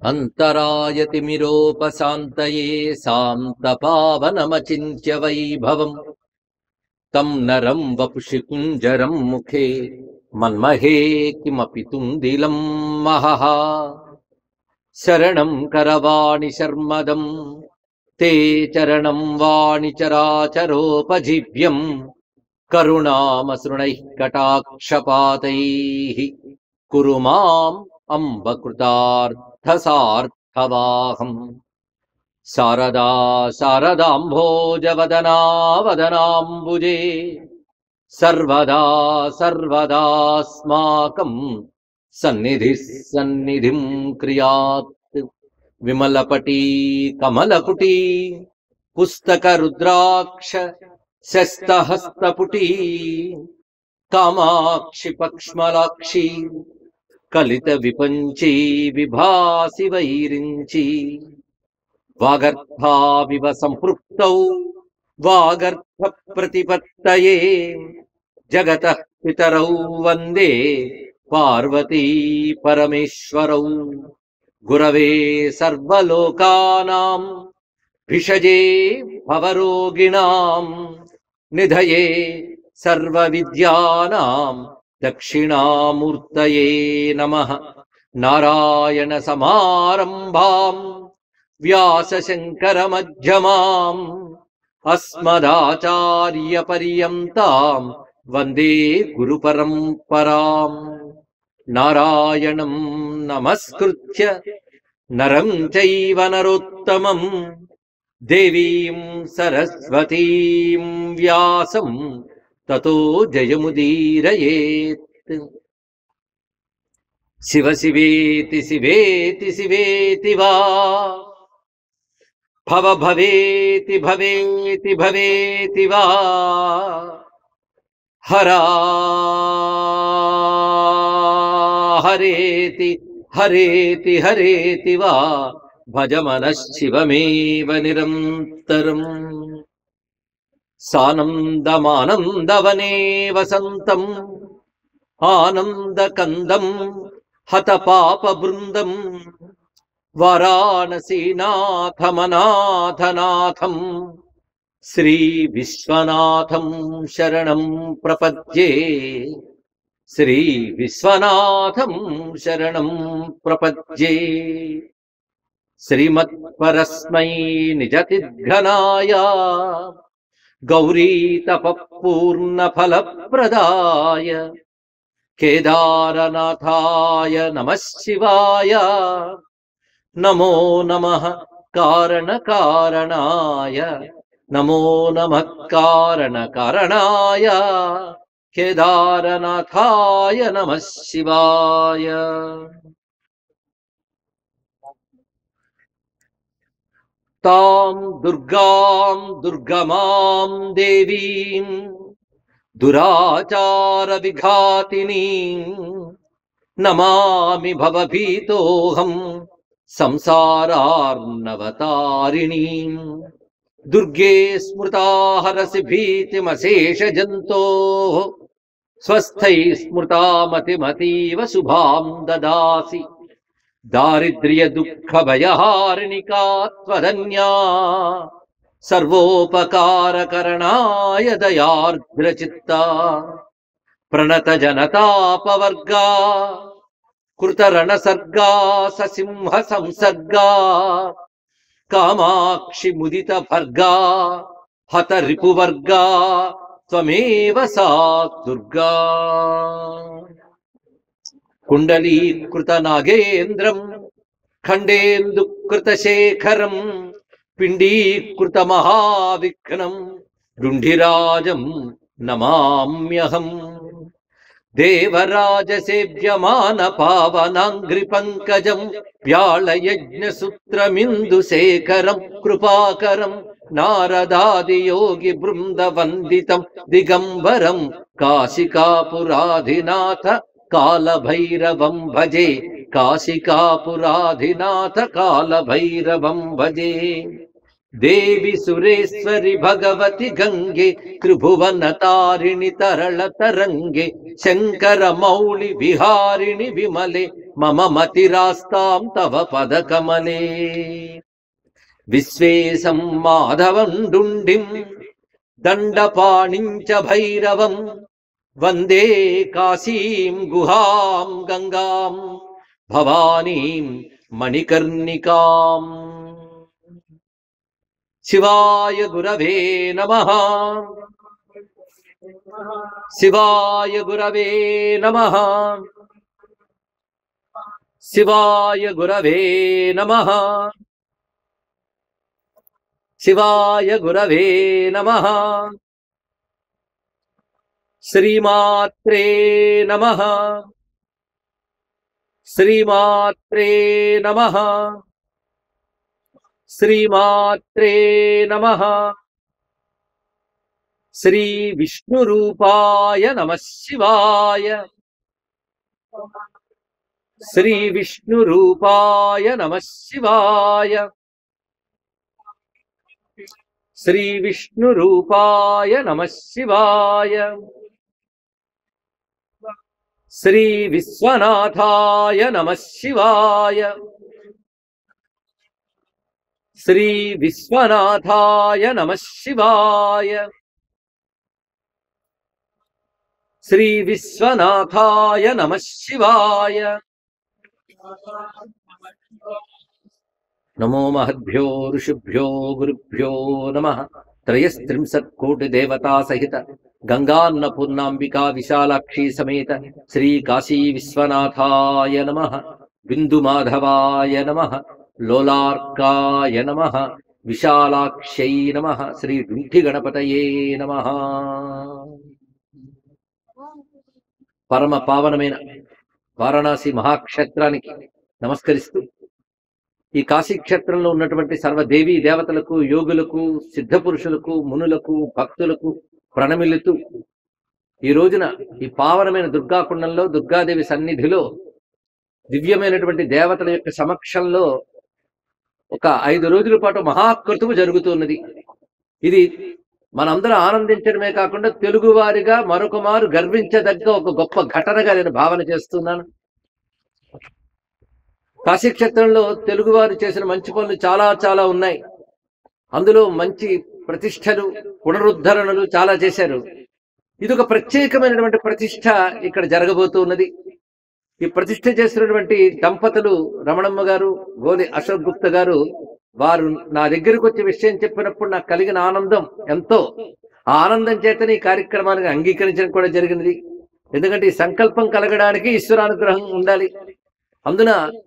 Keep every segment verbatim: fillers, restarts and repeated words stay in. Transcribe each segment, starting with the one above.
अंतरायतिमिरोपशान्तये शान्तपावनमचिन्त्य वैभवम् तं नरं वपुषि कुञ्जरं मुखे मन्महे किमपि तुन्दिलं महः शरणं करवाणि शर्मदं ते चरणं वाणि चराचरोपजीव्यं करुणामसृणैः कटाक्षपातैः कुरु माम् अम्ब कृतार्थसार्थवाहम् शारदा शारदाम्भोजवदना वदनाम्बुजे सर्वदा सर्वदास्माकं सन्निधिः सन्निधिं क्रियात् विमलपटी कमलपुटी पुस्तकरुद्राक्ष शस्तहस्तपुटी कामाक्षि पक्ष्मलाक्षी कलित विपंची विभासि वैरिंची वागर्थाविव संपृक्तौ वागर्थ प्रतिपत्तये जगतः पितरौ वन्दे पार्वती परमेश्वरौ गुरवे सर्वलोकानां भिषजे भवरोगिणां निधये सर्वविद्यानां दक्षिणामूर्तये नमः। नारायण समारंभां व्यासशंकरमध्यमाम् अस्मदाचार्यपर्यन्तां वन्दे गुरुपरम्पराम्। नारायणं नमस्कृत्य नरं चैव नरोत्तमं देवीं सरस्वतीं व्यासं ततो जयमुदीरयेत्। शिव शिवेति शिवेति शिवेति वा भव भवेति भवेति भवेति वा हरा हरेति हरेति हरेति वा भज मनः शिवमेव निरन्तरम्। सानन्दमानन्दवने वसन्तम् आनन्दकन्दं हतपापवृन्दम् वाराणसीनाथमनाथनाथं श्रीविश्वनाथं शरणं प्रपद्ये श्रीविश्वनाथं शरणं प्रपद्ये। श्रीमत्परस्मै निजतिघ्नाय गौरीतपपूर्णफलप्रदाय केदारनाथाय नमः शिवाय नमो नमः कारणकारणाय नमो नमः कारणकारणाय केदारनाथाय नमः शिवाय। तां दुर्गां दुर्गमां देवीं दुराचार विघातिनीं नमामि भवभीतोऽहं संसारार्णवतारिणीं। दुर्गे स्मृता हरसि भीतिमशेष जन्तोः स्वस्थैः स्मृता मतिमतीव शुभां ददासि। दारिद्र्य दुःख भयहारिणिका त्वदन्या सर्वोपकारकरणाय दयार्द्रचित्ता प्रणत जनतापवर्गा कृतरणसर्गा ससिंह संसर्गा कामाक्षि मुदित भर्गा हत रिपुवर्गा त्वमेव सा दुर्गा। कुंडलीकृत नागेन्द्रं खंडेन्दुकृत शेखरं पिंडीकृत महाविघ्नं रुंढिराजं नमाम्यहम्। देवराजसेव्यमान पावनांघ्रिपङ्कजं व्याळयज्ञसूत्रमिन्दुशेखरं कृपाकरं नारदादियोगि बृन्दवन्दितं दिगंबरं काशिकापुराधिनाथ कालभैरवं भजे काशिकापुराधिनाथ कालभैरवं भजे। देवी सुरेश्वरि भगवति गंगे त्रिभुवन तारिणि तरल तरंगे शंकर मौलि विहारिणि विमले మమ మతిరాస్తాం తవ పదకమలే విశ్వేశం మాధవండుండిం దండపాణించ భైరవం వందే కాశీం గుహాం గంగాం భవానీం మణికర్ణికాం. శివాయ గురవే నమః. శివాయ గురవే నమః. శివాయ గురవే నమః. శివాయ గురవే నమః. శ్రీమాత్రే నమః. శ్రీమాత్రే నమః. శ్రీమాత్రే నమః. శ్రీ విష్ణు రూపాయ నమః శివాయ. శ్రీ విష్ణు రూపాయ నమః శివాయ. శ్రీ విష్ణు రూపాయ నమః శివాయ. శ్రీ విశ్వనాథాయ నమః శివాయ. శ్రీ విశ్వనాథాయ నమః శివాయ. శ్రీ విశ్వనాథాయ నమః శివాయ. నమో మహద్భ్యో ఋషిభ్యో గురుభ్యో నమః. త్రయస్త్రింశత్ కోటి దేవతా సహిత గంగాన్నపూర్ణాంబికా విశాలాక్షి సమేత శ్రీ కాశీ విశ్వనాథాయ నమః. బిందు మాధవాయ నమః. లోలార్కాయ నమః. విశాలాక్షై నమః. శ్రీ డుంఠి గణపతయే నమః. పరమ పావనమైన వారణాసి మహాక్షేత్రానికి నమస్కరిస్తూ ఈ కాశీ క్షేత్రంలో ఉన్నటువంటి సర్వదేవీ దేవతలకు, యోగులకు, సిద్ధ పురుషులకు, మునులకు, భక్తులకు ప్రణమిల్లుతూ ఈ రోజున ఈ పావనమైన దుర్గాకుండంలో దుర్గాదేవి సన్నిధిలో దివ్యమైనటువంటి దేవతల యొక్క సమక్షంలో ఒక ఐదు రోజుల పాటు మహాకృతువు జరుగుతున్నది. ఇది మనందరం ఆనందించడమే కాకుండా తెలుగువారిగా మరొక మారు గర్వించదగ్గ ఒక గొప్ప ఘటనగా నేను భావన చేస్తున్నాను. కాశీక్షేత్రంలో తెలుగువారు చేసిన మంచి పనులు చాలా చాలా ఉన్నాయి. అందులో మంచి ప్రతిష్టలు, పునరుద్ధరణలు చాలా చేశారు. ఇది ఒక ప్రత్యేకమైనటువంటి ప్రతిష్ట ఇక్కడ జరగబోతున్నది. ఈ ప్రతిష్ట చేసినటువంటి దంపతులు రమణమ్మ గారు, గోలి అశోక్ గుప్త గారు, వారు నా దగ్గరకు వచ్చి విషయం చెప్పినప్పుడు నాకు కలిగిన ఆనందం ఎంతో. ఆ ఆనందం చేతనే ఈ కార్యక్రమానికి అంగీకరించడం కూడా జరిగినది. ఎందుకంటే ఈ సంకల్పం కలగడానికి ఈశ్వరానుగ్రహం ఉండాలి. అందున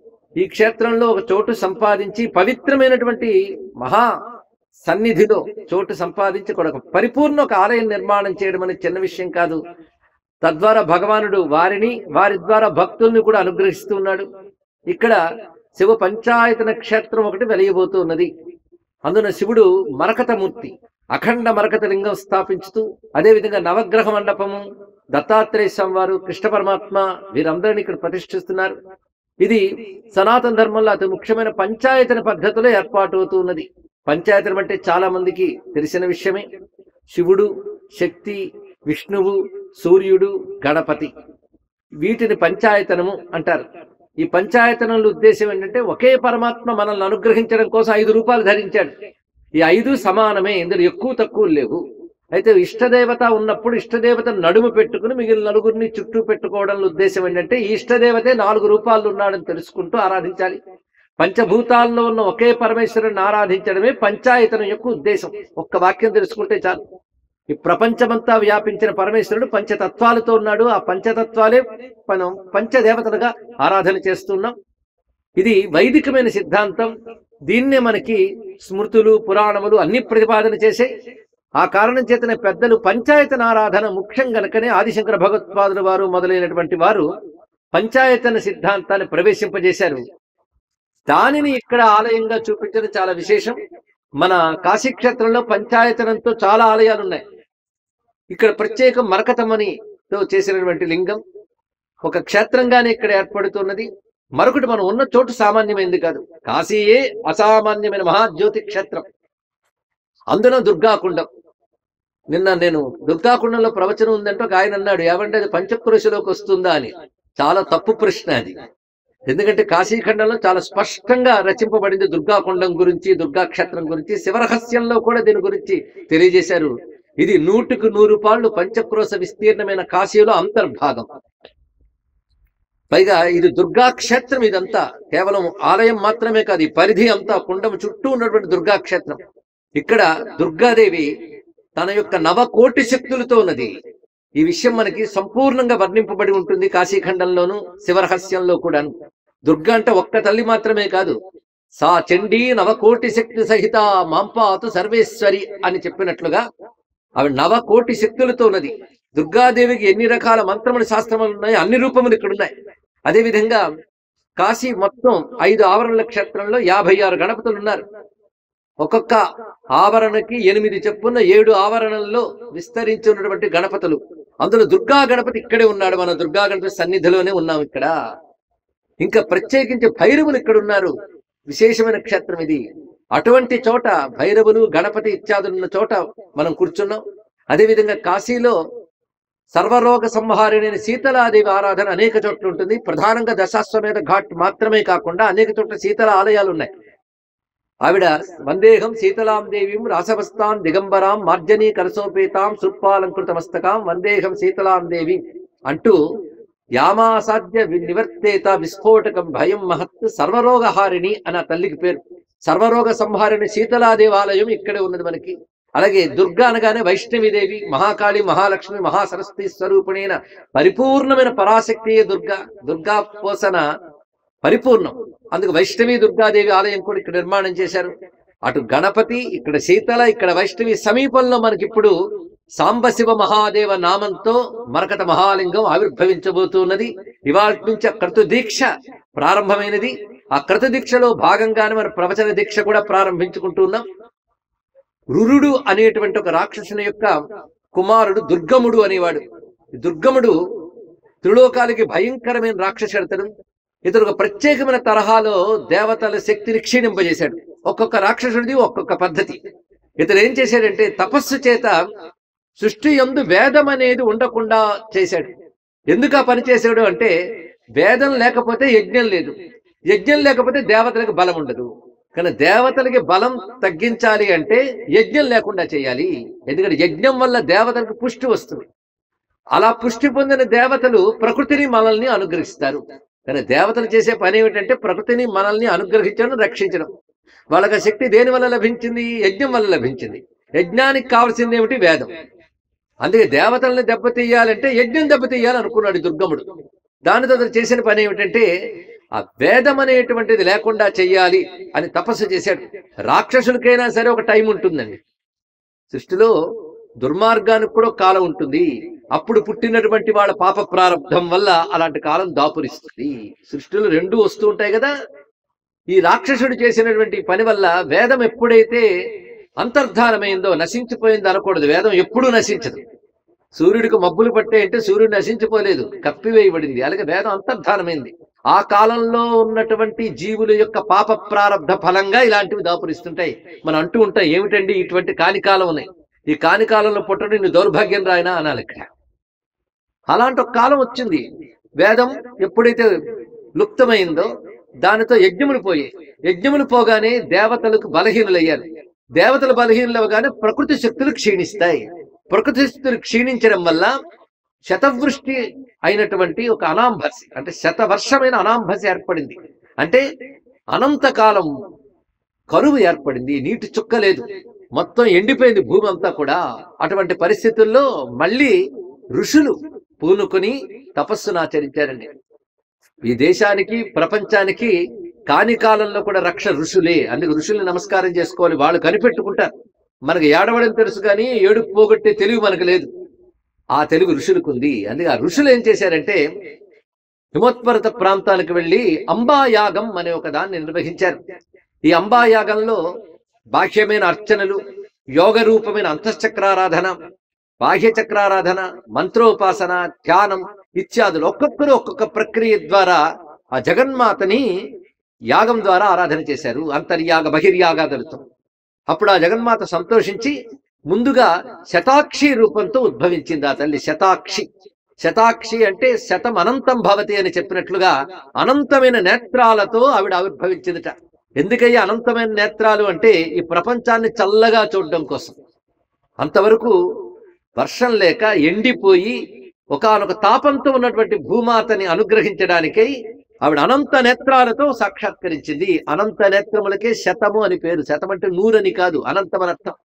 ఈ క్షేత్రంలో ఒక చోటు సంపాదించి పవిత్రమైనటువంటి మహా సన్నిధిలో చోటు సంపాదించి కూడా ఒక పరిపూర్ణ ఒక ఆలయం నిర్మాణం చేయడం అనేది చిన్న విషయం కాదు. తద్వారా భగవానుడు వారిని, వారి ద్వారా భక్తుల్ని కూడా అనుగ్రహిస్తున్నాడు. ఇక్కడ శివ పంచాయతన క్షేత్రం ఒకటి వెలియబోతూ ఉన్నది. అందున శివుడు మరకతమూర్తి, అఖండ మరకత లింగం స్థాపించుతూ, అదేవిధంగా నవగ్రహ మండపము, దత్తాత్రేయ స్వామి వారు, కృష్ణ పరమాత్మ వీరందరినీ ఇక్కడ ప్రతిష్ఠిస్తున్నారు. ఇది సనాతన ధర్మంలో అతి ముఖ్యమైన పంచాయతన పద్ధతిలో ఏర్పాటు అవుతూ ఉన్నది. పంచాయతనం అంటే చాలా మందికి తెలిసిన విషయమే. శివుడు, శక్తి, విష్ణువు, సూర్యుడు, గణపతి, వీటిని పంచాయతనము అంటారు. ఈ పంచాయతనంలో ఉద్దేశం ఏంటంటే ఒకే పరమాత్మ మనల్ని అనుగ్రహించడం కోసం ఐదు రూపాయలు ధరించాడు. ఈ ఐదు సమానమే, ఇందులో ఎక్కువ తక్కువ లేవు. అయితే ఇష్టదేవత ఉన్నప్పుడు ఇష్టదేవతను నడుము పెట్టుకుని మిగిలిన నలుగురిని చుట్టూ పెట్టుకోవడంలో ఉద్దేశం ఏంటంటే ఈ ఇష్టదేవతే నాలుగు రూపాయలు ఉన్నాడని తెలుసుకుంటూ ఆరాధించాలి. పంచభూతాల్లో ఉన్న ఒకే పరమేశ్వరుని ఆరాధించడమే పంచాయతనం యొక్క ఉద్దేశం. ఒక్క వాక్యం తెలుసుకుంటే చాలు. ఈ ప్రపంచమంతా వ్యాపించిన పరమేశ్వరుడు పంచతత్వాలతో ఉన్నాడు. ఆ పంచతత్వాలే మనం పంచదేవతలుగా ఆరాధన చేస్తున్నాం. ఇది వైదికమైన సిద్ధాంతం. దీన్నే మనకి స్మృతులు, పురాణములు అన్ని ప్రతిపాదన చేసే. ఆ కారణం చేతనే పెద్దలు పంచాయతన ఆరాధన ముఖ్యం గనుకనే ఆదిశంకర భగవత్పాదుల వారు మొదలైనటువంటి వారు పంచాయతన సిద్ధాంతాన్ని ప్రవేశింపజేశారు. దానిని ఇక్కడ ఆలయంగా చూపించడం చాలా విశేషం. మన కాశీక్షేత్రంలో పంచాయతనంతో చాలా ఆలయాలు ఉన్నాయి. ఇక్కడ ప్రత్యేకం మరకతమణితో చేసినటువంటి లింగం ఒక క్షేత్రంగానే ఇక్కడ ఏర్పడుతున్నది. మరొకటి మనం ఉన్న చోటు సామాన్యమైంది కాదు. కాశీయే అసామాన్యమైన మహాజ్యోతి క్షేత్రం. అందులో దుర్గాకుండం. నిన్న నేను దుర్గాకుండంలో ప్రవచనం ఉందంటే ఒక ఆయన అన్నాడు, ఏమంటే అది పంచక్రోశలోకి వస్తుందా అని. చాలా తప్పు ప్రశ్న అది. ఎందుకంటే కాశీఖండంలో చాలా స్పష్టంగా రచింపబడింది దుర్గాకుండం గురించి, దుర్గా క్షేత్రం గురించి. శివరహస్యంలో కూడా దీని గురించి తెలియజేశారు. ఇది నూటికి నూరు పాళ్ళు పంచక్రోశ విస్తీర్ణమైన కాశీలో అంతర్భాగం. పైగా ఇది దుర్గా క్షేత్రం. ఇదంతా కేవలం ఆలయం మాత్రమే కాదు, ఈ పరిధి అంతా కుండం చుట్టూ ఉన్నటువంటి దుర్గా క్షేత్రం. ఇక్కడ దుర్గాదేవి తన యొక్క నవకోటి శక్తులతో ఉన్నది. ఈ విషయం మనకి సంపూర్ణంగా వర్ణింపబడి ఉంటుంది కాశీఖండంలోను శివరహస్యంలో కూడా. దుర్గా అంటే ఒక్క తల్లి మాత్రమే కాదు, సా చండీ నవకోటి శక్తి సహిత మాంపాతు సర్వేశ్వరి అని చెప్పినట్లుగా ఆవిడ నవకోటి శక్తులతో ఉన్నది. దుర్గాదేవికి ఎన్ని రకాల మంత్రములు శాస్త్రములు ఉన్నాయి, అన్ని రూపములు ఇక్కడ ఉన్నాయి. అదేవిధంగా కాశీ మొత్తం ఐదు ఆవరణల క్షేత్రంలో యాభై ఆరు గణపతులు ఉన్నారు. ఒక్కొక్క ఆవరణకి ఎనిమిది చెప్పున్న ఏడు ఆవరణల్లో విస్తరించి ఉన్నటువంటి గణపతులు. అందులో దుర్గా గణపతి ఇక్కడే ఉన్నాడు. మన దుర్గా గణపతి సన్నిధిలోనే ఉన్నాం ఇక్కడ. ఇంకా ప్రత్యేకించి భైరవులు ఇక్కడ ఉన్నారు. విశేషమైన క్షేత్రం ఇది. అటువంటి చోట భైరవులు, గణపతి ఇత్యాదులు ఉన్న చోట మనం కూర్చున్నాం. అదేవిధంగా కాశీలో సర్వరోగ సంహారిణి శీతలాదేవి ఆరాధన అనేక చోట్ల ఉంటుంది. ప్రధానంగా దశాశ్వమేధ ఘాట్ మాత్రమే కాకుండా అనేక చోట్ల శీతల ఆలయాలు ఉన్నాయి. ఆవిడ వందేహం శీతలాం దేవీం రాసవస్తాం దిగంబరాం మార్జనీ కరసోపేతాం సుప్పాలంకృత మస్తకాం వందేహం శీతలాం దేవి అంటూ యామాసాధ్య నివర్తేత విస్ఫోటకం భయం మహత్ సర్వరోగహారిణి అని ఆ తల్లికి పేరు. సర్వరోగ సంహారిణి శీతలాదేవాలయం ఇక్కడే ఉన్నది మనకి. అలాగే దుర్గా అనగానే వైష్ణవిదేవి, మహాకాళి, మహాలక్ష్మి, మహాసరస్వతి స్వరూపిణైన పరిపూర్ణమైన పరాశక్తి దుర్గా. దుర్గా పోసన పరిపూర్ణం. అందుకు వైష్ణవి దుర్గాదేవి ఆలయం కూడా ఇక్కడ నిర్మాణం చేశారు. అటు గణపతి, ఇక్కడ శీతల, ఇక్కడ వైష్ణవి. సమీపంలో మనకిప్పుడు సాంబశివ మహాదేవ నామంతో మరకత మహాలింగం ఆవిర్భవించబోతున్నది. ఇవాళ నుంచి ఆ క్రతు దీక్ష ప్రారంభమైనది. ఆ క్రతు దీక్షలో భాగంగానే మన ప్రవచన దీక్ష కూడా ప్రారంభించుకుంటున్నాం. రురుడు అనేటువంటి ఒక రాక్షసుని యొక్క కుమారుడు దుర్గముడు అనేవాడు. దుర్గముడు త్రిలోకాలకి భయంకరమైన రాక్షసుడు. ఇతడు ఒక ప్రత్యేకమైన తరహాలో దేవతల శక్తిని క్షీణింపజేశాడు. ఒక్కొక్క రాక్షసుడిది ఒక్కొక్క పద్ధతి. ఇతడు ఏం చేశాడంటే తపస్సు చేత సృష్టి యందు వేదం అనేది ఉండకుండా చేశాడు. ఎందుకు ఆ పని చేశాడు అంటే వేదం లేకపోతే యజ్ఞం లేదు, యజ్ఞం లేకపోతే దేవతలకు బలం ఉండదు. కానీ దేవతలకి బలం తగ్గించాలి అంటే యజ్ఞం లేకుండా చేయాలి. ఎందుకంటే యజ్ఞం వల్ల దేవతలకు పుష్టి వస్తుంది. అలా పుష్టి పొందిన దేవతలు ప్రకృతిని మనల్ని అనుగ్రహిస్తారు. కానీ దేవతలు చేసే పని ఏమిటంటే ప్రకృతిని మనల్ని అనుగ్రహించడం, రక్షించడం. వాళ్ళకి శక్తి దేని వల్ల లభించింది? యజ్ఞం వల్ల లభించింది. యజ్ఞానికి కావాల్సింది ఏమిటి? వేదం. అందుకే దేవతల్ని దెబ్బతీయాలంటే యజ్ఞం దెబ్బతీయాలి అనుకున్నాడు దుర్గముడు. దానితో అతను చేసిన పని ఏమిటంటే ఆ వేదం అనేటువంటిది లేకుండా చెయ్యాలి అని తపస్సు చేశాడు. రాక్షసులకైనా సరే ఒక టైం ఉంటుందండి. సృష్టిలో దుర్మార్గానికి కూడా కాలం ఉంటుంది. అప్పుడు పుట్టినటువంటి వాళ్ళ పాప ప్రారంభం వల్ల అలాంటి కాలం దాపురిస్తుంది. సృష్టిలో రెండు వస్తూ ఉంటాయి కదా. ఈ రాక్షసుడు చేసినటువంటి పని వల్ల వేదం ఎప్పుడైతే అంతర్ధానమైందో, నశించిపోయిందో అనకూడదు. వేదం ఎప్పుడూ నశించదు. సూర్యుడికి మబ్బులు పట్టే అంటే సూర్యుడు నశించిపోలేదు, కప్పివేయబడింది. అలాగే వేదం అంతర్ధానమైంది. ఆ కాలంలో ఉన్నటువంటి జీవుల యొక్క పాప ప్రారంభ ఫలంగా ఇలాంటివి దాపురిస్తుంటాయి. మనం అంటూ ఉంటాం, ఏమిటండి ఇటువంటి కానికాలం ఉన్నాయి, ఈ కానికాలంలో పుట్టడం నిన్ను దౌర్భాగ్యం రాయనా అనాలి. ఇక్కడ అలాంటి ఒక కాలం వచ్చింది. వేదం ఎప్పుడైతే లుప్తమైందో దానితో యజ్ఞములు పోయాయి. యజ్ఞములు పోగానే దేవతలకు బలహీనులయ్యారు. దేవతలు బలహీనులు అవగానే ప్రకృతి శక్తులు క్షీణిస్తాయి. ప్రకృతి శక్తులు క్షీణించడం వల్ల శతవృష్టి అయినటువంటి ఒక అనాంభసి, అంటే శతవర్షమైన అనాంభసి ఏర్పడింది. అంటే అనంతకాలం కరువు ఏర్పడింది. నీటి చుక్క లేదు, మొత్తం ఎండిపోయింది భూమి అంతా కూడా. అటువంటి పరిస్థితుల్లో మళ్ళీ ఋషులు పూనుకొని తపస్సును ఆచరించారండి. ఈ దేశానికి, ప్రపంచానికి కాని కాలంలో కూడా రక్ష ఋషులే. అందుకు ఋషుల్ని నమస్కారం చేసుకోవాలి. వాళ్ళు కనిపెట్టుకుంటారు. మనకు ఏడవడం తెలుసు కానీ ఏడుపు పోగొట్టే తెలివి మనకు లేదు. ఆ తెలివి ఋషులకు ఉంది. అందుకే ఆ ఋషులు ఏం చేశారంటే హిమోత్పర్వత ప్రాంతాలకు వెళ్ళి అంబాయాగం అనే ఒక దాన్ని నిర్వహించారు. ఈ అంబాయాగంలో బాహ్యమైన అర్చనలు, యోగ రూపమైన అంతశ్చక్రారాధన, బాహ్య చక్రారాధన, మంత్రోపాసన, ధ్యానం ఇత్యాదులు ఒక్కొక్కరు ఒక్కొక్క ప్రక్రియ ద్వారా ఆ జగన్మాతని యాగం ద్వారా ఆరాధన చేశారు. అంతర్యాగ బహిర్యాగాదులతో. అప్పుడు ఆ జగన్మాత సంతోషించి ముందుగా శతాక్షి రూపంతో ఉద్భవించింది ఆ తల్లి. శతాక్షి శతాక్షి అంటే శతం అనంతం భవతి అని చెప్పినట్లుగా అనంతమైన నేత్రాలతో ఆవిడ ఆవిర్భవించిందిట. ఎందుకయ్యా అనంతమైన నేత్రాలు అంటే ఈ ప్రపంచాన్ని చల్లగా చూడడం కోసం. అంతవరకు వర్షం లేక ఎండిపోయి ఒకానొక తాపంతో ఉన్నటువంటి భూమాతని అనుగ్రహించడానికై ఆవిడ అనంత నేత్రాలతో సాక్షాత్కరించింది. అనంత నేత్రములకే శతము అని పేరు. శతం అంటే నూరని కాదు, అనంతం అని అర్థం.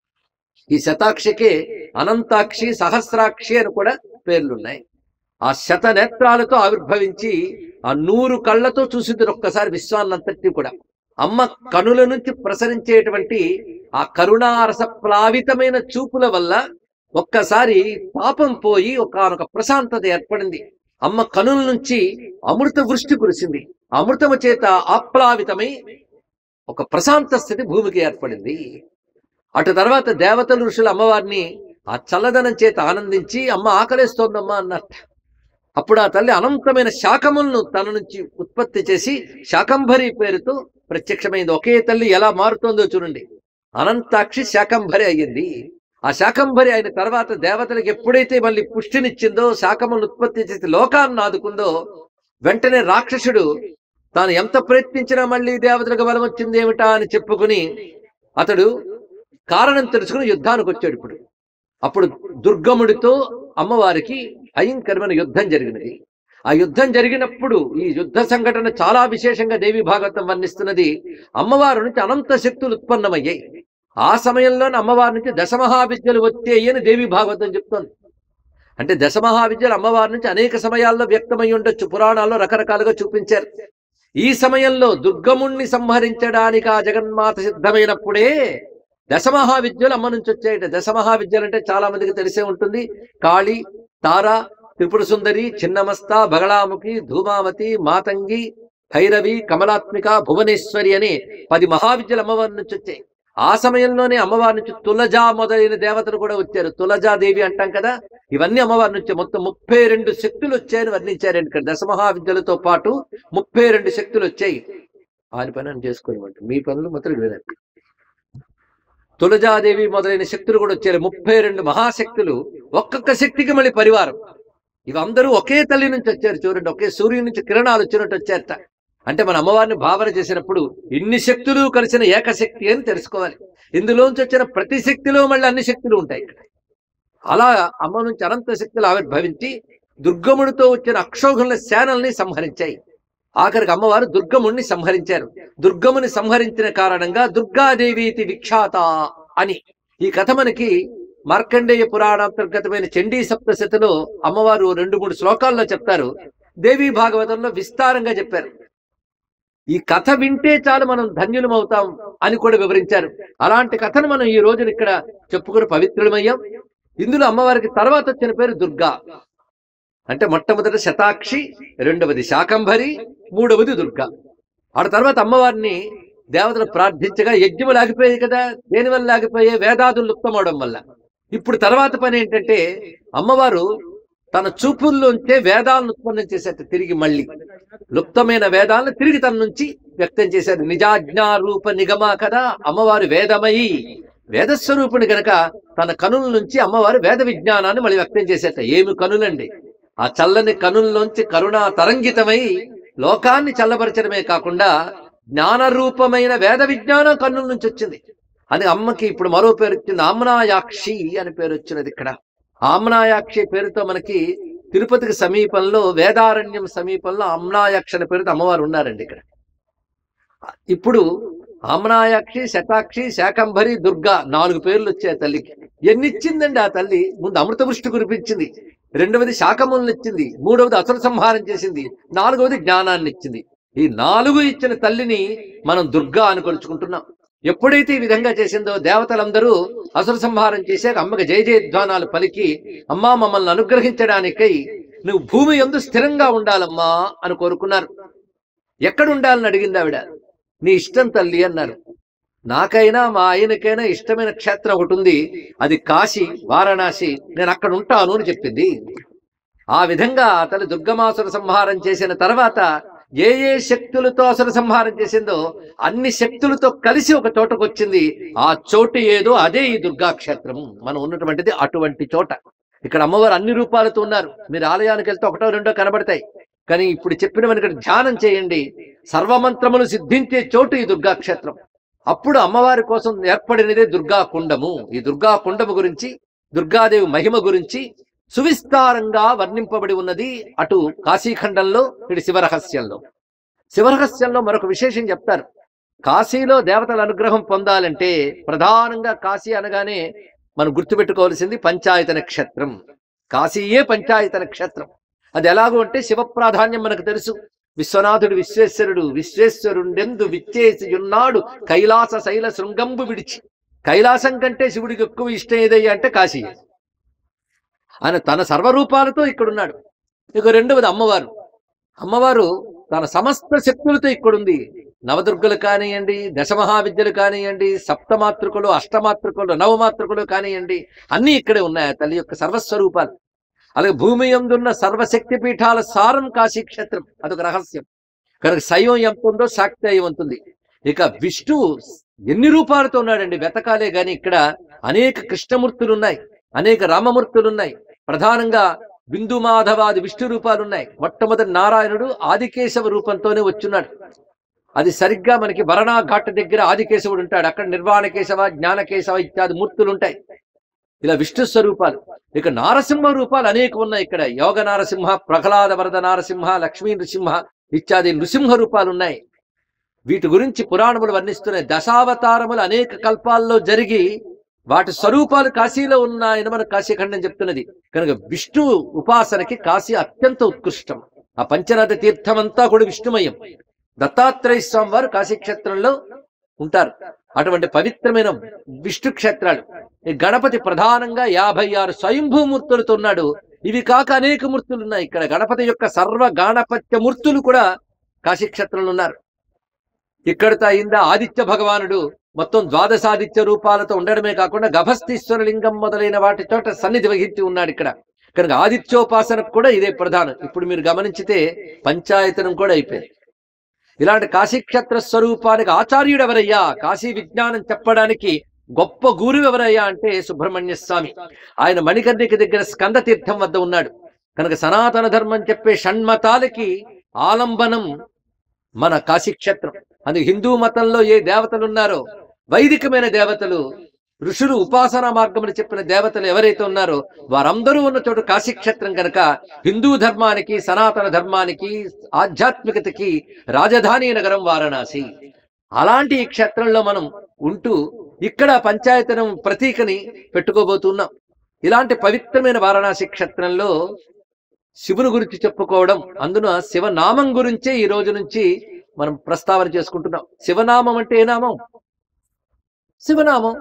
ఈ శతాక్షికే అనంతాక్షి, సహస్రాక్షి అని కూడా పేర్లున్నాయి. ఆ శత నేత్రాలతో ఆవిర్భవించి ఆ నూరు కళ్ళతో చూసింది ఒక్కసారి విశ్వాన్నంతటి కూడా. అమ్మ కనుల నుంచి ప్రసరించేటువంటి ఆ కరుణారస ప్లావితమైన చూపుల వల్ల ఒక్కసారి పాపం పోయి ఒకానొక ప్రశాంతత ఏర్పడింది. అమ్మ కనుల నుంచి అమృత వృష్టి కురిసింది. అమృతము చేత ఆప్లావితమై ఒక ప్రశాంత స్థితి భూమికి ఏర్పడింది. అటు తర్వాత దేవతలు ఋషులు అమ్మవారిని ఆ చల్లదనం చేత ఆనందించి అమ్మ ఆకలేస్తోందమ్మా అన్నట్టు. అప్పుడు ఆ తల్లి అనంతమైన శాకములను తన నుంచి ఉత్పత్తి చేసి శాకంభరి పేరుతో ప్రత్యక్షమైంది. ఒకే తల్లి ఎలా మారుతోందో చూడండి. అనంతాక్షి శాకంభరి అయ్యింది. ఆ శాకంభరి అయిన తర్వాత దేవతలకు ఎప్పుడైతే మళ్ళీ పుష్టినిచ్చిందో, శాకములను ఉత్పత్తి చేసి లోకాన్ని ఆదుకుందో, వెంటనే రాక్షసుడు తాను ఎంత ప్రయత్నించినా మళ్ళీ దేవతలకు బలం వచ్చింది ఏమిటా అని చెప్పుకుని అతడు కారణం తెలుసుకుని యుద్ధానికి వచ్చాడు. ఇప్పుడు అప్పుడు దుర్గముడితో అమ్మవారికి భయంకరమైన యుద్ధం జరిగినది. ఆ యుద్ధం జరిగినప్పుడు ఈ యుద్ధ సంఘటన చాలా విశేషంగా దేవి భాగవతం వర్ణిస్తున్నది. అమ్మవారి నుంచి అనంత శక్తులు ఉత్పన్నమయ్యాయి. ఆ సమయంలోనే అమ్మవారి నుంచి దశమహావిద్యలు వచ్చాయి అని దేవి భాగవతం చెప్తోంది. అంటే దశమహావిద్యలు అమ్మవారి నుంచి అనేక సమయాల్లో వ్యక్తమై ఉండొచ్చు. పురాణాల్లో రకరకాలుగా చూపించారు. ఈ సమయంలో దుర్గముణ్ణి సంహరించడానికి ఆ జగన్మాత సిద్ధమైనప్పుడే దశమహావిద్యలు అమ్మ నుంచి వచ్చాయట. దశమహావిద్యలు అంటే చాలా మందికి తెలిసే ఉంటుంది. కాళి, తార, త్రిపుర సుందరి, చిన్నమస్త, బగళాముఖి, ధూమావతి, మాతంగి, భైరవి, కమలాత్మిక, భువనేశ్వరి అని పది మహావిద్యలు అమ్మవారి నుంచి వచ్చాయి. ఆ సమయంలోనే అమ్మవారి నుంచి తులజా మొదలైన దేవతలు కూడా వచ్చారు. తులజాదేవి అంటాం కదా, ఇవన్నీ అమ్మవారి నుంచి మొత్తం ముప్పై రెండు శక్తులు వచ్చాయని వర్ణించారు. ఇక్కడ దశమహావిద్యలతో పాటు ముప్పై రెండు శక్తులు వచ్చాయి. ఆయన పని అని చేసుకోనివ్వండి, మీ పనులు మాత్రం వినండి. తులజాదేవి మొదలైన శక్తులు కూడా వచ్చారు. ముప్పై రెండు మహాశక్తులు, ఒక్కొక్క శక్తికి మళ్ళీ పరివారం. ఇవందరూ ఒకే తల్లి నుంచి వచ్చారు. చూడండి, ఒకే సూర్యుడి నుంచి కిరణాలు వచ్చినట్టు వచ్చారట. అంటే మన అమ్మవారిని భావన చేసినప్పుడు ఇన్ని శక్తులు కలిసిన ఏకశక్తి అని తెలుసుకోవాలి. ఇందులోంచి వచ్చిన ప్రతి శక్తిలో మళ్ళీ అన్ని శక్తులు ఉంటాయి ఇక్కడ. అలా అమ్మ నుంచి అనంత శక్తులు ఆవిర్భవించి దుర్గముడితో వచ్చిన అక్షోఘుల సేనల్ని సంహరించాయి. ఆఖరికి అమ్మవారు దుర్గముడిని సంహరించారు. దుర్గముని సంహరించిన కారణంగా దుర్గాదేవి విఖ్యాత అని ఈ కథ మనకి మార్కండేయ పురాణాంతర్గతమైన చండీ సప్తశతిలో అమ్మవారు రెండు మూడు శ్లోకాల్లో చెప్తారు. దేవీ భాగవతంలో విస్తారంగా చెప్పారు. ఈ కథ వింటే చాలు మనం ధన్యులం అవుతాం అని కూడా వివరించారు. అలాంటి కథను మనం ఈ రోజున ఇక్కడ చెప్పుకుని పవిత్రులమయ్యాం. ఇందులో అమ్మవారికి తర్వాత వచ్చిన పేరు దుర్గా. అంటే మొట్టమొదటి శతాక్షి, రెండవది శాకంభరి, మూడవది దుర్గా. ఆ తర్వాత అమ్మవారిని దేవతలు ప్రార్థించగా యజ్ఞములు ఆగిపోయాయి కదా. దేనివల్ల ఆగిపోయాయి? వేదాదులు లుప్తమవడం వల్ల. ఇప్పుడు తర్వాత పని ఏంటంటే అమ్మవారు తన చూపుల్లోంచే వేదాలను ఉత్పన్నం చేశారు. తిరిగి మళ్ళీ లుప్తమైన వేదాలను తిరిగి తన నుంచి వ్యక్తం చేశారు. నిజాజ్ఞారూప నిగమ కదా అమ్మవారు వేదమయి, వేదస్వరూపుని గనక తన కనుల నుంచి అమ్మవారు వేద విజ్ఞానాన్ని మళ్ళీ వ్యక్తం చేశారట. ఏమి కనులండి! ఆ చల్లని కనుల్లోంచి కరుణా తరంగితమై లోకాన్ని చల్లబరచడమే కాకుండా జ్ఞానరూపమైన వేద విజ్ఞానం కన్నుల నుంచి వచ్చింది అని అమ్మకి ఇప్పుడు మరో పేరు వచ్చింది. ఆమ్నాయాక్షి అని పేరు వచ్చినది. ఇక్కడ ఆమ్నాయాక్షి పేరుతో మనకి తిరుపతికి సమీపంలో వేదారణ్యం సమీపంలో ఆమ్నాయాక్షి అనే పేరుతో అమ్మవారు ఉన్నారండి. ఇక్కడ ఇప్పుడు ఆమ్నాయాక్షి, శతాక్షి, శాకంభరి, దుర్గా నాలుగు పేర్లు వచ్చాయి తల్లికి. ఎన్నిచ్చిందండి ఆ తల్లి? ముందు అమృత వృష్టి కురిపించింది, రెండవది శాకములను ఇచ్చింది, మూడవది అసుర సంహారం చేసింది, నాలుగవది జ్ఞానాన్ని ఇచ్చింది. ఈ నాలుగు ఇచ్చిన తల్లిని మనం దుర్గా అని కొలుచుకుంటున్నాం. ఎప్పుడైతే ఈ విధంగా చేసిందో దేవతలందరూ అసుర సంహారం చేశాక అమ్మకి జయ జయధ్వానాలు పలికి అమ్మా మమ్మల్ని అనుగ్రహించడానికై నువ్వు భూమి యందు స్థిరంగా ఉండాలమ్మా అని కోరుకున్నారు. ఎక్కడ ఉండాలని అడిగింది ఆవిడ. నీ ఇష్టం తల్లి అన్నారు. నాకైనా మా ఆయనకైనా ఇష్టమైన క్షేత్రం ఒకటి ఉంది, అది కాశీ, వారణాసి, నేను అక్కడ ఉంటాను అని చెప్పింది. ఆ విధంగా తల్లి దుర్గమాసుర సంహారం చేసిన తర్వాత ఏ ఏ శక్తులతో అసుర సంహారం చేసిందో అన్ని శక్తులతో కలిసి ఒక చోటకు వచ్చింది. ఆ చోటు ఏదో అదే ఈ దుర్గాక్షేత్రం మనం ఉన్నటువంటిది. అటువంటి చోట ఇక్కడ అమ్మవారు అన్ని రూపాలతో ఉన్నారు. మీరు ఆలయానికి వెళ్తే ఒకటో రెండో కనబడతాయి. కానీ ఇప్పుడు చెప్పినవని ఇక్కడ ధ్యానం చేయండి, సర్వమంత్రములు సిద్ధించే చోటు ఈ దుర్గా క్షేత్రం. అప్పుడు అమ్మవారి కోసం ఏర్పడినదే దుర్గా కుండము. ఈ దుర్గా కుండము గురించి, దుర్గాదేవి మహిమ గురించి సువిస్తారంగా వర్ణింపబడి ఉన్నది అటు కాశీఖండంలో, ఇటు శివరహస్యంలో. శివరహస్యంలో మరొక విశేషం చెప్తారు. కాశీలో దేవతల అనుగ్రహం పొందాలంటే ప్రధానంగా కాశీ అనగానే మనం గుర్తుపెట్టుకోవాల్సింది పంచాయత నక్షత్రం. కాశీయే పంచాయత నక్షత్రం. అది ఎలాగో అంటే శివ ప్రాధాన్యం మనకు తెలుసు. విశ్వనాథుడు విశ్వేశ్వరుడు విశ్వేశ్వరుండెందు విచ్చేసి ఉన్నాడు కైలాస శైల శృంగంబు విడిచి. కైలాసం కంటే శివుడికి ఎక్కువ ఇష్టం ఏదయ్యా అంటే కాశీ. ఆయన తన సర్వరూపాలతో ఇక్కడున్నాడు. ఇక రెండవది అమ్మవారు. అమ్మవారు తన సమస్త శక్తులతో ఇక్కడుంది. నవదుర్గలు కానివ్వండి, దశమహావిద్యలు కానివ్వండి, సప్తమాతృకులు, అష్టమాతృకులు, నవమాతృకులు కానివ్వండి, అన్నీ ఇక్కడే ఉన్నాయి ఆ తల్లి యొక్క సర్వస్వరూపాలు. అలాగే భూమి యందున్న సర్వశక్తి పీఠాల సారం కాశీక్షేత్రం. అదొక రహస్యం. కనుక శైవం ఎంత ఉందో శాక్తేయం ఉంటుంది. ఇక విష్ణువు ఎన్ని రూపాలతో ఉన్నాడండి, వెతకాలే గాని ఇక్కడ అనేక కృష్ణమూర్తులు ఉన్నాయి, అనేక రామమూర్తులు ఉన్నాయి. ప్రధానంగా బిందు మాధవాది విష్ణు రూపాలు ఉన్నాయి. మొట్టమొదటి నారాయణుడు ఆదికేశవ రూపంతోనే వచ్చున్నాడు. అది సరిగ్గా మనకి వరణా ఘాట్ దగ్గర ఆదికేశవుడు ఉంటాడు. అక్కడ నిర్వాణకేశవ, జ్ఞానకేశవ ఇత్యాది మూర్తులు ఉంటాయి. ఇలా విష్ణు స్వరూపాలు. ఇక నారసింహ రూపాలు అనేక ఉన్నాయి ఇక్కడ. యోగ నారసింహ, ప్రహ్లాద వరద నారసింహ, లక్ష్మీ నృసింహ ఇత్యాది నృసింహ రూపాలు ఉన్నాయి. వీటి గురించి పురాణములు వర్ణిస్తున్నాయి. దశావతారములు అనేక కల్పాల్లో జరిగి వాటి స్వరూపాలు కాశీలో ఉన్నాయని మనకు కాశీఖండం చెప్తున్నది. కనుక విష్ణు ఉపాసనకి కాశీ అత్యంత ఉత్కృష్టం. ఆ పంచనద తీర్థమంతా కూడా విష్ణుమయం. దత్తాత్రేయ స్వామి వారు కాశీక్షేత్రంలో ఉంటారు. అటువంటి పవిత్రమైన విష్ణు క్షేత్రాలు. ఈ గణపతి ప్రధానంగా యాభై ఆరు స్వయంభూమూర్తులతో ఉన్నాడు. ఇవి కాక అనేక మూర్తులు ఉన్నాయి ఇక్కడ. గణపతి యొక్క సర్వ గాణపత్య మూర్తులు కూడా కాశీక్షేత్రంలో ఉన్నారు. ఇక్కడితో అయిందా ఆదిత్య భగవానుడు మొత్తం ద్వాదశాదిత్య రూపాలతో ఉండడమే కాకుండా గభస్తీశ్వర లింగం మొదలైన వాటి చోట సన్నిధి వహించి ఉన్నాడు ఇక్కడ. కనుక ఆదిత్యోపాసనకు కూడా ఇదే ప్రధానం. ఇప్పుడు మీరు గమనించితే పంచాయతనం కూడా అయిపోయింది. ఇలాంటి కాశీక్షేత్ర స్వరూపానికి ఆచార్యుడు ఎవరయ్యా, కాశీ విజ్ఞానం చెప్పడానికి గొప్ప గురువు ఎవరయ్యా అంటే సుబ్రహ్మణ్య స్వామి. ఆయన మణికర్ణిక దగ్గర స్కంద తీర్థం వద్ద ఉన్నాడు. కనుక సనాతన ధర్మం చెప్పే షణ్మతాలకి ఆలంబనం మన కాశీక్షేత్రం. అందుకే హిందూ మతంలో ఏ దేవతలు ఉన్నారో, వైదికమైన దేవతలు, ఋషులు ఉపాసనా మార్గములు చెప్పిన దేవతలు ఎవరైతే ఉన్నారో వారందరూ ఉన్న చోటు కాశీక్షేత్రం. కనుక హిందూ ధర్మానికి, సనాతన ధర్మానికి, ఆధ్యాత్మికతకి రాజధాని నగరం వారణాసి. అలాంటి ఈ క్షేత్రంలో మనం ఉంటూ ఇక్కడ పంచాయతనం ప్రతీకని పెట్టుకోబోతున్నాం. ఇలాంటి పవిత్రమైన వారణాసి క్షేత్రంలో శివుని గురించి చెప్పుకోవడం, అందున శివనామం గురించే ఈ రోజు నుంచి మనం ప్రస్తావన చేసుకుంటున్నాం. శివనామం అంటే ఏ నామం? శివనామం.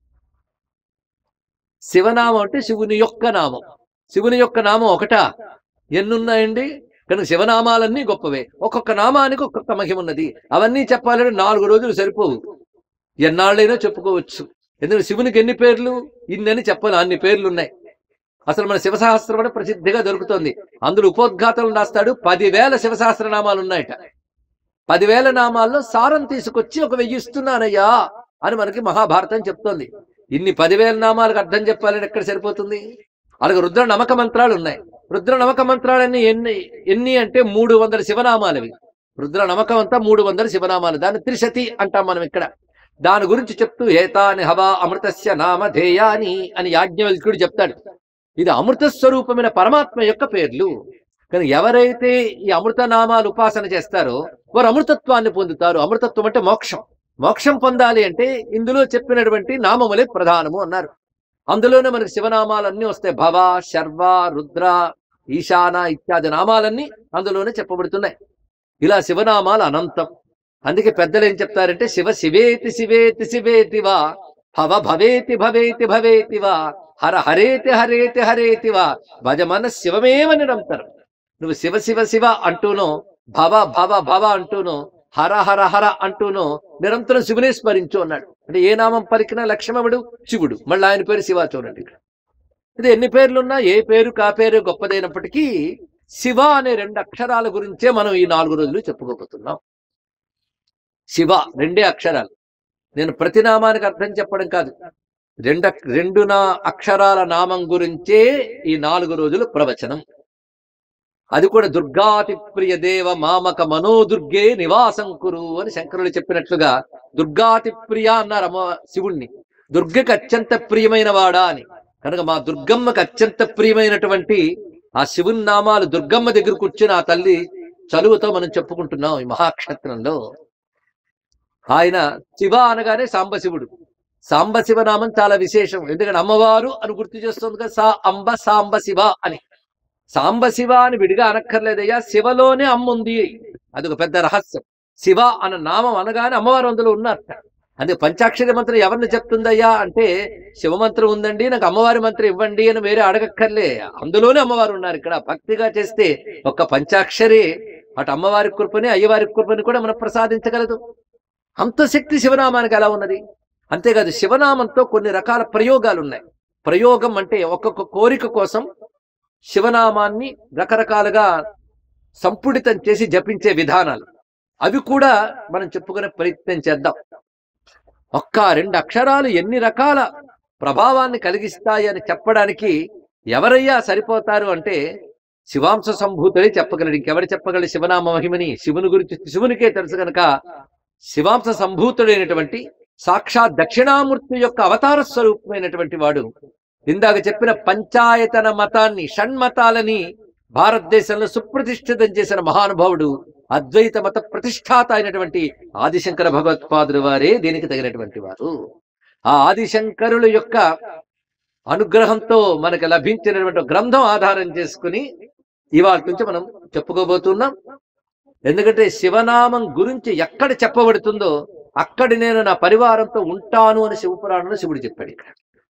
శివనామం అంటే శివుని యొక్క నామం. శివుని యొక్క నామం ఒకటా? ఎన్నున్నాయండి? కనుక శివనామాలన్నీ గొప్పవే. ఒక్కొక్క నామానికి ఒక్కొక్క మహిమ ఉన్నది. అవన్నీ చెప్పాలంటే నాలుగు రోజులు సరిపోవు, ఎన్నాళ్ళైనా చెప్పుకోవచ్చు. ఎందుకంటే శివునికి ఎన్ని పేర్లు, ఇన్నని చెప్పాలి, అన్ని పేర్లు ఉన్నాయి. అసలు మన శివసహస్రం అంటే ప్రసిద్ధిగా దొరుకుతుంది. అందులో ఉపోద్ఘాతం రాస్తాడు, పదివేల శివసహస్ర నామాలు ఉన్నాయట. పదివేల నామాల్లో సారం తీసుకొచ్చి ఒక వెయ్యి ఇస్తున్నానయ్యా అని మనకి మహాభారతం చెప్తోంది. ఇన్ని పదివేల నామాలకు అర్థం చెప్పాలని ఎక్కడ సరిపోతుంది? అలాగే రుద్ర నమక మంత్రాలు ఉన్నాయి. రుద్ర నమక మంత్రాలన్నీ ఎన్ని ఎన్ని అంటే మూడు వందల శివనామాలు. అవి రుద్ర నమకం అంతా మూడు వందల శివనామాలు. దాన్ని త్రిశతి అంటాం మనం ఇక్కడ. దాని గురించి చెప్తూ ఏతాని హవా అమృతస్య నామధేయాని అని యాజ్ఞవల్క్యుడు చెప్తాడు. ఇది అమృత స్వరూపమైన పరమాత్మ యొక్క పేర్లు. కానీ ఎవరైతే ఈ అమృత నామాలు ఉపాసన చేస్తారో వారు అమృతత్వాన్ని పొందుతారు. అమృతత్వం అంటే మోక్షం. మోక్షం పొందాలి అంటే ఇందులో చెప్పినటువంటి నామములే ప్రధానము అన్నారు. అందులోనే మనకి శివనామాలన్నీ వస్తాయి. భవ, శర్వ, రుద్ర, ఈశాన ఇత్యాది నామాలన్నీ అందులోనే చెప్పబడుతున్నాయి. ఇలా శివనామాలు అనంతం. అందుకే పెద్దలు ఏం చెప్తారంటే శివ శివేతి శివేతి శివేతివా, భవ భవేతి భవేతి భవేతివా, హర హరేతి హరేతి హరేతివా, భజమన శివమేవ నిరంతరం. నువ్వు శివ శివ శివ అంటూనో, భవ భవ భవ అంటూనో, హర హర హర అంటూనో నిరంతరం శివునే స్మరించు అన్నాడు. అంటే ఏ నామం పలికినా లక్ష్మణుడు శివుడు, మళ్ళీ ఆయన పేరు శివ. చూడండి ఇక్కడ ఇది ఎన్ని పేర్లున్నా ఏ పేరు కా పేరు గొప్పదైనప్పటికీ శివ అనే రెండు అక్షరాల గురించే మనం ఈ నాలుగు రోజులు చెప్పుకోబోతున్నాం. శివ రెండే అక్షరాలు. నేను ప్రతి నామానికి అర్థం చెప్పడం కాదు. రెండు రెండు నా అక్షరాల నామం గురించే ఈ నాలుగు రోజులు ప్రవచనం. అది కూడా దుర్గాతి ప్రియ దేవ మామక మనోదుర్గే నివాసం కురు అని శంకరులు చెప్పినట్లుగా దుర్గాతి ప్రియ అన్నారు అమ్మ శివుణ్ణి. దుర్గకి అత్యంత ప్రియమైన వాడా అని. కనుక మా దుర్గమ్మకి అత్యంత ప్రియమైనటువంటి ఆ శివుని నామాలు దుర్గమ్మ దగ్గర కూర్చుని ఆ తల్లి చలువతో మనం చెప్పుకుంటున్నాం ఈ మహాక్షేత్రంలో. ఆయన శివ అనగానే సాంబశివుడు. సాంబశివ నామం చాలా విశేషం. ఎందుకంటే అమ్మవారు అని గుర్తు చేస్తుంది కదా, సా అంబ సాంబ శివ అని. సాంబశివ అని విడిగా అనక్కర్లేదయ్యా, శివలోనే అమ్మ ఉంది. అదొక పెద్ద రహస్యం. శివ అన్న నామం అనగానే అమ్మవారు అందులో ఉన్నారట. అందుకే పంచాక్షరి మంత్రం ఎవరిని చెప్తుందయ్యా అంటే శివమంత్రం ఉందండి, నాకు అమ్మవారి మంత్రం ఇవ్వండి అని వేరే అడగక్కర్లే, అందులోనే అమ్మవారు ఉన్నారు. ఇక్కడ భక్తిగా చేస్తే ఒక్క పంచాక్షరి అటు అమ్మవారి కృపని అయ్యవారి కృపని కూడా మనం ప్రసాదించగలదు. అంత శక్తి శివనామానికి ఎలా ఉన్నది. అంతేకాదు శివనామంతో కొన్ని రకాల ప్రయోగాలు ఉన్నాయి. ప్రయోగం అంటే ఒక్కొక్క కోరిక కోసం శివనామాన్ని రకరకాలుగా సంపుడితం చేసి జపించే విధానాలు, అవి కూడా మనం చెప్పుకునే ప్రయత్నం చేద్దాం. ఒక్క రెండు అక్షరాలు ఎన్ని రకాల ప్రభావాన్ని కలిగిస్తాయి అని చెప్పడానికి ఎవరయ్యా సరిపోతారు అంటే శివాంశ సంభూతుడే చెప్పగలడు. ఇంకెవరు చెప్పగలడు శివనామ మహిమని? శివుని గురించి శివునికే తెలుసు కనుక శివాంశ సంభూతుడైనటువంటి సాక్షాత్ దక్షిణామూర్తి యొక్క అవతార స్వరూపమైనటువంటి వాడు. ఇందాక చెప్పిన పంచాయతన మతాన్ని షణ్మతాలని భారతదేశంలో సుప్రతిష్ఠితం చేసిన మహానుభావుడు, అద్వైత మత ప్రతిష్టాత అయినటువంటి ఆదిశంకర భగవత్పాదుల వారే దీనికి తగినటువంటి వారు. ఆ ఆదిశంకరుల యొక్క అనుగ్రహంతో మనకు లభించినటువంటి గ్రంథం ఆధారం చేసుకుని ఇవాళ నుంచి మనం చెప్పుకోబోతున్నాం. ఎందుకంటే శివనామం గురించి ఎక్కడ చెప్పబడుతుందో అక్కడి నేను నా పరివారంతో ఉంటాను అని శివపురాణంలో శివుడు చెప్పాడు. ఇక్కడ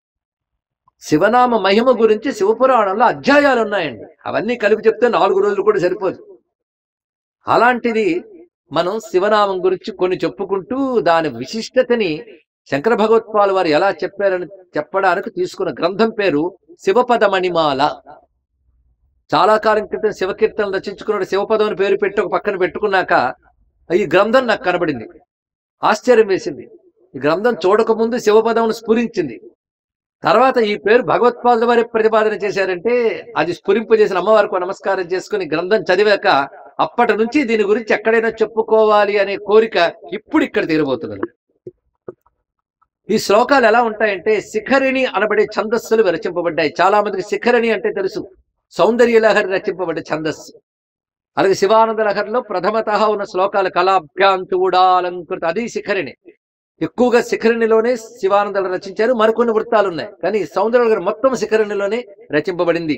శివనామ మహిమ గురించి శివపురాణంలో అధ్యాయాలు ఉన్నాయండి. అవన్నీ కలిపి చెప్తే నాలుగు రోజులు కూడా సరిపోదు. అలాంటిది మనం శివనామం గురించి కొన్ని చెప్పుకుంటూ దాని విశిష్టతని శంకర భగవత్పాల్ వారు ఎలా చెప్పారని చెప్పడానికి తీసుకున్న గ్రంథం పేరు శివపదమణిమాల. చాలా కాలం క్రితం శివకీర్తనలు రచించుకున్నాడు. శివపదం అని పేరు పెట్టి ఒక పక్కన పెట్టుకున్నాక ఈ గ్రంథం నాకు కనబడింది. ఆశ్చర్యం వేసింది. ఈ గ్రంథం చూడకముందు శివపదం స్ఫురించింది. తర్వాత ఈ పేరు భగవత్పాదుల వారి ప్రతిపాదన చేశారంటే అది స్ఫురింపజేసిన అమ్మవారికి నమస్కారం చేసుకుని గ్రంథం చదివాక అప్పటి నుంచి దీని గురించి ఎక్కడైనా చెప్పుకోవాలి అనే కోరిక ఇప్పుడు ఇక్కడ తీరబోతున్నది. ఈ శ్లోకాలు ఎలా ఉంటాయంటే శిఖరిణి అనబడే ఛందస్సులు రచింపబడ్డాయి. చాలా మందికి శిఖరిణి అంటే తెలుసు, సౌందర్య లహరి రచింపబడ్డ ఛందస్సు. అలాగే శివానంద లహరిలో ప్రథమత ఉన్న శ్లోకాలు కళాభ్యాంతుడాలంకృత, అది శిఖరిణి. ఎక్కువగా శిఖరిణిలోనే శివానందలు రచించారు. మరికొన్ని వృత్తాలు ఉన్నాయి, కానీ సౌందర్య లహరి మొత్తం శిఖరిణిలోనే రచింపబడింది.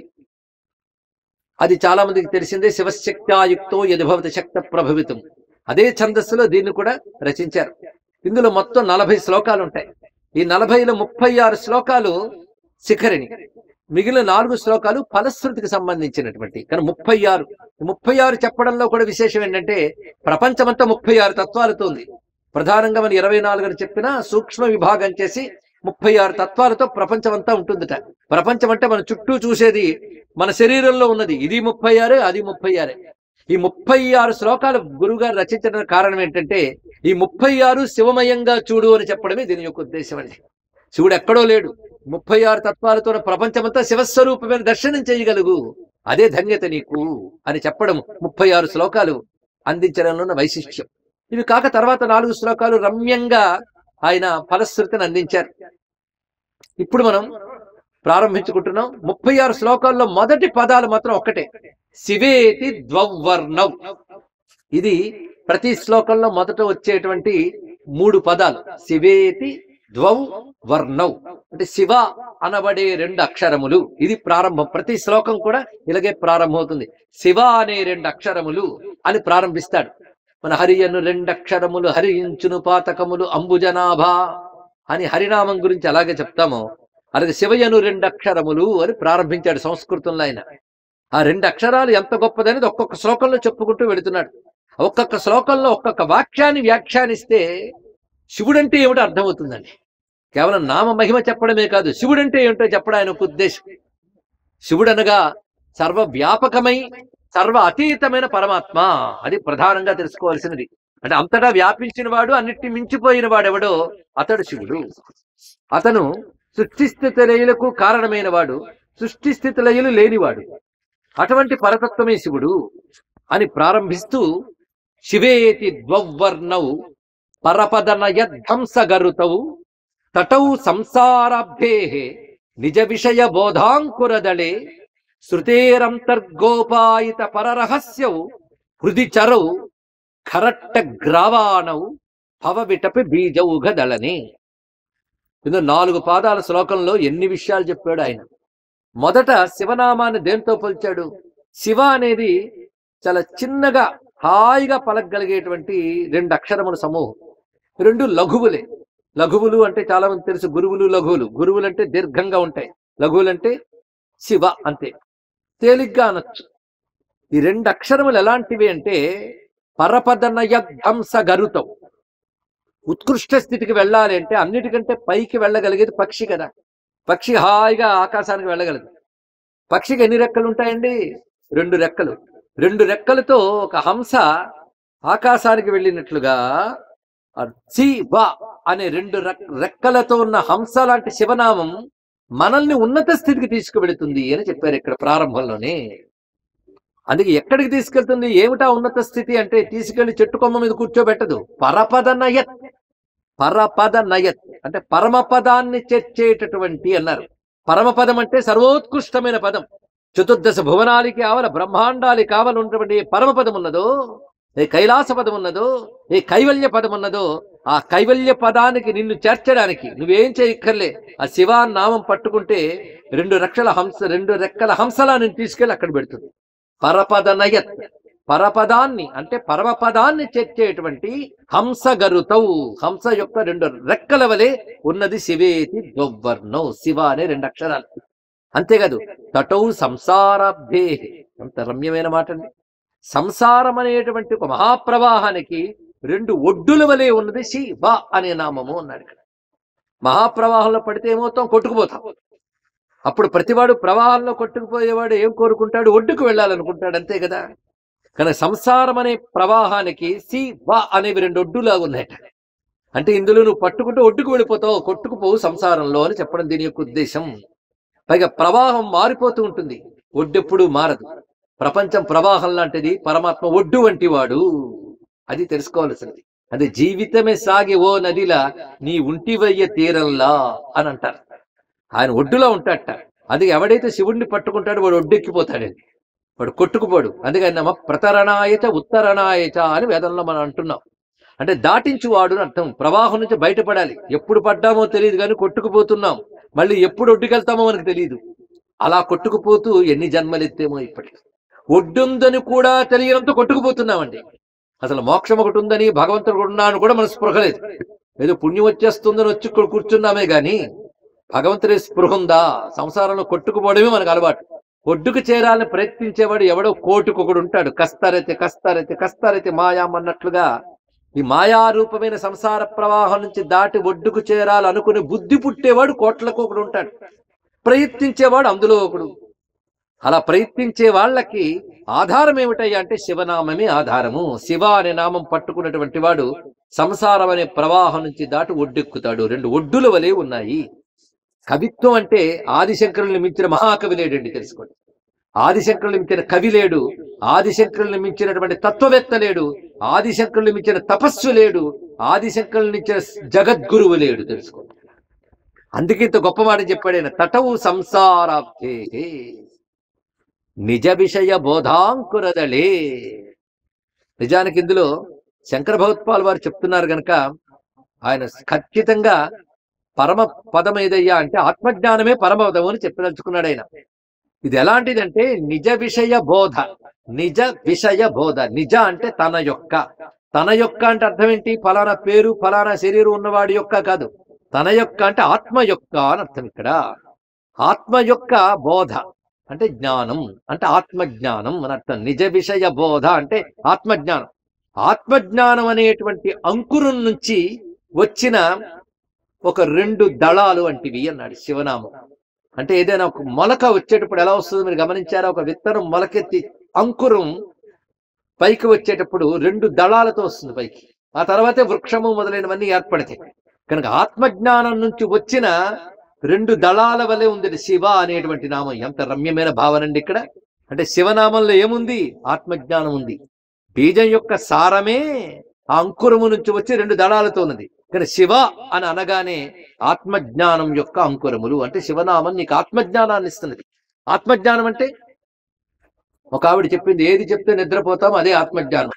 అది చాలా మందికి తెలిసిందే. శివశక్త్యాయుక్తో యద్భవతి శక్త ప్రభవితం, అదే ఛందస్సులో దీన్ని కూడా రచించారు. ఇందులో మొత్తం నలభై శ్లోకాలు ఉంటాయి. ఈ నలభైలో ముప్పై ఆరు శ్లోకాలు శిఖరిణి, మిగిలిన నాలుగు శ్లోకాలు ఫలశ్రుతికి సంబంధించినటువంటి. కానీ ముప్పై ఆరు ముప్పై ఆరు చెప్పడంలో కూడా విశేషం ఏంటంటే ప్రపంచమంతా ముప్పై ఆరు తత్వాలతో ఉంది. ప్రధానంగా మన ఇరవై నాలుగు అని చెప్పిన సూక్ష్మ విభాగం చేసి ముప్పై ఆరు తత్వాలతో ప్రపంచమంతా ఉంటుందిట. ప్రపంచం అంటే మన చుట్టూ చూసేది మన శరీరంలో ఉన్నది, ఇది ముప్పై ఆరే అది ముప్పై ఆరే. ఈ ముప్పై ఆరు శ్లోకాలు గురువుగారు రచించడానికి కారణం ఏంటంటే ఈ ముప్పై ఆరు శివమయంగా చూడు అని చెప్పడమే దీని యొక్క ఉద్దేశం అండి. శివుడు ఎక్కడో లేడు, ముప్పై ఆరు తత్వాలతో ప్రపంచమంతా శివస్వరూపమైన దర్శనం చేయగలుగు, అదే ధన్యత నీకు అని చెప్పడం ముప్పై ఆరు శ్లోకాలు అందించడంలో ఉన్న వైశిష్ట్యం. ఇవి కాక తర్వాత నాలుగు శ్లోకాలు రమ్యంగా ఆయన ఫలశ్రుతిని అందించారు. ఇప్పుడు మనం ప్రారంభించుకుంటున్నాం. ముప్పై ఆరు శ్లోకాల్లో మొదటి పదాలు మాత్రం ఒక్కటే, శివేతి ద్వౌవర్ణౌ. ఇది ప్రతి శ్లోకంలో మొదట వచ్చేటువంటి మూడు పదాలు. శివేతి ద్వౌ వర్ణౌ అంటే శివ అనబడే రెండు అక్షరములు. ఇది ప్రారంభం. ప్రతి శ్లోకం కూడా ఇలాగే ప్రారంభమవుతుంది. శివ అనే రెండు అక్షరములు అని ప్రారంభిస్తాడు. మన హరియను రెండక్షరములు హరించును పాతకములు అంబుజనాభా అని హరినామం గురించి అలాగే చెప్తామో అలాగే శివయను రెండక్షరములు అని ప్రారంభించాడు సంస్కృతంలో ఆయన. ఆ రెండు అక్షరాలు ఎంత గొప్పదనేది ఒక్కొక్క శ్లోకంలో చెప్పుకుంటూ వెళుతున్నాడు. ఒక్కొక్క శ్లోకంలో ఒక్కొక్క వాక్యాన్ని వ్యాఖ్యానిస్తే శివుడంటే ఏమిటో అర్థమవుతుందండి. కేవలం నామ మహిమ చెప్పడమే కాదు, శివుడంటే ఏమిటో చెప్పడం ఆయన ఒక ఉద్దేశం. శివుడనగా సర్వవ్యాపకమై సర్వ అతీతమైన పరమాత్మ, అది ప్రధానంగా తెలుసుకోవాల్సినది. అంటే అంతటా వ్యాపించిన వాడు, అన్నిటిని మించిపోయిన వాడెవడో అతడు శివుడు. అతను సృష్టిస్థితి లయలకు కారణమైన వాడు, సృష్టిస్థితి లయలు లేనివాడు. అటువంటి పరతత్వమే శివుడు అని ప్రారంభిస్తూ శివేతి ద్వవర్ణౌ పరపదనయధ్వంసగరుతౌ తటౌ సంసారాబ్ధే నిజ విషయ బోధాంకురదళే శృతేరంతర్గోపాయిత పరరహస్యౌ హృది చరౌ ఖరట్ట గ్రావాణౌ భవవిటపి బీజౌఘదళనే. ఇందులో నాలుగు పాదాల శ్లోకంలో ఎన్ని విషయాలు చెప్పాడు ఆయన. మొదట శివనామాన్ని దేంతో పోల్చాడు? శివ అనేది చాలా చిన్నగా హాయిగా పలకగలిగేటువంటి రెండు అక్షరముల సమూహం. రెండు లఘువులే. లఘువులు అంటే చాలా మంది తెలుసు, గురువులు లఘువులు. గురువులు అంటే దీర్ఘంగా ఉంటాయి, లఘువులు అంటే శివ అంతే, తేలిగ్గా అనొచ్చు. ఈ రెండు అక్షరములు ఎలాంటివి అంటే పరపదనయధ్వంస గరుతం. ఉత్కృష్ట స్థితికి వెళ్ళాలి అంటే అన్నిటికంటే పైకి వెళ్ళగలిగేది పక్షి కదా. పక్షి హాయిగా ఆకాశానికి వెళ్ళగలదు. పక్షికి ఎన్ని రెక్కలు ఉంటాయండి? రెండు రెక్కలు. రెండు రెక్కలతో ఒక హంస ఆకాశానికి వెళ్ళినట్లుగా శివ అనే రెండు రెక్కలతో ఉన్న హంస లాంటి శివనామం మనల్ని ఉన్నత స్థితికి తీసుకువెళుతుంది అని చెప్పారు ఇక్కడ ప్రారంభంలోనే. అందుకే ఎక్కడికి తీసుకెళ్తుంది? ఏమిటా ఉన్నత స్థితి అంటే తీసుకెళ్లి చెట్టు కొమ్మ మీద కూర్చోబెట్టదు. పరపద నయత్. పరపద నయత్ అంటే పరమపదాన్ని చేర్చేటటువంటి అన్నారు. పరమపదం అంటే సర్వోత్కృష్టమైన పదం. చతుర్దశ భువనాలకి కావాల, బ్రహ్మాండాలకి కావాలి ఉన్నటువంటి పరమపదం ఉన్నదో, ఏ కైలాస పదం ఉన్నదో, ఏ కైవల్య పదం ఉన్నదో, ఆ కైవల్య పదానికి నిన్ను చేర్చడానికి నువ్వేం చేయక్కర్లే. ఆ శివా నామం పట్టుకుంటే రెండు రెక్కల హంస రెండు రెక్కల హంసలా నేను తీసుకెళ్ళి అక్కడ పెడుతుంది. పరపద నయత్ పరపదాన్ని అంటే పరమపదాన్ని చేర్చేటువంటి హంస గరుతౌ. హంస యొక్క రెండు రెక్కల వలె ఉన్నది శివేతి ద్వవర్ణౌ. శివ అనే రెండు అక్షరాలు. అంతేకాదు తటౌ సంసారాబ్ధే. అంత రమ్యమైన మాట అండి. సంసారం అనేటువంటి ఒక మహాప్రవాహానికి రెండు ఒడ్డుల వలె ఉన్నది శివ అనే నామము అన్నాడు ఇక్కడ. మహాప్రవాహంలో పడితే ఏమవుతాం? కొట్టుకుపోతాం. అప్పుడు ప్రతివాడు ప్రవాహంలో కొట్టుకుపోయేవాడు ఏం కోరుకుంటాడు? ఒడ్డుకు వెళ్ళాలనుకుంటాడు, అంతే కదా. కానీ సంసారం అనే ప్రవాహానికి శివ అనేవి రెండు ఒడ్డులాగా ఉన్నాయట. అంటే ఇందులో నువ్వు పట్టుకుంటే ఒడ్డుకు వెళ్ళిపోతావు, కొట్టుకుపోవు సంసారంలో అని చెప్పడం దీని యొక్క ఉద్దేశం. పైగా ప్రవాహం మారిపోతూ ఉంటుంది, ఒడ్డెప్పుడు మారదు. ప్రపంచం ప్రవాహం లాంటిది, పరమాత్మ ఒడ్డు వంటి వాడు. అది తెలుసుకోవాల్సింది. అది జీవితమే సాగి ఓ నదిలా నీ ఉంటివయ్య తీరంలా అని అంటారు. ఆయన ఒడ్డులో ఉంటాడట. అందుకే ఎవడైతే శివుడిని పట్టుకుంటాడో వాడు ఒడ్డెక్కిపోతాడండి, వాడు కొట్టుకుపోడు. అందుకని నమ్మ ప్రతరణాయచ ఉత్తరణాయచ అని వేదంలో మనం అంటున్నాం. అంటే దాటించువాడు అని అర్థం. ప్రవాహం నుంచి బయటపడాలి. ఎప్పుడు పడ్డామో తెలియదు కానీ కొట్టుకుపోతున్నాం. మళ్ళీ ఎప్పుడు ఒడ్డుకెళ్తామో మనకు తెలియదు. అలా కొట్టుకుపోతూ ఎన్ని జన్మలెత్తేమో ఇప్పటికి. ఒడ్డుందని కూడా తెలియడంతో కొట్టుకుపోతున్నామండి. అసలు మోక్షం ఒకటి ఉందని, భగవంతుడు ఉన్నాను కూడా మన స్పృహ లేదు. ఏదో పుణ్యం వచ్చేస్తుందని వచ్చి ఇక్కడ కూర్చున్నామే గాని భగవంతుడి స్పృహ ఉందా? సంసారంలో కొట్టుకుపోవడమే మనకు అలవాటు. ఒడ్డుకు చేరాలని ప్రయత్నించేవాడు ఎవడో కోటుకొకడు ఉంటాడు. కస్తారైతే కస్తారైతే కస్తారైతే మాయాం అన్నట్లుగా ఈ మాయారూపమైన సంసార ప్రవాహం నుంచి దాటి ఒడ్డుకు చేరాలనుకుని బుద్ధి పుట్టేవాడు కోట్లకు ఒకడు ఉంటాడు. ప్రయత్నించేవాడు అందులో ఒకడు. అలా ప్రయత్నించే వాళ్ళకి ఆధారం ఏమిటయ్యా అంటే శివనామమే ఆధారము. శివ అనే నామం పట్టుకున్నటువంటి వాడు సంసారం అనే ప్రవాహం నుంచి దాటి ఒడ్డెక్కుతాడు. రెండు ఒడ్డుల వలె ఉన్నాయి. కవిత్వం అంటే ఆదిశంకరుల్ని మించిన మహాకవి లేడండి, తెలుసుకోండి. ఆదిశంకరుల్ని మించిన కవి లేడు, ఆదిశంకరుల్ని మించినటువంటి తత్వవేత్త లేడు, ఆదిశంకరుల్ని మించిన తపస్సు లేడు, ఆదిశంకరుల్ని మించిన జగద్గురువు లేడు, తెలుసుకోండి. అందుకే ఇంత గొప్ప మాట చెప్పాడు. తటవు సంసారాబ్ధే నిజ విషయ బోధాంకురదళే. నిజానికి ఇందులో శంకర భగవత్పాల్ వారు చెప్తున్నారు గనక ఆయన ఖచ్చితంగా పరమ పదం ఏదయ్యా అంటే ఆత్మజ్ఞానమే పరమపదం అని చెప్పదలుచుకున్నాడు ఆయన. ఇది ఎలాంటిదంటే నిజ విషయ బోధ. నిజ విషయ బోధ. నిజ అంటే తన యొక్క. తన యొక్క అంటే అర్థం ఏంటి? ఫలానా పేరు ఫలానా శరీరం ఉన్నవాడి యొక్క కాదు. తన యొక్క అంటే ఆత్మ యొక్క అని అర్థం. ఇక్కడ ఆత్మ యొక్క బోధ అంటే జ్ఞానం, అంటే ఆత్మజ్ఞానం అని అర్థం. నిజ విషయ బోధ అంటే ఆత్మజ్ఞానం. ఆత్మజ్ఞానం అనేటువంటి అంకురం నుంచి వచ్చిన ఒక రెండు దళాలు వంటివి అన్నాడు శివనామం. అంటే ఏదైనా ఒక మొలక వచ్చేటప్పుడు ఎలా వస్తుందో మీరు గమనించారా? ఒక విత్తనం మొలకెత్తి అంకురం పైకి వచ్చేటప్పుడు రెండు దళాలతో వస్తుంది పైకి. ఆ తర్వాతే వృక్షము మొదలైనవన్నీ ఏర్పడతాయి. కనుక ఆత్మజ్ఞానం నుంచి వచ్చిన రెండు దళాల వలె ఉంది శివ అనేటువంటి నామం. ఎంత రమ్యమైన భావన అండి ఇక్కడ. అంటే శివనామంలో ఏముంది? ఆత్మజ్ఞానం ఉంది. బీజం యొక్క సారమే ఆ అంకురము నుంచి వచ్చి రెండు దళాలతో ఉన్నది. కానీ శివ అని అనగానే ఆత్మజ్ఞానం యొక్క అంకురములు. అంటే శివనామం నీకు ఆత్మజ్ఞానాన్ని ఇస్తున్నది. ఆత్మజ్ఞానం అంటే ఒక ఆవిడ చెప్పింది, ఏది చెప్తే నిద్రపోతామో అదే ఆత్మజ్ఞానం.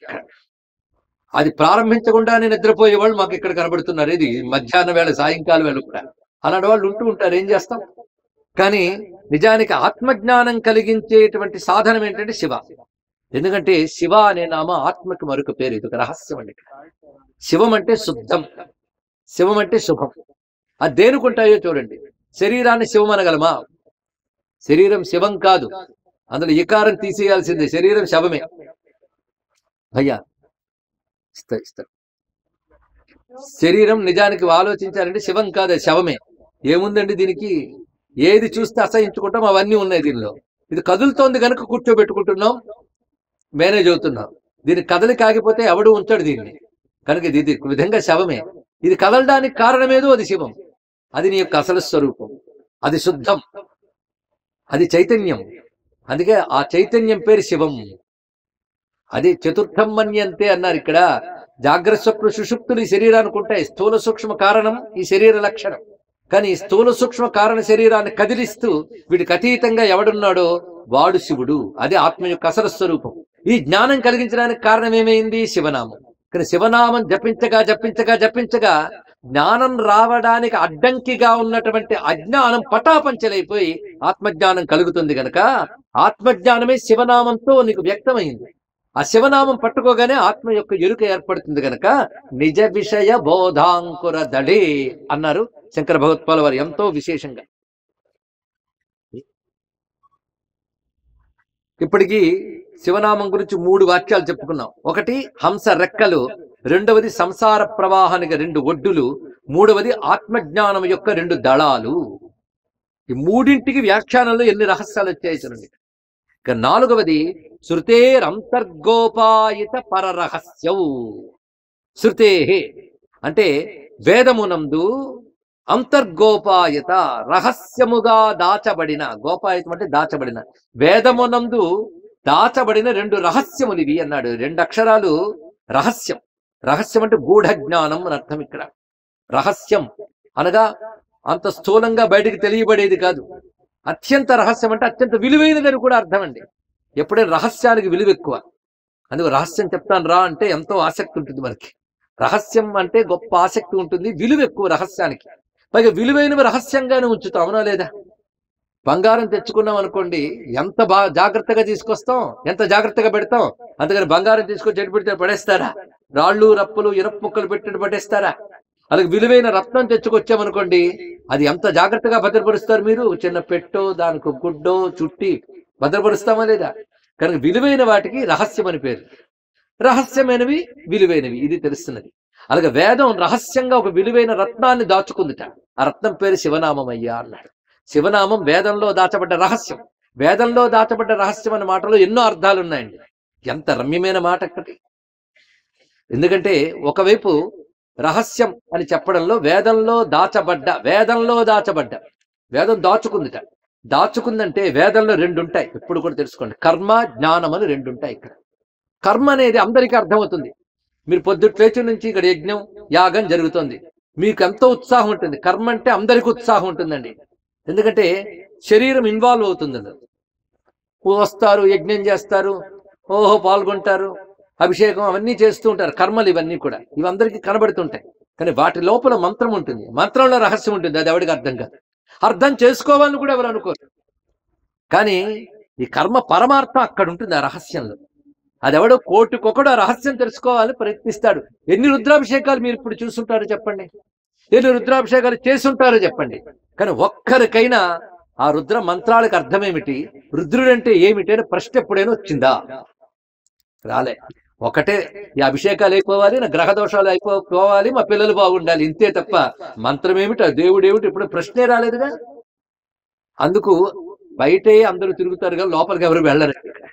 అది ప్రారంభించకుండానే నిద్రపోయే వాళ్ళు మాకు ఇక్కడ కనబడుతున్నారు. ఇది మధ్యాహ్నం వేళ, సాయంకాలం వేళ కూడా అలాంటి వాళ్ళు ఉంటూ ఉంటారు. ఏం చేస్తాం? కానీ నిజానికి ఆత్మజ్ఞానం కలిగించేటువంటి సాధనం ఏంటంటే శివ. ఎందుకంటే శివ అనే నామ ఆత్మకి మరొక పేరు. ఇది ఒక రహస్యం అండి. శివం అంటే శుద్ధం, శివం అంటే శుభం. అది దేనికుంటాయో చూడండి. శరీరాన్ని శివం అనగలమా? శరీరం శివం కాదు, అందులో ఇకారం తీసేయాల్సిందే. శరీరం శవమే. భయ్యా ఇస్తా ఇస్తా శరీరం నిజానికి ఆలోచించాలంటే శివం కాదు, శవమే. ఏముందండి దీనికి? ఏది చూస్తే అసహించుకుంటాం అవన్నీ ఉన్నాయి దీనిలో. ఇది కదులుతోంది కనుక కూర్చోబెట్టుకుంటున్నాం, మేనేజ్ అవుతున్నాం. దీని కదలిక ఆగిపోతే ఎవడు ఉంచాడు దీన్ని. కనుక ఇది ఇది విధంగా శవమే. ఇది కదలడానికి కారణమేదో అది శివం. అది నీ యొక్క అసలు స్వరూపం. అది శుద్ధం, అది చైతన్యం. అందుకే ఆ చైతన్యం పేరు శివం. అది చతుర్థం మన్యంతే అన్నారు ఇక్కడ. జాగ్రత్త స్వప్న సుషుప్తులు ఈ శరీరానికి ఉంటాయి. స్థూల సూక్ష్మ కారణం ఈ శరీర లక్షణం. కానీ ఈ స్థూల సూక్ష్మ కారణ శరీరాన్ని కదిలిస్తూ వీడికి అతీతంగా ఎవడున్నాడో వాడు శివుడు. అది ఆత్మ యొక్క అసలు స్వరూపం. ఈ జ్ఞానం కలిగించడానికి కారణం ఏమైంది? శివనామం. కానీ శివనామం జపించగా జపించగా జపించగా జ్ఞానం రావడానికి అడ్డంకిగా ఉన్నటువంటి అజ్ఞానం పటాపంచలైపోయి ఆత్మజ్ఞానం కలుగుతుంది గనక ఆత్మజ్ఞానమే శివనామంతో నీకు వ్యక్తమైంది. ఆ శివనామం పట్టుకోగానే ఆత్మ యొక్క ఎరుక ఏర్పడుతుంది గనక నిజ విషయ బోధాంకుర దళే అన్నారు శంకర భగవత్పాల వారు ఎంతో విశేషంగా. ఇప్పటికీ శివనామం గురించి మూడు వాక్యాలు చెప్పుకున్నాం. ఒకటి హంస రెక్కలు, రెండవది సంసార ప్రవాహానికి రెండు ఒడ్డులు, మూడవది ఆత్మజ్ఞానం యొక్క రెండు దళాలు. ఈ మూడింటికి వ్యాఖ్యానంలో ఎన్ని రహస్యాలు వచ్చాయి చూడండి. ఇక నాలుగవది శృతేరంతర్గోపాయిత పరరహస్యౌ. శృతే అంటే వేదమునందు అంతర్గోపాయత రహస్యముగా దాచబడిన, గోపాయతం అంటే దాచబడిన, వేదమునందు దాచబడిన రెండు రహస్యములు ఇవి అన్నాడు. రెండు అక్షరాలు రహస్యం. రహస్యం అంటే గూఢ జ్ఞానం అని అర్థం. ఇక్కడ రహస్యం అనగా అంత స్థూలంగా బయటికి తెలియబడేది కాదు. అత్యంత రహస్యం అంటే అత్యంత విలువైనదని కూడా అర్థం అండి. ఎప్పుడైనా రహస్యానికి విలువ ఎక్కువ. అందుకు రహస్యం చెప్తాను రా అంటే ఎంతో ఆసక్తి ఉంటుంది మనకి. రహస్యం అంటే గొప్ప ఆసక్తి ఉంటుంది, విలువ ఎక్కువ రహస్యానికి. పైగా విలువైనవి రహస్యంగానే ఉంచుతాం, అవునా లేదా? బంగారం తెచ్చుకున్నాం అనుకోండి, ఎంత బాగా జాగ్రత్తగా తీసుకొస్తాం, ఎంత జాగ్రత్తగా పెడతాం. అందుకని బంగారం తీసుకొచ్చి ఎటు పెడితే పడేస్తారా? రాళ్ళు రప్పులు ఇరప్ ముక్కలు పెట్టి పడేస్తారా? అలాగే విలువైన రత్నం తెచ్చుకొచ్చామనుకోండి, అది ఎంత జాగ్రత్తగా భద్రపరుస్తారు మీరు. చిన్న పెట్టో దానికి గుడ్డో చుట్టి భద్రపరుస్తామా లేదా? కనుక విలువైన వాటికి రహస్యం అని పేరు. రహస్యమైనవి విలువైనవి, ఇది తెలుస్తున్నది. అలాగే వేదం రహస్యంగా ఒక విలువైన రత్నాన్ని దాచుకుందిట. ఆ రత్నం పేరు శివనామం అయ్యా అన్నాడు. శివనామం వేదంలో దాచబడ్డ రహస్యం. వేదంలో దాచబడ్డ రహస్యం అనే మాటలో ఎన్నో అర్థాలు ఉన్నాయండి. ఎంత రమ్యమైన మాట అక్కడి. ఎందుకంటే ఒకవైపు రహస్యం అని చెప్పడంలో వేదంలో దాచబడ్డ, వేదంలో దాచబడ్డ, వేదం దాచుకుందిట. దాచుకుందంటే వేదంలో రెండు ఉంటాయి, ఇప్పుడు కూడా తెలుసుకోండి. కర్మ జ్ఞానం అని రెండు ఉంటాయి. ఇక్కడ కర్మ అనేది అందరికీ అర్థమవుతుంది. మీరు పొద్దుట్లేచి నుంచి ఇక్కడ యజ్ఞం యాగం జరుగుతుంది, మీకు ఎంతో ఉత్సాహం ఉంటుంది. కర్మ అంటే అందరికీ ఉత్సాహం ఉంటుందండి. ఎందుకంటే శరీరం ఇన్వాల్వ్ అవుతుంది. వస్తారు, యజ్ఞం చేస్తారు, ఓహో పాల్గొంటారు, అభిషేకం అవన్నీ చేస్తూ ఉంటారు. కర్మలు ఇవన్నీ కూడా ఇవి అందరికీ కనబడుతుంటాయి. కానీ వాటి లోపల మంత్రం ఉంటుంది, మంత్రంలో రహస్యం ఉంటుంది. అది ఎవరికి అర్థం కాదు, అర్థం చేసుకోవాలని కూడా ఎవరు అనుకోరు. కానీ ఈ కర్మ పరమార్థం అక్కడ ఉంటుంది, ఆ రహస్యంలో. అది ఎవడో కోటికొకడు ఆ రహస్యం తెలుసుకోవాలని ప్రయత్నిస్తాడు. ఎన్ని రుద్రాభిషేకాలు మీరు ఇప్పుడు చూస్తుంటారో చెప్పండి, ఎన్ని రుద్రాభిషేకాలు చేసుంటారో చెప్పండి. కానీ ఒక్కరికైనా ఆ రుద్ర మంత్రాలకు అర్థమేమిటి, రుద్రుడంటే ఏమిటి అని ప్రశ్న ఎప్పుడైనా వచ్చిందా? రాలే. ఒకటే, ఈ అభిషేకాలు అయిపోవాలి, నా గ్రహ దోషాలు అయిపోవాలి, మా పిల్లలు బాగుండాలి, ఇంతే తప్ప మంత్రం ఏమిటి, ఆ దేవుడు ఏమిటి ఇప్పుడు ప్రశ్నే రాలేదుగా. అందుకు బయటే అందరూ తిరుగుతారు కానీ లోపలికి ఎవరు వెళ్ళరు.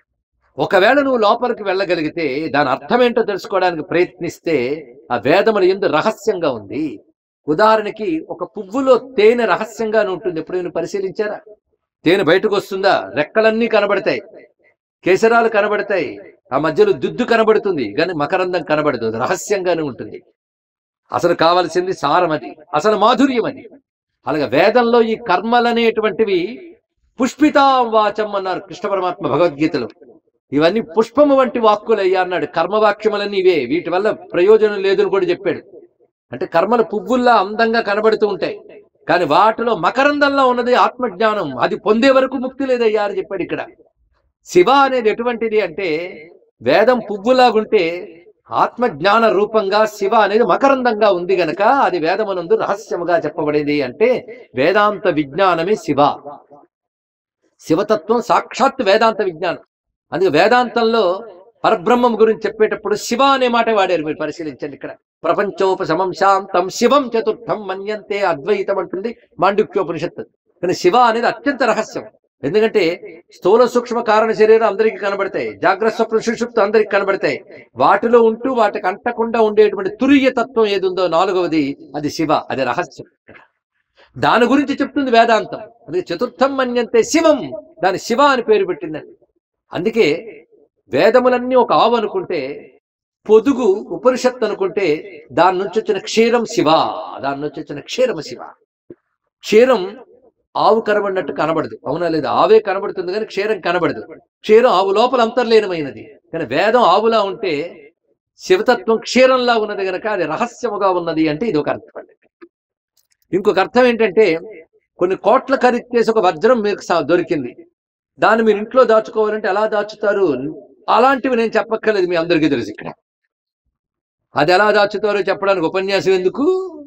ఒకవేళ నువ్వు లోపలికి వెళ్ళగలిగితే దాని అర్థం ఏంటో తెలుసుకోవడానికి ప్రయత్నిస్తే ఆ వేదముల యందు రహస్యంగా ఉంది. ఉదాహరణకి ఒక పువ్వులో తేనె రహస్యంగానే ఉంటుంది. ఎప్పుడు నేను పరిశీలించారా? తేనె బయటకు వస్తుందా? రెక్కలన్నీ కనబడతాయి, కేసరాలు కనబడతాయి, ఆ మధ్యలో దుద్దు కనబడుతుంది, కానీ మకరందం కనబడదు. రహస్యంగానే ఉంటుంది. అసలు కావలసింది సారం, అది అసలు మాధుర్యం అది. అలాగే వేదంలో ఈ కర్మలనేటువంటివి పుష్పితాం వాచం అన్నారు కృష్ణ పరమాత్మ భగవద్గీతలో. ఇవన్నీ పుష్పము వంటి వాక్కులయ్యా అన్నాడు. కర్మవాక్యములన్నీ ఇవే, వీటి వల్ల ప్రయోజనం లేదని కూడా చెప్పాడు. అంటే కర్మలు పువ్వుల్లా అందంగా కనబడుతూ ఉంటాయి, కానీ వాటిలో మకరందంలో ఉన్నది ఆత్మజ్ఞానం. అది పొందే వరకు ముక్తి లేదయ్యా అని చెప్పాడు ఇక్కడ. శివ అనేది ఎటువంటిది అంటే, వేదం పువ్వులాగుంటే ఆత్మజ్ఞాన రూపంగా శివ అనేది మకరందంగా ఉంది గనక అది వేదమునందు రహస్యముగా చెప్పబడేది. అంటే వేదాంత విజ్ఞానమే శివ. శివతత్వం సాక్షాత్ వేదాంత విజ్ఞానం. అందుకే వేదాంతంలో పరబ్రహ్మం గురించి చెప్పేటప్పుడు శివ అనే మాట వాడారు. మీరు పరిశీలించండి. ఇక్కడ ప్రపంచోపశమం శాంతం శివం చతుర్థం మన్యంతే అద్వైతం అంటుంది మాండుక్యోపనిషత్తు. కానీ శివ అనేది అత్యంత రహస్యం. ఎందుకంటే స్థూల సూక్ష్మ కారణ శరీరం అందరికీ కనబడతాయి, జాగ్రత్త స్వప్న సుషుప్తి అందరికీ కనబడతాయి. వాటిలో ఉంటూ వాటికి అంటకుండా ఉండేటువంటి తురియ తత్వం ఏది ఉందో నాలుగవది, అది శివ. అది రహస్యం. దాని గురించి చెప్తుంది వేదాంతం. అందుకే చతుర్థం మన్యంతే శివం, దాని శివ అని పేరు పెట్టిందండి. అందుకే వేదములన్నీ ఒక ఆవు అనుకుంటే, పొదుగు ఉపనిషత్తు అనుకుంటే, దాని నుంచి వచ్చిన క్షీరం శివ, దాని నుంచి వచ్చిన క్షీరం శివ. క్షీరం ఆవు కనబడినట్టు కనబడదు, అవునా లేదా? ఆవే కనబడుతుంది కానీ క్షీరం కనబడదు. క్షీరం ఆవు లోపల అంతర్లీనమైనది. కానీ వేదం ఆవులా ఉంటే శివతత్వం క్షీరంలా ఉన్నది కనుక అది రహస్యముగా ఉన్నది. అంటే ఇది ఒక అర్థం అండి. ఇంకొక అర్థం ఏంటంటే, కొన్ని కోట్ల ఖరీదు చేసి ఒక వజ్రం మీకు దొరికింది, దాన్ని మీరు ఇంట్లో దాచుకోవాలంటే ఎలా దాచుతారు? అలాంటివి నేను చెప్పక్కర్లేదు, మీ అందరికీ తెలుసు. ఇక్కడ అది ఎలా దాచుతారో చెప్పడానికి ఉపన్యాసం ఎందుకు?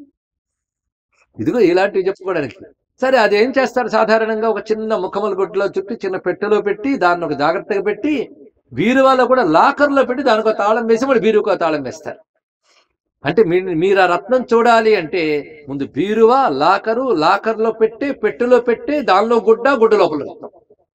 ఇదిగో ఇలాంటివి చెప్పుకోవడానికి. సరే, అది ఏం చేస్తారు? సాధారణంగా ఒక చిన్న ముఖముల గుడ్డలో చుట్టి చిన్న పెట్టెలో పెట్టి దాన్ని ఒక జాగ్రత్తగా పెట్టి బీరువాలో కూడా లాకర్లో పెట్టి దానికి ఒక తాళం వేసి మళ్ళీ బీరువా తాళం వేస్తారు. అంటే మీరు ఆ రత్నం చూడాలి అంటే ముందు బీరువా, లాకరు, లాకర్లో పెట్టి పెట్టెలో పెట్టి దానిలో గుడ్డ, గుడ్డ లోపల రత్నం.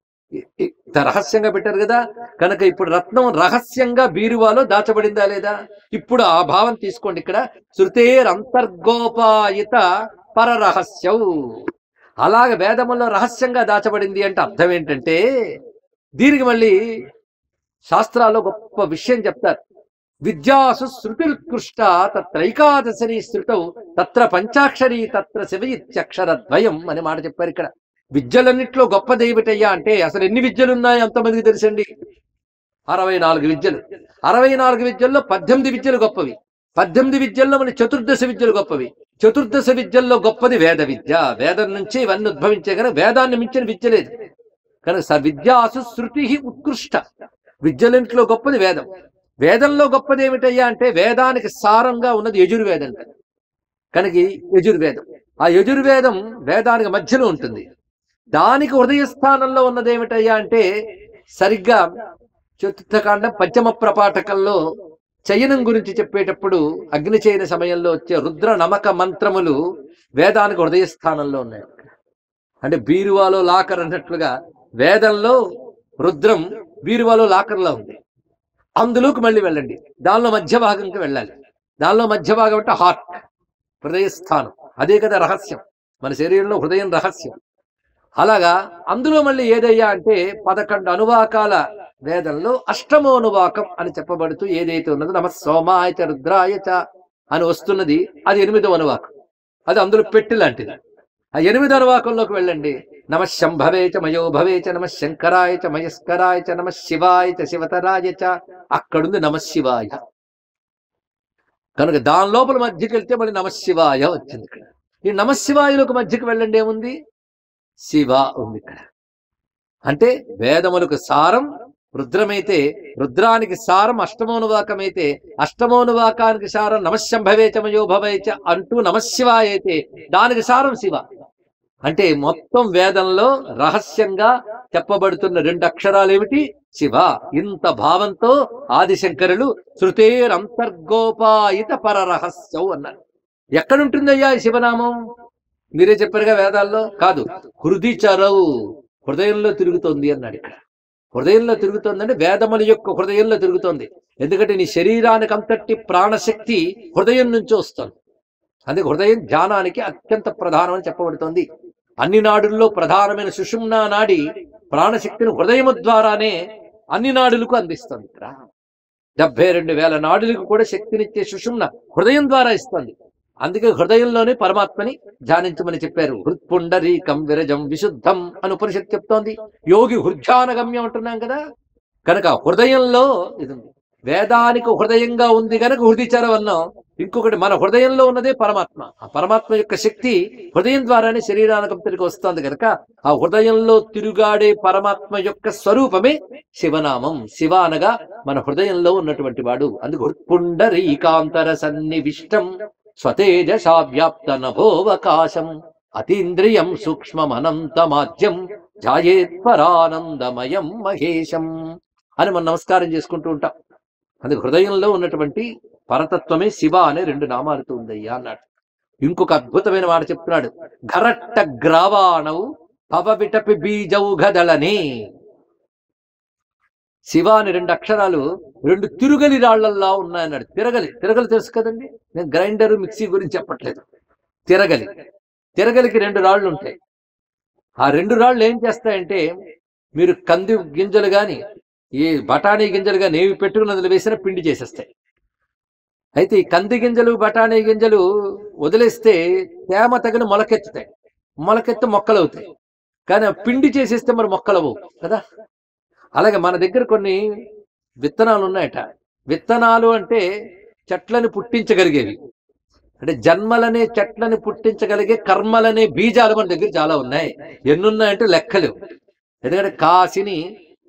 ఇంత రహస్యంగా పెట్టారు కదా. కనుక ఇప్పుడు రత్నం రహస్యంగా బీరువాలో దాచబడిందా లేదా? ఇప్పుడు ఆ భావం తీసుకోండి. ఇక్కడ శృతేర్ అంతర్గోపాయిత పరరహస్యం. అలాగ వేదములో రహస్యంగా దాచబడింది అంటే అర్థం ఏంటంటే, దీనికి మళ్ళీ శాస్త్రాల్లో గొప్ప విషయం చెప్తారు. విద్యాసు శృతిరుత్కృష్ట తత్రైకాదశని శృతౌ తత్ర పంచాక్షరి తత్ర శివయిత్యక్షరద్వయం అనే మాట చెప్పారు. ఇక్కడ విద్యలన్నింటిలో గొప్పది ఏమిటయ్యా అంటే, అసలు ఎన్ని విద్యలు ఉన్నాయి అంతమందికి తెలుసండి? అరవై నాలుగు విద్యలు. అరవై నాలుగు విద్యల్లో పద్దెనిమిది విద్యలు గొప్పవి. పద్దెనిమిది విద్యల్లో మన చతుర్దశ విద్యలు గొప్పవి. చతుర్దశ విద్యల్లో గొప్పది వేద విద్య. వేదం నుంచి ఇవన్నీ ఉద్భవించే కనుక వేదాన్ని మించిన విద్య లేదు. కనుక స విద్యాసు శృతి ఉత్కృష్ట. విద్యలన్నింటిలో గొప్పది వేదం. వేదంలో గొప్పది ఏమిటయ్యా అంటే, వేదానికి సారంగా ఉన్నది యజుర్వేదం. కనుక యజుర్వేదం, ఆ యజుర్వేదం వేదానికి మధ్యలో ఉంటుంది. దానికి హృదయ స్థానంలో ఉన్నది ఏమిటయ్యా అంటే, సరిగ్గా చతుర్థకాండం పంచమ ప్రపాఠకంలో చయనం గురించి చెప్పేటప్పుడు అగ్ని చయన సమయంలో వచ్చే రుద్ర నమక మంత్రములు వేదానికి హృదయ స్థానంలో ఉన్నాయి. అంటే బీరువాలో లాకర్ అన్నట్లుగా వేదంలో రుద్రం బీరువాలో లాకర్లో ఉంది. అందులోకి మళ్ళీ వెళ్ళండి, దానిలో మధ్య భాగంకి వెళ్ళాలి. దానిలో మధ్య భాగం అంటే హార్ట్, హృదయ స్థానం. అదే కదా రహస్యం. మన శరీరంలో హృదయం రహస్యం. అలాగా అందులో మళ్ళీ ఏదయ్యా అంటే పదకొండు అనువాకాల వేదంలో అష్టమో అనువాకం అని చెప్పబడుతూ ఏదైతే ఉన్నదో నమ సోమాయచ రుద్రాయచ అని వస్తున్నది, అది ఎనిమిదో అనువాకం. అది అందులో పెట్టి లాంటిది. ఆ ఎనిమిదో అనువాకంలోకి వెళ్ళండి. నమ శంభవేచ మయో భవేచ నమ శంకరాయచ మయస్కరాయచ నమ శివాయచ శివతరాయచ, అక్కడుంది నమ శివాయ. కనుక దాని లోపల మధ్యకి వెళ్తే మళ్ళీ నమ శివాయ వచ్చింది. ఇక్కడ ఈ నమ శివాయులకు మధ్యకి వెళ్ళండి, ఏముంది? శివ ఉంది ఇక్కడ. అంటే వేదములకు సారం రుద్రమైతే రుద్రానికి సారం అష్టమోనువాకమైతే అష్టమోనువాకానికి సారం నమశంభవేచమయో భవేచ అంటూ నమశివాయ అయితే దానికి సారం శివ. అంటే మొత్తం వేదంలో రహస్యంగా చెప్పబడుతున్న రెండు అక్షరాలు ఏమిటి? శివ. ఇంత భావంతో ఆదిశంకరులు శృతేరంతర్గోపాయిత పరరహస్యం అన్నారు. ఎక్కడుంటుందయ్యా ఈ శివనామం? మీరే చెప్పారుగా వేదాల్లో. కాదు, హృది చరవు, హృదయంలో తిరుగుతోంది అన్నాడు. ఇక్కడ హృదయంలో తిరుగుతోందంటే వేదముల యొక్క హృదయంలో తిరుగుతోంది. ఎందుకంటే నీ శరీరానికి అంతటి ప్రాణశక్తి హృదయం నుంచి వస్తుంది. అందుకే హృదయం ధ్యానానికి అత్యంత ప్రధానమని చెప్పబడుతోంది. అన్ని నాడుల్లో ప్రధానమైన సుషుమ్నా నాడి ప్రాణశక్తిని హృదయము ద్వారానే అన్ని నాడులకు అందిస్తుంది. ఇక్కడ డెబ్బై రెండు వేల నాడులకు కూడా శక్తినిచ్చే సుషుమ్న హృదయం ద్వారా ఇస్తుంది. అందుకే హృదయంలోనే పరమాత్మని ధ్యానించమని చెప్పారు. హృత్పుండరీకం విరజం విశుద్ధం అని ఉపనిషత్తు చెప్తోంది. యోగి హృద్యానగమ్యం అంటున్నాం కదా, కనుక హృదయంలో ఇది ఉంది. వేదానికి హృదయంగా ఉంది కనుక హృదిచరం అన్నాం. ఇంకొకటి మన హృదయంలో ఉన్నదే పరమాత్మ. ఆ పరమాత్మ యొక్క శక్తి హృదయం ద్వారానే శరీరానకంతరికి వస్తుంది కనుక ఆ హృదయంలో తిరుగాడే పరమాత్మ యొక్క స్వరూపమే శివనామం. శివ అనగా మన హృదయంలో ఉన్నటువంటి వాడు. అందుకు హృత్పుండరీకాంతర సన్నివిష్టం స్వతేజసా వ్యాప్త నభోవకాశం అతీంద్రియం సూక్ష్మమనంతమాద్యం జాయేత్ పరానందమయం మహేశం అని మనం నమస్కారం చేసుకుంటూ ఉంటాం. అందుకు హృదయంలో ఉన్నటువంటి పరతత్వమే శివ అనే రెండు నామాలతో ఉందయ్యా అన్నాడు. ఇంకొక అద్భుతమైన మాట చెప్తున్నాడు. ఘరట్ట గ్రావాణవు భవవిటపి బీజౌఘదళనే. శివ అని రెండు అక్షరాలు రెండు తిరుగలి రాళ్లల్లా ఉన్నాయన్నాడు. తిరగలి తిరగలి తెలుసు కదండి, నేను గ్రైండర్ మిక్సీ గురించి చెప్పట్లేదు. తిరగలి తిరగలికి రెండు రాళ్ళు ఉంటాయి. ఆ రెండు రాళ్ళు ఏం చేస్తాయంటే, మీరు కంది గింజలు కానీ ఈ బఠానీ గింజలు కానీ ఏవి పెట్టుకుని అందులో వేసినా పిండి చేసేస్తాయి. అయితే ఈ కంది గింజలు బఠానీ గింజలు వదిలేస్తే తేమ తగిన మొలకెత్తుతాయి, మొలకెత్తి మొక్కలు అవుతాయి. కానీ పిండి చేసేస్తే మరి మొక్కలవు కదా. అలాగే మన దగ్గర కొన్ని విత్తనాలు ఉన్నాయట. విత్తనాలు అంటే చెట్లని పుట్టించగలిగేవి, అంటే జన్మలనే చెట్లని పుట్టించగలిగే కర్మలనే బీజాలు మన దగ్గర చాలా ఉన్నాయి. ఎన్నున్నాయంటే లెక్కలు. ఎందుకంటే కాసిని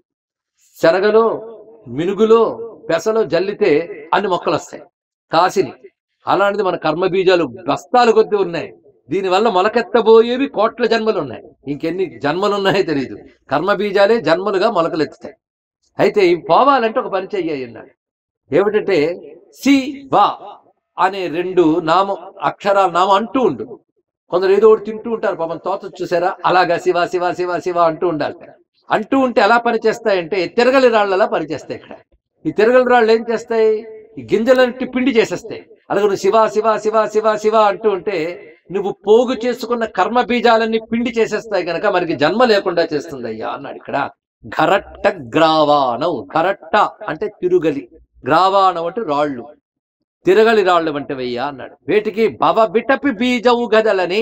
శనగలో మినుగులో పెసలో జల్లితే అన్ని మొక్కలు వస్తాయి కాసిని. అలాంటిది మన కర్మ బీజాలు బస్తాలు కొద్ది ఉన్నాయి. దీనివల్ల మొలకెత్తబోయేవి కోట్ల జన్మలు ఉన్నాయి. ఇంకెన్ని జన్మలు ఉన్నాయో తెలియదు. కర్మ బీజాలే జన్మలుగా మొలకలెత్తుతాయి. అయితే ఇవి పోవాలంటే ఒక పని చెయ్యాలి అన్నాడు. ఏమిటంటే సి వా అనే రెండు నామం అక్షరాల నామం అంటూ ఉండు. కొందరు ఏదో ఒకటి తింటూ ఉంటారు పాపం, తోత చూసారా, అలాగా శివ శివ శివ శివ అంటూ ఉండాలి. అంటూ ఉంటే ఎలా పనిచేస్తాయంటే తిరగలి రాళ్ళలా పనిచేస్తాయి. ఇక్కడ ఈ తిరగలి రాళ్ళు ఏం చేస్తాయి, ఈ గింజలంటి పిండి చేసేస్తాయి. అలాగే నువ్వు శివ శివ శివ శివ శివ అంటూ ఉంటే నువ్వు పోగు చేసుకున్న కర్మ బీజాలన్నీ పిండి చేసేస్తాయి కనుక మనకి జన్మ లేకుండా చేస్తుంది అయ్యా అన్నాడు. ఇక్కడ ఘరట్ట గ్రావాణం. ఘరట్ట అంటే తిరుగలి, గ్రావాణం అంటే రాళ్ళు, తిరగలి రాళ్ళు వంటివయ్యా అన్నాడు. వీటికి భవ విటపి బీజవు గదలని,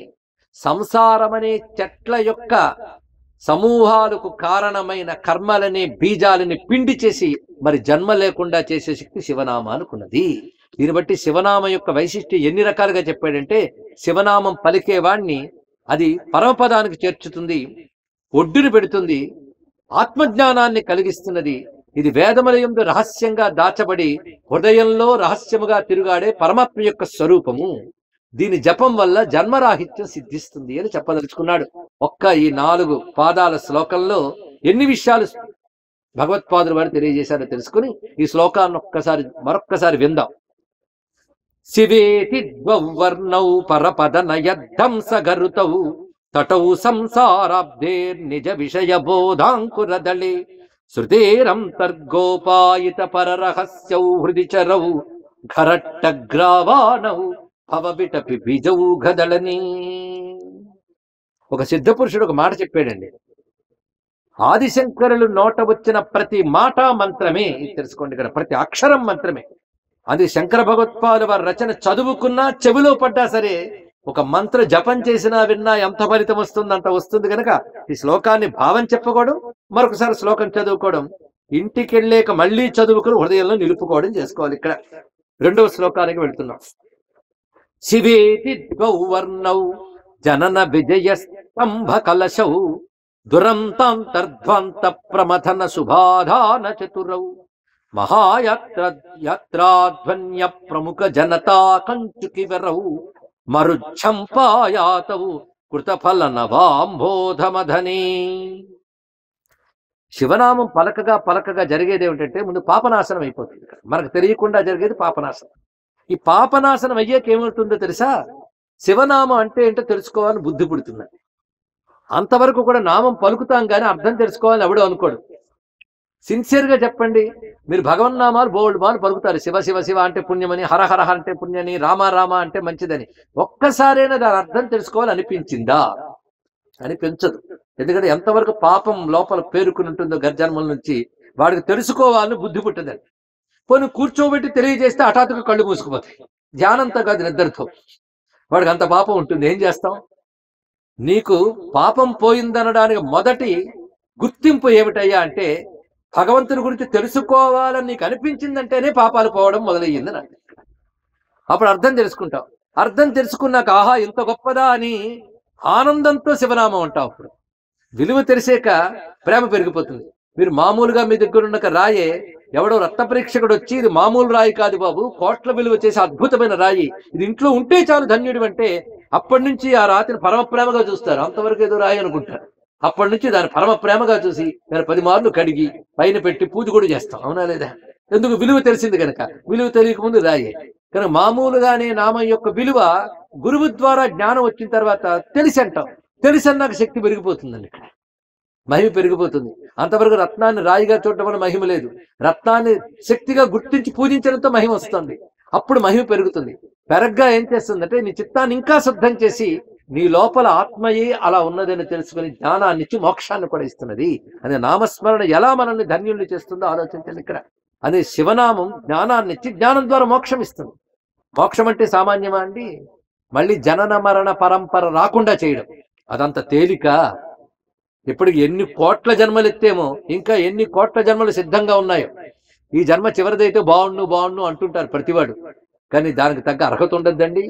సంసారమనే చెట్ల యొక్క సమూహాలకు కారణమైన కర్మలనే బీజాలని పిండి చేసి మరి జన్మ లేకుండా చేసే శక్తి శివనామానుకున్నది. దీన్ని బట్టి శివనామం యొక్క వైశిష్ట్యం ఎన్ని రకాలుగా చెప్పాడంటే, శివనామం పలికేవాణ్ణి అది పరమపదానికి చేర్చుతుంది, ఒడ్డును పెడుతుంది, ఆత్మజ్ఞానాన్ని కలిగిస్తున్నది. ఇది వేదములయందు రహస్యంగా దాచబడి హృదయంలో రహస్యముగా తిరుగాడే పరమాత్మ యొక్క స్వరూపము. దీని జపం వల్ల జన్మరాహిత్యం సిద్ధిస్తుంది అని చెప్పదలుచుకున్నాడు. ఒక్క ఈ నాలుగు పాదాల శ్లోకంలో ఎన్ని విషయాలు భగవత్పాదులు వారు తెలియజేశారో తెలుసుకుని ఈ శ్లోకాన్ని ఒక్కసారి మరొక్కసారి విందాం. శివేతి ద్వౌవర్ణౌ పరపద నయద్ధంస గరుతౌ తటౌ సంసారాబ్దేర్ నిజ విషయ బోధాంకురదళే శృతేరంతర్గోపాయిత పరరహస్యౌ హృది చరౌ ఘరట్టగ్రావాణౌ భవవిటపి బీజౌఘదళని. ఒక సిద్ధపురుషుడు ఒక మాట చెప్పాడండి. ఆదిశంకరులు నోట వచ్చిన ప్రతి మాట మంత్రమే. ఇది తెలుసుకోండి, ఇక్కడ ప్రతి అక్షరం మంత్రమే. అది శంకర భగవత్పాదుల వారి రచన చదువుకున్నా చెవిలో పడ్డా సరే, ఒక మంత్ర జపం చేసినా విన్నా ఎంత ఫలితం వస్తుంది అంత వస్తుంది. కనుక ఈ శ్లోకాన్ని భావం చెప్పుకోవడం, మరొకసారి శ్లోకం చదువుకోవడం, ఇంటికి వెళ్ళాక మళ్ళీ చదువుకుని హృదయంలో నిలుపుకోవడం చేసుకోవాలి. ఇక్కడ రెండవ శ్లోకానికి వెళుతున్నాం. శివేతి ద్వౌవర్ణౌ జనన విజయ స్తంభ కలశౌ దురంతాంతర్ధ్వంత ప్రమథన శుభాధాన చతురౌ మహాయాత్ర యాత్రాధ్వన్య ప్రముఖ జనతా కంచుకి వెరౌ మరుచ్చంపాయాతవు కృతఫల నవాంబోధమధనే. శివనామం పలకగా పలకగా జరిగేది ఏమిటంటే ముందు పాపనాశనం అయిపోతుంది. మనకు తెలియకుండా జరిగేది పాపనాశనం. ఈ పాపనాశనం అయ్యాక ఏమవుతుందో తెలుసా, శివనామం అంటే ఏంటో తెలుసుకోవాలని బుద్ధి పుడుతుంది. అంతవరకు కూడా నామం పలుకుతాం కానీ అర్థం తెలుసుకోవాలని ఎవడో అనుకోడు. సిన్సియర్గా చెప్పండి. మీరు భగవన్నామాలు బోల్డ్ మాలు పలుకుతారు. శివ శివ శివ అంటే పుణ్యమని, హర హర అంటే పుణ్యని, రామ రామ అంటే మంచిదని. ఒక్కసారైనా దాని అర్థం తెలుసుకోవాలి అనిపించిందా? అనిపించదు. ఎందుకంటే ఎంతవరకు పాపం లోపల పేరుకుని ఉంటుందో గర్జన్మల నుంచి వాడికి తెలుసుకోవాలని బుద్ధి పుట్టదండి. పోనీ కూర్చోబెట్టి తెలియజేస్తే హఠాత్తుగా కళ్ళు మూసుకుపోతాయి. ధ్యానంతో కాదు, నిద్రతో. వాడికి అంత పాపం ఉంటుంది. ఏం చేస్తాం? నీకు పాపం పోయిందనడానికి మొదటి గుర్తింపు ఏమిటయ్యా అంటే, భగవంతుని గురించి తెలుసుకోవాలని నీకు అనిపించిందంటేనే పాపాలు పోవడం మొదలయ్యిందని అర్థం. అప్పుడు అర్థం తెలుసుకుంటావు. అర్థం తెలుసుకున్నాక ఆహా ఇంత గొప్పదా అని ఆనందంతో శివనామం అంటావు. అప్పుడు విలువ తెలిసాక ప్రేమ పెరిగిపోతుంది. మీరు మామూలుగా మీ దగ్గర ఉన్న రాయే ఎవడో రత్న పరీక్షకుడు వచ్చి ఇది మామూలు రాయి కాదు బాబు, కోట్ల విలువ చేసే అద్భుతమైన రాయి, ఇది ఇంట్లో ఉంటే చాలు ధన్యుడు అంటే, అప్పటి నుంచి ఆ రాతిని పరమ ప్రేమగా చూస్తారు. అంతవరకు ఏదో రాయి అనుకుంటారు. అప్పటి నుంచి దాన్ని పరమ ప్రేమగా చూసి దాన్ని పది మార్లు కడిగి పైన పెట్టి పూజ కూడా చేస్తాం. అవునా లేదా? ఎందుకు? విలువ తెలిసింది కనుక. విలువ తెలియకముందు రాయే కనుక మామూలుగానే నామం యొక్క విలువ గురువు ద్వారా జ్ఞానం వచ్చిన తర్వాత తెలిసి అంటాం. తెలిసి అన్నాక శక్తి పెరిగిపోతుందండి. ఇక్కడ మహిమ పెరిగిపోతుంది. అంతవరకు రత్నాన్ని రాయిగా చూడటం వల్ల మహిమ లేదు. రత్నాన్ని శక్తిగా గుర్తించి పూజించడంతో మహిమ వస్తుంది. అప్పుడు మహిమ పెరుగుతుంది. పెరగ్గా ఏం చేస్తుందంటే నీ చిత్తాన్ని ఇంకా శుద్ధం చేసి నీ లోపల ఆత్మయే అలా ఉన్నదని తెలుసుకుని జ్ఞానాన్ని ఇచ్చి మోక్షాన్ని కూడా ఇస్తున్నది. అనే నామస్మరణ ఎలా మనల్ని ధన్యుల్ని చేస్తుందో ఆలోచించండి. ఇక్కడ అదే శివనామం జ్ఞానాన్ని ఇచ్చి జ్ఞానం ద్వారా మోక్షం ఇస్తుంది. మోక్షం అంటే సామాన్యమా అండి? మళ్ళీ జనన మరణ పరంపర రాకుండా చేయడం అదంత తేలిక. ఇప్పటికి ఎన్ని కోట్ల జన్మలు ఎత్తేమో ఇంకా ఎన్ని కోట్ల జన్మలు సిద్ధంగా ఉన్నాయో. ఈ జన్మ చివరిదైతే బాగుండు బాగుండు అంటుంటారు ప్రతివాడు. కానీ దానికి తగ్గ అర్హత ఉండద్దండి.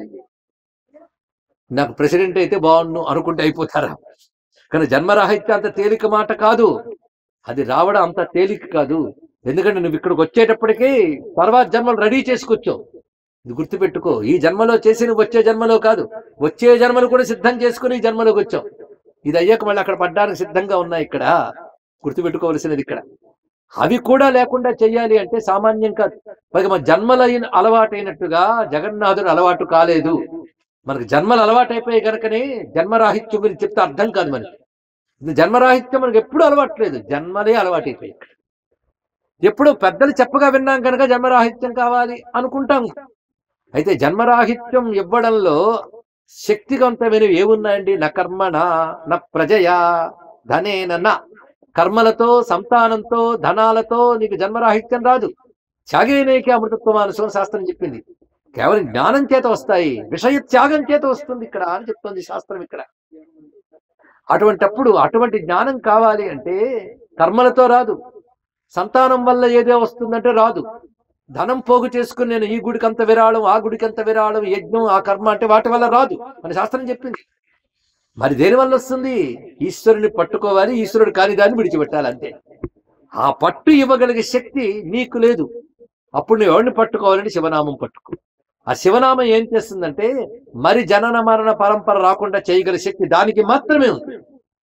నాకు ప్రెసిడెంట్ అయితే బాగుండు అనుకుంటే అయిపోతారా? కానీ జన్మరాహిత్యం అంత తేలిక మాట కాదు. అది రావడం అంత తేలిక కాదు. ఎందుకంటే నువ్వు ఇక్కడికి వచ్చేటప్పటికీ తర్వాత జన్మలు రెడీ చేసుకొచ్చావు. ఇది గుర్తుపెట్టుకో. ఈ జన్మలో చేసి నువ్వు వచ్చే జన్మలో కాదు, వచ్చే జన్మలు కూడా సిద్ధం చేసుకుని ఈ జన్మలోకి వచ్చావు. ఇది అయ్యాక మళ్ళీ అక్కడ పడ్డానికి సిద్ధంగా ఉన్నాయి. ఇక్కడ గుర్తుపెట్టుకోవలసినది ఇక్కడ అవి కూడా లేకుండా చెయ్యాలి అంటే సామాన్యం కాదు. పైగా మన జన్మలైన అలవాటైనట్టుగా జగన్నాథుడు అలవాటు కాలేదు. మనకు జన్మలు అలవాటు అయిపోయాయి కనుకనే జన్మరాహిత్యం గురించి చెప్తే అర్థం కాదు. మనకి జన్మరాహిత్యం మనకు ఎప్పుడు అలవాట్లేదు, జన్మలే అలవాటు అయిపోయాయి. ఎప్పుడు పెద్దలు చెప్పగా విన్నాం కనుక జన్మరాహిత్యం కావాలి అనుకుంటాం. అయితే జన్మరాహిత్యం ఇవ్వడంలో శక్తివంతమైనవి ఏమున్నాయండి? న కర్మణ న ప్రజయా ధనేన న. కర్మలతో సంతానంతో ధనాలతో నీకు జన్మరాహిత్యం రాదు. త్యాగేనేకి అమృతత్వం అనుసవం శాస్త్రం చెప్పింది. కేవలం జ్ఞానం చేత వస్తాయి, విషయ త్యాగం చేత వస్తుంది ఇక్కడ అని చెప్తుంది శాస్త్రం. ఇక్కడ అటువంటప్పుడు అటువంటి జ్ఞానం కావాలి అంటే కర్మలతో రాదు. సంతానం వల్ల ఏదో వస్తుందంటే రాదు. ధనం పోగు చేసుకుని నేను ఈ గుడికి అంత విరాళం, ఆ గుడికి అంత విరాళం, యజ్ఞం, ఆ కర్మ అంటే వాటి వల్ల రాదు అని శాస్త్రం చెప్పింది. మరి దేని వల్ల వస్తుంది? ఈశ్వరుని పట్టుకోవాలి, ఈశ్వరుడు కాని దాన్ని విడిచిపెట్టాలి అంతే. ఆ పట్టు ఇవ్వగలిగే శక్తి నీకు లేదు. అప్పుడు నువ్వు ఎవరిని పట్టుకోవాలంటే శివనామం పట్టుకో. ఆ శివనామం ఏం చేస్తుందంటే మరి జనన మరణ పరంపర రాకుండా చేయగల శక్తి దానికి మాత్రమే ఉంది.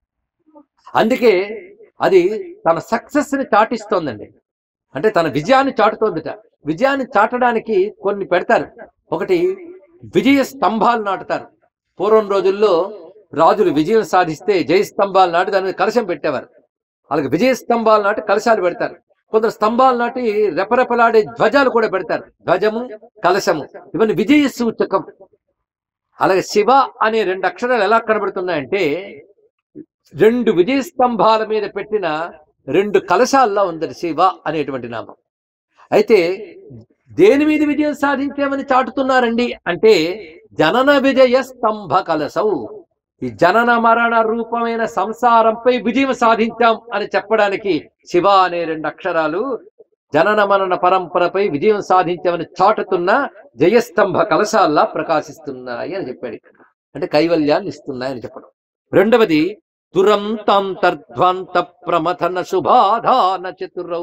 అందుకే అది తన సక్సెస్ ని చాటిస్తోందండి. అంటే తన విజయాన్ని చాటుతోందిట. విజయాన్ని చాటడానికి కొన్ని పెడతారు. ఒకటి విజయ స్తంభాలు నాటుతారు. పూర్వం రోజుల్లో రాజులు విజయం సాధిస్తే జయ స్తంభాలు నాటి దాని మీద కలశం పెట్టేవారు. అలాగే విజయ స్తంభాలు నాటి కలశాలు పెడతారు. కొందరు స్తంభాలు నాటి రెపరెపలాడే ధ్వజాలు కూడా పెడతారు. ధ్వజము, కలశము ఇవన్నీ విజయ సూచకం. అలాగే శివ అనే రెండు అక్షరాలు ఎలా కనబడుతున్నాయంటే రెండు విజయ స్తంభాల మీద పెట్టిన రెండు కలశాల్లో ఉంది శివ అనేటువంటి నామం. అయితే దేని మీద విజయం సాధించామని చాటుతున్నారండి అంటే జనన విజయ స్తంభ కలశం. ఈ జనన మరణ రూపమైన సంసారంపై విజయం సాధించాం అని చెప్పడానికి శివ అనే రెండు అక్షరాలు జనన మరణ పరంపరపై విజయం సాధించామని చాటుతున్న జయస్తంభ కలశాల్లా ప్రకాశిస్తున్నాయి అని చెప్పాడు. అంటే కైవల్యాన్ని ఇస్తున్నాయని చెప్పడం. రెండవది దురంతాంతర్ధ్వాంత ప్రమథన శుభాధాన చతురౌ.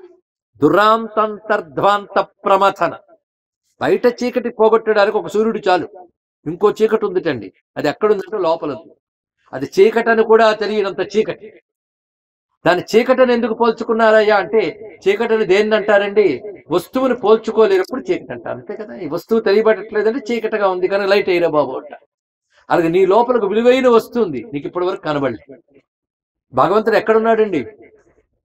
దురాంతంతర్ధ్వాంత ప్రమథన. బయట చీకటి పోగొట్టడానికి ఒక సూర్యుడు చాలు. ఇంకో చీకటి ఉందిటండి. అది ఎక్కడుందంటే లోపల ఉంది. అది చీకటని కూడా తెలియనంత చీకటి. దాని చీకటిని ఎందుకు పోల్చుకున్నారయ్యా అంటే చీకటిని దేన్ని అంటారండి? వస్తువుని పోల్చుకోలేనప్పుడు చీకటి అంటారు. అంతే కదా. ఈ వస్తువు తెలియబడట్లేదంటే చీకటిగా ఉంది కానీ లైట్ అయ్యరా బాబు అంట. అలాగే నీ లోపలకు విలువైన వస్తుంది నీకు ఇప్పటి వరకు కనబడలేదు. భగవంతుడు ఎక్కడున్నాడండి?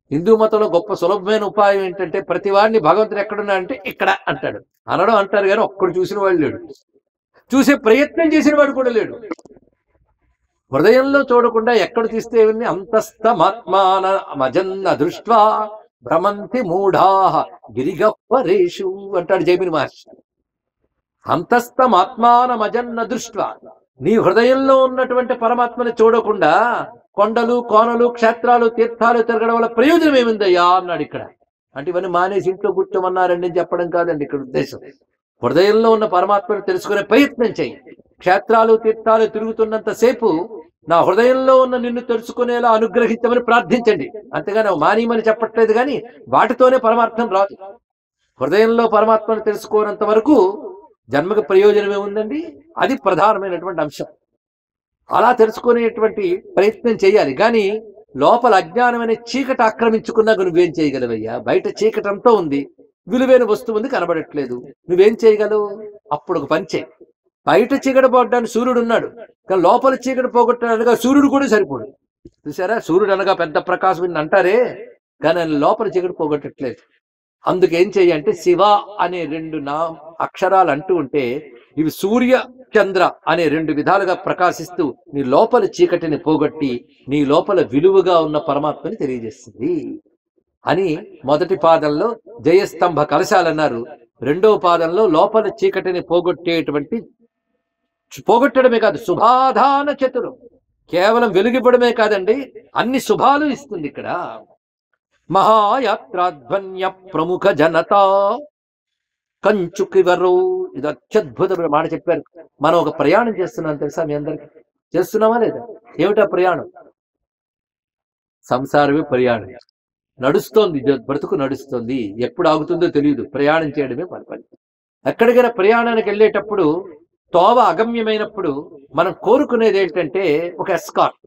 హిందూ మతంలో గొప్ప సులభమైన ఉపాయం ఏంటంటే ప్రతి వాడిని భగవంతుడు ఎక్కడున్నా అంటే ఇక్కడ అంటాడు. అనడం అంటారు కానీ ఒక్కడు చూసిన వాడు లేడు, చూసే ప్రయత్నం చేసిన వాడు కూడా లేడు. హృదయంలో చూడకుండా ఎక్కడ తీస్తే ఏమని అంతస్తమాత్మాన మజన్న దృష్ట్వా భ్రమంతి మూఢాః గిరిగప్పరేషు అంటాడు జైమిని మహర్షి. అంతస్తమాత్మాన మజన్న దృష్ట్వా, నీ హృదయంలో ఉన్నటువంటి పరమాత్మని చూడకుండా కొండలు కోనలు క్షేత్రాలు తీర్థాలు తిరగడం వల్ల ప్రయోజనం ఏమిందయ్యా అన్నాడు ఇక్కడ. అంటే ఇవన్నీ మానేసి ఇంట్లో కూర్చోమన్నారండి అని చెప్పడం కాదండి ఇక్కడ ఉద్దేశం. హృదయంలో ఉన్న పరమాత్మను తెలుసుకునే ప్రయత్నం చేయి. క్షేత్రాలు తీర్థాలు తిరుగుతున్నంతసేపు నా హృదయంలో ఉన్న నిన్ను తెలుసుకునేలా అనుగ్రహించమని ప్రార్థించండి. అంతేగాని మానేయమని చెప్పట్లేదు, కానీ వాటితోనే పరమార్థం రాదు. హృదయంలో పరమాత్మను తెలుసుకోనంత వరకు జన్మకు ప్రయోజనం ఏముందండి? అది ప్రధానమైనటువంటి అంశం. అలా తెలుసుకునేటువంటి ప్రయత్నం చేయాలి. కానీ లోపల అజ్ఞానం అనే చీకటి ఆక్రమించుకున్నాక నువ్వేం చేయగలవయ్యా? బయట చీకటంతో ఉంది, విలువైన వస్తువు ఉంది, కనబడట్లేదు. నువ్వేం చేయగలవు? అప్పుడు ఒక పని చేయి. బయట చీకటి పోగొట్టడానికి సూర్యుడు ఉన్నాడు, కానీ లోపల చీకటి పోగొట్టడానికి సూర్యుడు కూడా సరిపోడు. చూసారా, సూర్యుడు అనగా పెద్ద ప్రకాశం అంటారే, కానీ ఆయన లోపల చీకటి పోగొట్టట్లేదు. అందుకేం చెయ్యి అంటే శివ అనే రెండు నా అక్షరాలు అంటూ ఉంటే ఇవి సూర్య చంద్ర అనే రెండు విధాలుగా ప్రకాశిస్తూ నీ లోపల చీకటిని పోగొట్టి నీ లోపల విలువగా ఉన్న పరమాత్మని తెలియజేస్తుంది అని మొదటి పాదంలో జయస్తంభ కలశాలన్నారు. రెండవ పాదంలో లోపల చీకటిని పోగొట్టేటువంటి, పోగొట్టడమే కాదు శుభాధాన చతురు, కేవలం వెలుగివ్వడమే కాదండి, అన్ని శుభాలు ఇస్తుంది ఇక్కడ. మహాయాత్రాధ్వన్య ప్రముఖ జనత కంచుకివరు, ఇది అత్యద్భుతమైన మాట చెప్పారు. మనం ఒక ప్రయాణం చేస్తున్నాం తెలుసా? మీ అందరికి చేస్తున్నామా లేదా? ఏమిటా ప్రయాణం? సంసారమే ప్రయాణం. నడుస్తోంది, బ్రతుకు నడుస్తోంది, ఎప్పుడు ఆగుతుందో తెలియదు. ప్రయాణం చేయడమే మన పని. ఎక్కడికైనా ప్రయాణానికి వెళ్ళేటప్పుడు తోవ అగమ్యమైనప్పుడు మనం కోరుకునేది ఏంటంటే ఒక ఎస్కార్ట్,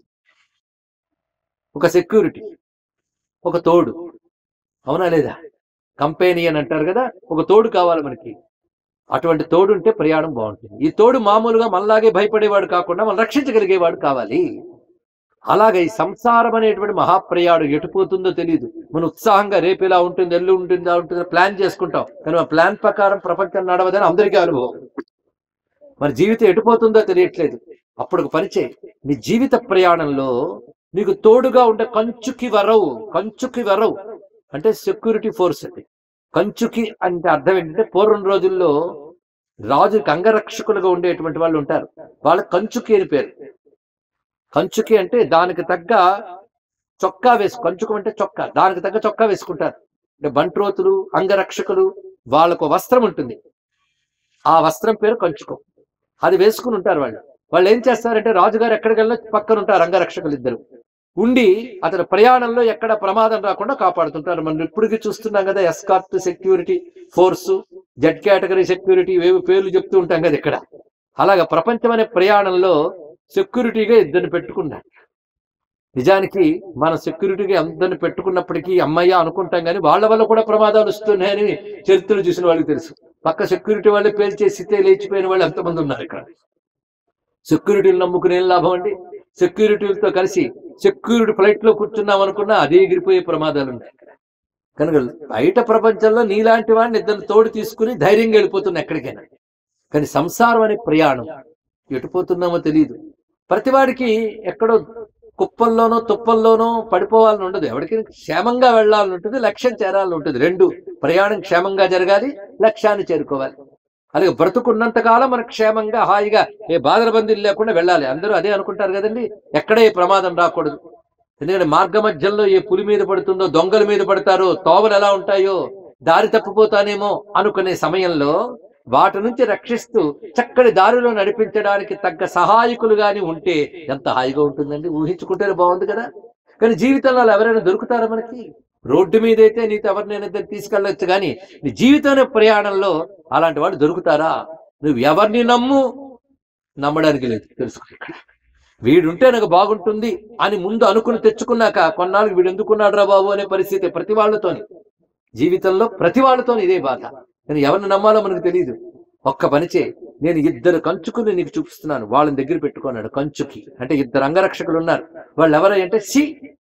ఒక సెక్యూరిటీ, ఒక తోడు. అవునా లేదా? కంపెనీయన్ అంటారు కదా, ఒక తోడు కావాలి మనకి. అటువంటి తోడు ఉంటే ప్రయాణం బాగుంటుంది. ఈ తోడు మామూలుగా మనలాగే భయపడేవాడు కాకుండా మనం రక్షించగలిగేవాడు కావాలి. అలాగే ఈ సంసారం అనేటువంటి మహాప్రయాణం ఎటుపోతుందో తెలియదు. మనం ఉత్సాహంగా రేపు ఇలా ఉంటుంది, ఎల్లు ఉంటుంది, ఉంటుంది ప్లాన్ చేసుకుంటాం, కానీ ఆ ప్లాన్ ప్రకారం ప్రపంచం నడవదని అందరికీ అనుభవం. మన జీవితం ఎటుపోతుందో తెలియట్లేదు. అప్పుడు ఒక పని చేయి, నీ జీవిత ప్రయాణంలో నీకు తోడుగా ఉండే కంచుకి వరవు. కంచుకి వరవు అంటే సెక్యూరిటీ ఫోర్స్. అది కంచుకి అంటే అర్థం ఏంటంటే పూర్వం రోజుల్లో రాజుకి అంగరక్షకులుగా ఉండేటువంటి వాళ్ళు ఉంటారు, వాళ్ళ కంచుకి అని పేరు. కంచుకి అంటే దానికి తగ్గ చొక్కా వేసు, కంచుకం అంటే చొక్కా, దానికి తగ్గ చొక్కా వేసుకుంటారు. అంటే బంట్రోతులు, అంగరక్షకులు, వాళ్ళకు వస్త్రం ఉంటుంది, ఆ వస్త్రం పేరు కంచుకం. అది వేసుకుని ఉంటారు వాళ్ళు. వాళ్ళు ఏం చేస్తారంటే రాజుగారు ఎక్కడికి వెళ్ళినా పక్కన ఉంటారు అంగరక్షకులు ఇద్దరు ఉండి అతని ప్రయాణంలో ఎక్కడ ప్రమాదం రాకుండా కాపాడుతుంటారు. మనం ఇప్పటికీ చూస్తున్నాం కదా, escort security force, Z category security, ఏవి పేర్లు చెప్తూ ఉంటాం కదా ఇక్కడ. అలాగా ప్రపంచం అనే ప్రయాణంలో సెక్యూరిటీగా ఇద్దరిని పెట్టుకున్నారు. నిజానికి మన సెక్యూరిటీగా అందరిని పెట్టుకున్నప్పటికీ అమ్మయ్య అనుకుంటాం, కానీ వాళ్ళ వల్ల కూడా ప్రమాదాలు వస్తున్నాయని చరిత్రలు చూసిన వాళ్ళకి తెలుసు. పక్క సెక్యూరిటీ వాళ్ళే పేల్చేసితే లేచిపోయిన వాళ్ళు ఎంతమంది ఉన్నారు ఇక్కడ. సెక్యూరిటీలు నమ్ముకునే లాభం అండి. సెక్యూరిటీలతో కలిసి సెక్యూరిటీ ఫ్లైట్ లో కూర్చున్నాం అనుకున్నా అదే ఎగిరిపోయే ప్రమాదాలు ఉన్నాయి కనుక బయట ప్రపంచంలో నీలాంటి వాడిని ఇద్దరు తోడు తీసుకుని ధైర్యంగా వెళ్ళిపోతున్నా ఎక్కడికైనా. కానీ సంసారం అనే ప్రయాణం ఎటుపోతున్నామో తెలియదు. ప్రతివాడికి ఎక్కడో కుప్పల్లోనో తుప్పల్లోనో పడిపోవాలని ఉండదు. ఎవరికి క్షేమంగా వెళ్ళాలని ఉంటుంది, లక్ష్యం చేరాలని ఉంటుంది. రెండు, ప్రయాణం క్షేమంగా జరగాలి, లక్ష్యాన్ని చేరుకోవాలి. అలాగే బ్రతుకున్నంత కాలం మనకు క్షేమంగా హాయిగా ఏ బాధల బందీలు లేకుండా వెళ్ళాలి. అందరూ అదే అనుకుంటారు కదండి, ఎక్కడ ఏ ప్రమాదం రాకూడదు. ఎందుకంటే మార్గ మధ్యంలో ఏ పులి మీద పడుతుందో, దొంగల మీద పడతారో, తోవలు ఎలా ఉంటాయో, దారి తప్పిపోతానేమో అనుకునే సమయంలో వాటి నుంచి రక్షిస్తూ చక్కటి దారిలో నడిపించడానికి తగ్గ సహాయకులు గాని ఉంటే ఎంత హాయిగా ఉంటుందండి. ఊహించుకుంటేనే బాగుంది కదా. కానీ జీవితంలో ఎవరైనా దొరుకుతారా మనకి? రోడ్డు మీద అయితే నీతో ఎవరినైనా తీసుకెళ్ళచ్చు, కానీ నీ జీవితంలో ప్రయాణంలో అలాంటి వాడు దొరుకుతారా? నువ్వు ఎవరిని నమ్ము, నమ్మడానికి లేదు. తెలుసుకో, ఇక్కడ వీడుంటే నాకు బాగుంటుంది అని ముందు అనుకుని తెచ్చుకున్నాక కొన్నాళ్ళకి వీడు ఎందుకున్నాడు రా బాబు అనే పరిస్థితి ప్రతి వాళ్ళతోని. జీవితంలో ప్రతి వాళ్ళతో ఇదే బాధ. నేను ఎవరిని నమ్మాలో మనకు తెలియదు. ఒక్క పని చే, నేను ఇద్దరు కంచుకుని నీకు చూపిస్తున్నాను, వాళ్ళని దగ్గర పెట్టుకున్నాడు. కంచుకి అంటే ఇద్దరు అంగరక్షకులు ఉన్నారు. వాళ్ళు ఎవరంటే సి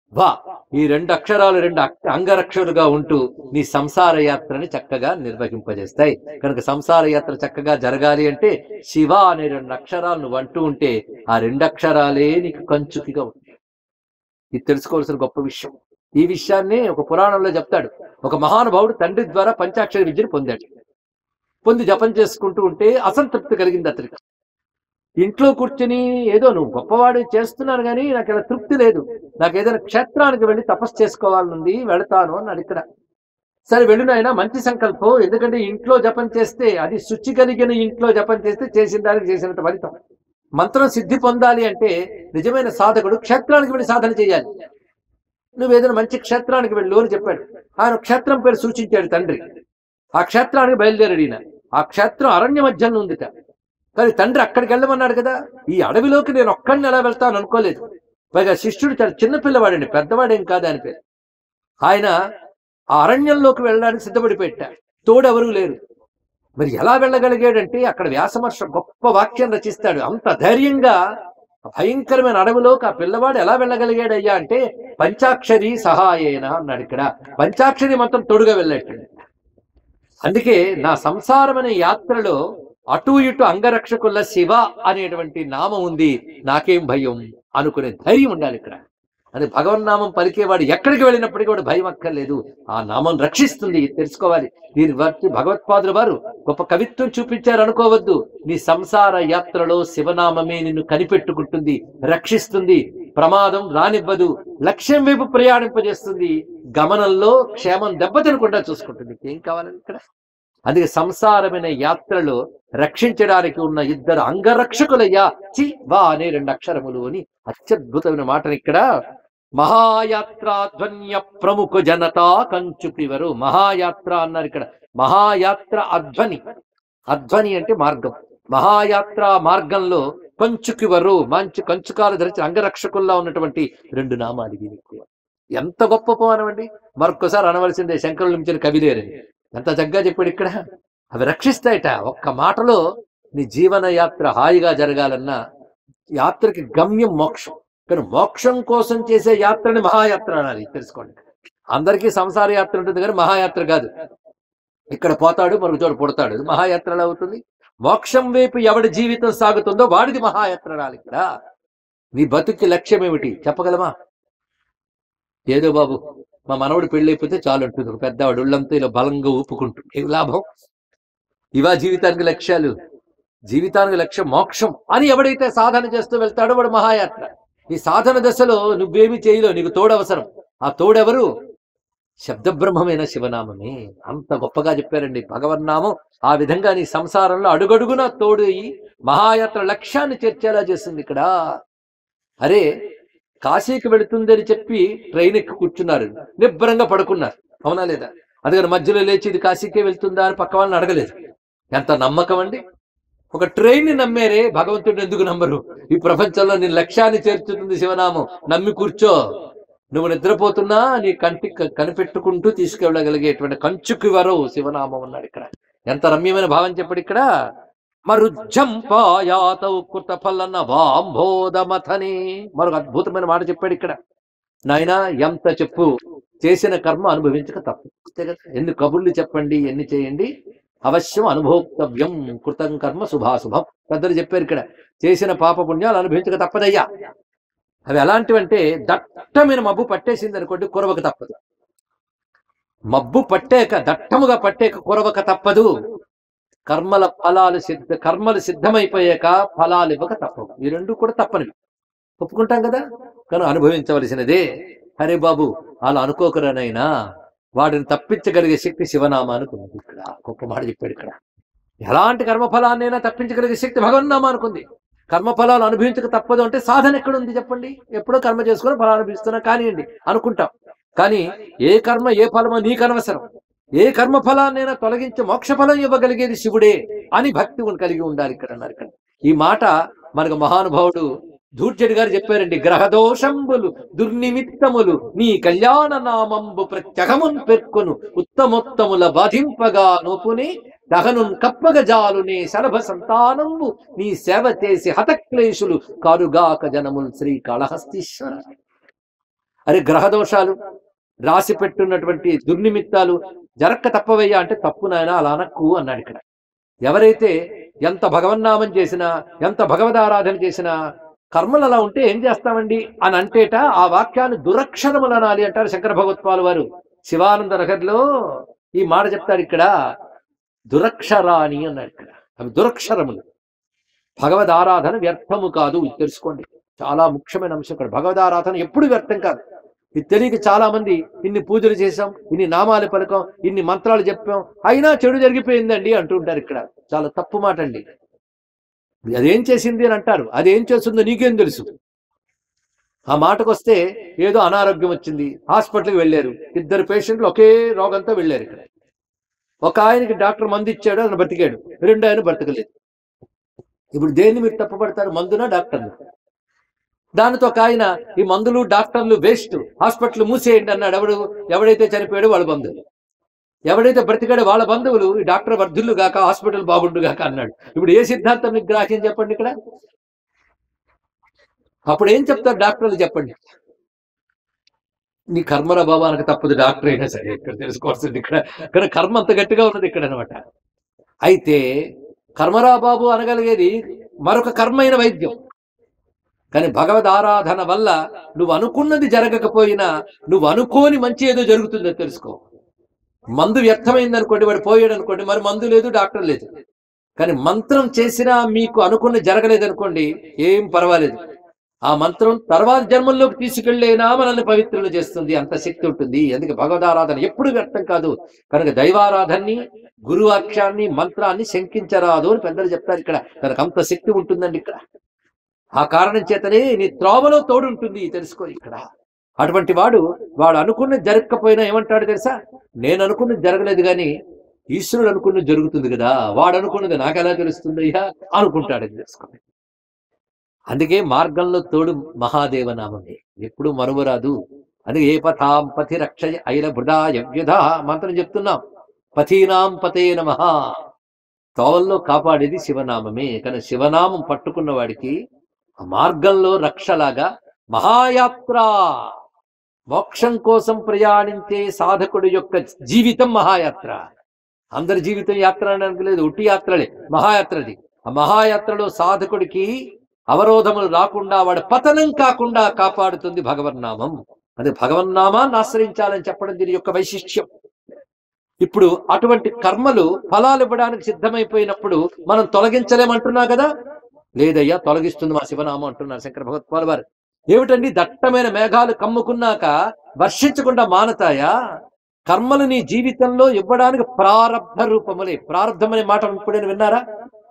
వా ఈ రెండు అక్షరాలు రెండు అంగరక్షలుగా ఉంటూ నీ సంసార యాత్రని చక్కగా నిర్వహింపజేస్తాయి. కనుక సంసార యాత్ర చక్కగా జరగాలి అంటే శివ అనే రెండు అక్షరాలు నువ్వు అంటూ ఉంటే ఆ రెండు అక్షరాలే నీకు కంచుకిగా ఉంటాయి. ఇది తెలుసుకోవాల్సిన గొప్ప విషయం. ఈ విషయాన్ని ఒక పురాణంలో చెప్తాడు. ఒక మహానుభావుడు తండ్రి ద్వారా పంచాక్షరి విద్యను పొందాడు. పొంది జపం చేసుకుంటూ ఉంటే అసంతృప్తి కలిగింది అతనికి. ఇంట్లో కూర్చుని ఏదో నువ్వు గొప్పవాడు చేస్తున్నాను కానీ నాకు ఇలా తృప్తి లేదు, నాకు ఏదైనా క్షేత్రానికి వెళ్ళి తపస్సు చేసుకోవాలనుంది, వెళతాను అన్నాడు. ఇక్కడ సరే వెళ్ళినైనా మంచి సంకల్పం, ఎందుకంటే ఇంట్లో జపం చేస్తే అది శుచి కలిగిన ఇంట్లో జపం చేస్తే చేసిన దానికి చేసినంత ఫలితం. మంత్రం సిద్ధి పొందాలి అంటే నిజమైన సాధకుడు క్షేత్రానికి వెళ్ళి సాధన చేయాలి. నువ్వు ఏదైనా మంచి క్షేత్రానికి వెళ్ళు అని చెప్పాడు. ఆయన క్షేత్రం పేరు సూచించాడు తండ్రి. ఆ క్షేత్రానికి బయలుదేరాడు ఈయన. ఆ క్షేత్రం అరణ్య మధ్యంలో ఉందిట. కానీ తండ్రి అక్కడికి వెళ్ళమన్నాడు కదా, ఈ అడవిలోకి నేను ఒక్కడిని ఎలా వెళ్తాను అనుకోలేదు. పైగా శిష్యుడు చాలా చిన్నపిల్లవాడండి, పెద్దవాడేం కాదు ఆయన పేరు. ఆయన ఆ అరణ్యంలోకి వెళ్ళడానికి సిద్ధపడిపెట్టాడు. తోడెవరూ లేరు. మరి ఎలా వెళ్ళగలిగాడంటే అక్కడ వ్యాసమహర్షి గొప్ప వాక్యం రచిస్తాడు. అంత ధైర్యంగా భయంకరమైన అడవిలోకి ఆ పిల్లవాడు ఎలా వెళ్ళగలిగాడయ్యా అంటే పంచాక్షరి సహాయేన అన్నాడు. ఇక్కడ పంచాక్షరి మొత్తం తోడుగా వెళ్ళేటండి. అందుకే నా సంసారం అనే యాత్రలో అటు ఇటు అంగరక్షకుల శివ అనేటువంటి నామం ఉంది, నాకేం భయం అనుకునే ధైర్యం ఉండాలి ఇక్కడ. అది భగవన్నామం పలికేవాడు ఎక్కడికి వెళ్ళినప్పటికీ కూడా భయం అక్కర్లేదు, ఆ నామం రక్షిస్తుంది, తెలుసుకోవాలి. దీని బట్టి భగవత్పాదుల వారు గొప్ప కవిత్వం చూపించారు అనుకోవద్దు. నీ సంసార యాత్రలో శివనామమే నిన్ను కనిపెట్టుకుంటుంది, రక్షిస్తుంది, ప్రమాదం రానివ్వదు, లక్ష్యం వైపు ప్రయాణింపజేస్తుంది, గమనంలో క్షేమం దెబ్బతినకుండా చూసుకుంటుంది. ఏం కావాలని ఇక్కడ. అందుకే సంసారమైన యాత్రలో రక్షించడానికి ఉన్న ఇద్దరు అంగరక్షకులయ్యా చి వా అనే రెండు అక్షరములు అని అత్యద్భుతమైన మాటని ఇక్కడ మహాయాత్రాధ్వన్య ప్రముఖ జనతా కంచుపివరు. మహాయాత్ర అన్నారు ఇక్కడ. మహాయాత్ర అధ్వని, అధ్వని అంటే మార్గం. మహాయాత్ర మార్గంలో కంచుకివరు, మంచి కంచుకాలు ధరించి అంగరక్షకుల్లా ఉన్నటువంటి రెండు నామాలు ఇవి. ఎంత గొప్ప ఉపమానం అండి. మరొక్కసారి అనవలసిందే, శంకరులు మించిన కవి లేరని. ఎంత చక్కగా చెప్పాడు ఇక్కడ. అవి రక్షిస్తాయట. ఒక్క మాటలో నీ జీవన యాత్ర హాయిగా జరగాలన్నా యాత్రకి గమ్యం మోక్షం. కానీ మోక్షం కోసం చేసే యాత్రని మహాయాత్ర అనాలి, తెలుసుకోండి. అందరికీ సంసార యాత్ర ఉంటుంది కానీ మహాయాత్ర కాదు. ఇక్కడ పోతాడు మరొక చోట పుడతాడు, మహాయాత్ర ఎలా అవుతుంది? మోక్షం వైపు ఎవడి జీవితం సాగుతుందో వాడిది మహాయాత్ర అనాలి. ఇక్కడ నీ బతుక్కి లక్ష్యం ఏమిటి చెప్పగలమా? ఏదో బాబు మా మనవడు పెళ్ళైపోతే చాలు అంటుంది ఒక పెద్దవాడు, ఒళ్ళంతా ఇలా బలంగా ఊపుకుంటూ. ఏ లాభం? ఇవా జీవితానికి లక్ష్యాలు? జీవితానికి లక్ష్యం మోక్షం అని ఎవడైతే సాధన చేస్తూ వెళ్తాడో వాడు మహాయాత్ర. ఈ సాధన దశలో నువ్వేమి చేయలేవు, నీకు తోడవసరం. ఆ తోడెవరు? శబ్దబ్రహ్మమైన శివనామమే. అంత గొప్పగా చెప్పారండి భగవన్నామం. ఆ విధంగా నీ సంసారంలో అడుగడుగునా తోడు ఈ మహాయాత్ర లక్ష్యాన్ని చేర్చేలా చేస్తుంది ఇక్కడ. అరే కాశీకి వెళుతుందని చెప్పి ట్రైన్ ఎక్కి కూర్చున్నారు, నిబ్బరంగా పడుకున్నారు, అవునా లేదా? అందుకని మధ్యలో లేచి ఇది కాశీకే వెళ్తుందా అని పక్క వాళ్ళని అడగలేదు. ఎంత నమ్మకం అండి. ఒక ట్రైన్ ని నమ్మేరే, భగవంతుడిని ఎందుకు నమ్మరు? ఈ ప్రపంచంలో నీ లక్ష్యాన్ని చేర్చుతుంది శివనామం. నమ్మి కూర్చో. నువ్వు నిద్రపోతున్నా నీ కంటి కనిపెట్టుకుంటూ తీసుకెళ్ళగలిగేటువంటి కంచుకి వరవు శివనామం అన్నాడు ఇక్కడ. ఎంత రమ్యమైన భావం చెప్పాడు ఇక్కడ. మరుజ్జంపాయాతౌ కృత ఫలన వాంబోధమథనే. మరొక అద్భుతమైన మాట చెప్పాడు ఇక్కడ. నాయనా ఎంత చెప్పు, చేసిన కర్మ అనుభవించక తప్పు. ఎన్ని కబుర్లు చెప్పండి, ఎన్ని చేయండి, అవశ్యం అనుభోక్తవ్యం కృతం కర్మ శుభాశుభం. పెద్దలు చెప్పారు ఇక్కడ. చేసిన పాప పుణ్యాలు అనుభవించక తప్పదయ్యా. అవి ఎలాంటివంటే దట్టమైన మబ్బు పట్టేసింది అనుకోండి, కురవక తప్పదు. మబ్బు పట్టాక దట్టముగా పట్టాక కురవక తప్పదు. కర్మల ఫలాలు సిద్ధ కర్మలు సిద్ధమైపోయాక ఫలాలు ఇవ్వక తప్పవు. ఈ రెండు కూడా తప్పనివి, ఒప్పుకుంటాం కదా. కానీ అనుభవించవలసినదే. హరే బాబు అలా అనుకోకరనైనా వాడిని తప్పించగలిగే శక్తి శివనామానికి ఉంది. ఇక్కడ గొప్ప మాట చెప్పాడు ఇక్కడ. ఎలాంటి కర్మఫలాన్నైనా తప్పించగలిగే శక్తి భగవన్నామానికి ఉంది. కర్మఫలాలు అనుభవించక తప్పదు అంటే సాధన ఎక్కడ ఉంది చెప్పండి? ఎప్పుడో కర్మ చేసుకుని ఫలాలు అనుభవిస్తున్నా కానివ్వండి అనుకుంటాం. కానీ ఏ కర్మ ఏ ఫలమో నీకు అనవసరం. ఏ కర్మ ఫలాన్నైనా తొలగించి మోక్ష ఫలం ఇవ్వగలిగేది శివుడే అని భక్తి కలిగి ఉండాలి ఇక్కడ అన్నారు. ఇక్కడ ఈ మాట మనకు మహానుభావుడు ధూర్జటి గారు చెప్పారండి. గ్రహదోషంబులు దుర్నిమిత్తములు నీ కళ్యాణ నామంబు ప్రత్యగమున్ పెర్కొను ఉత్తమోత్తముల బాధింపగా నోపుని దహను కప్పగ జాలునే శలభ సంతానంబు నీ సేవ చేసి హతక్లేశులు కారుగాక జనముల్ శ్రీ కాళహస్తీశ్వర. అరే గ్రహ దోషాలు, రాసి పెట్టున్నటువంటి దుర్నిమిత్తాలు జరక్క తప్పవయ్యా అంటే, తప్పు నాయన అలా అనక్కు అన్నాడు ఇక్కడ. ఎవరైతే ఎంత భగవన్నామం చేసినా, ఎంత భగవదారాధన చేసినా కర్మలు అలా ఉంటే ఏం చేస్తామండి అని అంటేట ఆ వాక్యాన్ని దురక్షరములు అనాలి అంటారు శంకర భగవత్పాలు వారు. శివానంద రహర్లో ఈ మాట చెప్తాడు ఇక్కడ, దురక్షరాని అన్నాడు ఇక్కడ. అవి దురక్షరములు. భగవదారాధన వ్యర్థము కాదు, ఇది తెలుసుకోండి. చాలా ముఖ్యమైన అంశం ఇక్కడ. భగవదారాధన ఎప్పుడు వ్యర్థం కాదు. ఇది తెలియక చాలా మంది ఇన్ని పూజలు చేశాం, ఇన్ని నామాలు పలకం, ఇన్ని మంత్రాలు చెప్పాం, అయినా చెడు జరిగిపోయిందండి అంటుంటారు ఇక్కడ. చాలా తప్పు మాట అండి. అదేం చేసింది అని అంటారు, అదేం చేస్తుందో నీకేం తెలుసు. ఆ మాటకు వస్తే ఏదో అనారోగ్యం వచ్చింది, హాస్పిటల్కి వెళ్ళారు, ఇద్దరు పేషెంట్లు ఒకే రోగంతో వెళ్ళారు ఇక్కడ. ఒక ఆయనకి డాక్టర్ మందు ఇచ్చాడు, ఆయన బ్రతికాడు, రెండు ఆయన బ్రతకలేదు. ఇప్పుడు దేన్ని మీరు తప్పుపడతారు, మందునా డాక్టర్లు? దానితో ఒక ఆయన ఈ మందులు డాక్టర్లు వేస్ట్, హాస్పిటల్ మూసేయండి అన్నాడు. ఎవడు ఎవడైతే చనిపోయాడో వాళ్ళ బంధువులు, ఎవడైతే బ్రతికాడో వాళ్ళ బంధువులు ఈ డాక్టర్ వర్ధులు గాక, హాస్పిటల్ బాగుండు గాక అన్నాడు. ఇప్పుడు ఏ సిద్ధాంతం మీకు గ్రాహ్యం చెప్పండి ఇక్కడ? అప్పుడు ఏం చెప్తారు డాక్టర్లు చెప్పండి? నీ కర్మరా బాబా అనక తప్పదు, డాక్టర్ అయినా సరే. ఇక్కడ తెలుసుకోవాల్సింది ఇక్కడ ఇక్కడ కర్మ అంత గట్టిగా ఉన్నది ఇక్కడ అనమాట. అయితే కర్మరా బాబు అనగలిగేది మరొక కర్మైన వైద్యం. కానీ భగవద్ ఆరాధన వల్ల నువ్వు అనుకున్నది జరగకపోయినా నువ్వు అనుకోని మంచి ఏదో జరుగుతుందో తెలుసుకో. మందు వ్యర్థమైంది అనుకోండి, వాడు పోయాడు అనుకోండి, మరి మందు లేదు, డాక్టర్ లేదు. కానీ మంత్రం చేసినా మీకు అనుకున్నది జరగలేదు అనుకోండి, ఏం పర్వాలేదు. ఆ మంత్రం తర్వాత జన్మల్లోకి తీసుకెళ్లేనా మనల్ని పవిత్రులు చేస్తుంది, అంత శక్తి ఉంటుంది. అందుకే భగవదారాధన ఎప్పుడు వ్యర్థం కాదు. కనుక దైవారాధనని, గురువాక్యాన్ని, మంత్రాన్ని శంకించరాదు అని పెద్దలు చెప్తారు ఇక్కడ. కనుక అంత శక్తి ఉంటుందండి ఇక్కడ. ఆ కారణం చేతనే నీ త్రోవలో తోడు ఉంటుంది, తెలుసుకో ఇక్కడ. అటువంటి వాడు వాడు అనుకున్నది జరగకపోయినా ఏమంటాడు తెలుసా? నేను అనుకున్నది జరగలేదు కానీ ఈశ్వరుడు అనుకున్నది జరుగుతుంది కదా, వాడు అనుకున్నది నాకెలా తెలుస్తుంది అయ్యా అనుకుంటాడు. తెలుసుకోండి. అందుకే మార్గంలో తోడు మహాదేవనామమే, ఎప్పుడు మరువరాదు. అందుకే ఏ పథాం పథి రక్షయ ఐల బృదా యవ్యుధ మంత్రం చెప్తున్నాం. పథీనాం పతే నమః, తోవల్లో కాపాడేది శివనామమే. కానీ శివనామం పట్టుకున్న వాడికి ఆ మార్గంలో రక్షలాగా మహాయాత్ర, మోక్షం కోసం ప్రయాణించే సాధకుడి యొక్క జీవితం మహాయాత్ర. అందరి జీవితం యాత్ర అనడానికి లేదు, ఉట్టి యాత్రలే మహాయాత్రది. ఆ మహాయాత్రలో సాధకుడికి అవరోధములు రాకుండా, వాడు పతనం కాకుండా కాపాడుతుంది భగవన్నామం. అదే భగవన్నామాన్ని ఆశ్రయించాలని చెప్పడం దీని యొక్క వైశిష్ట్యం. ఇప్పుడు అటువంటి కర్మలు ఫలాలు ఇవ్వడానికి సిద్ధమైపోయినప్పుడు మనం తొలగించలేమంటున్నా కదా? లేదయ్యా తొలగిస్తుంది మా శివనామం అంటున్నారు శంకర భగవత్పాల్ వారు. ఏమిటండి, దట్టమైన మేఘాలు కమ్ముకున్నాక వర్షించకుండా మానతాయా? కర్మలు నీ జీవితంలో ఇవ్వడానికి ప్రారబ్ధ రూపములే. ప్రారబ్ధం అనే మాట ఇప్పుడైనా విన్నారా?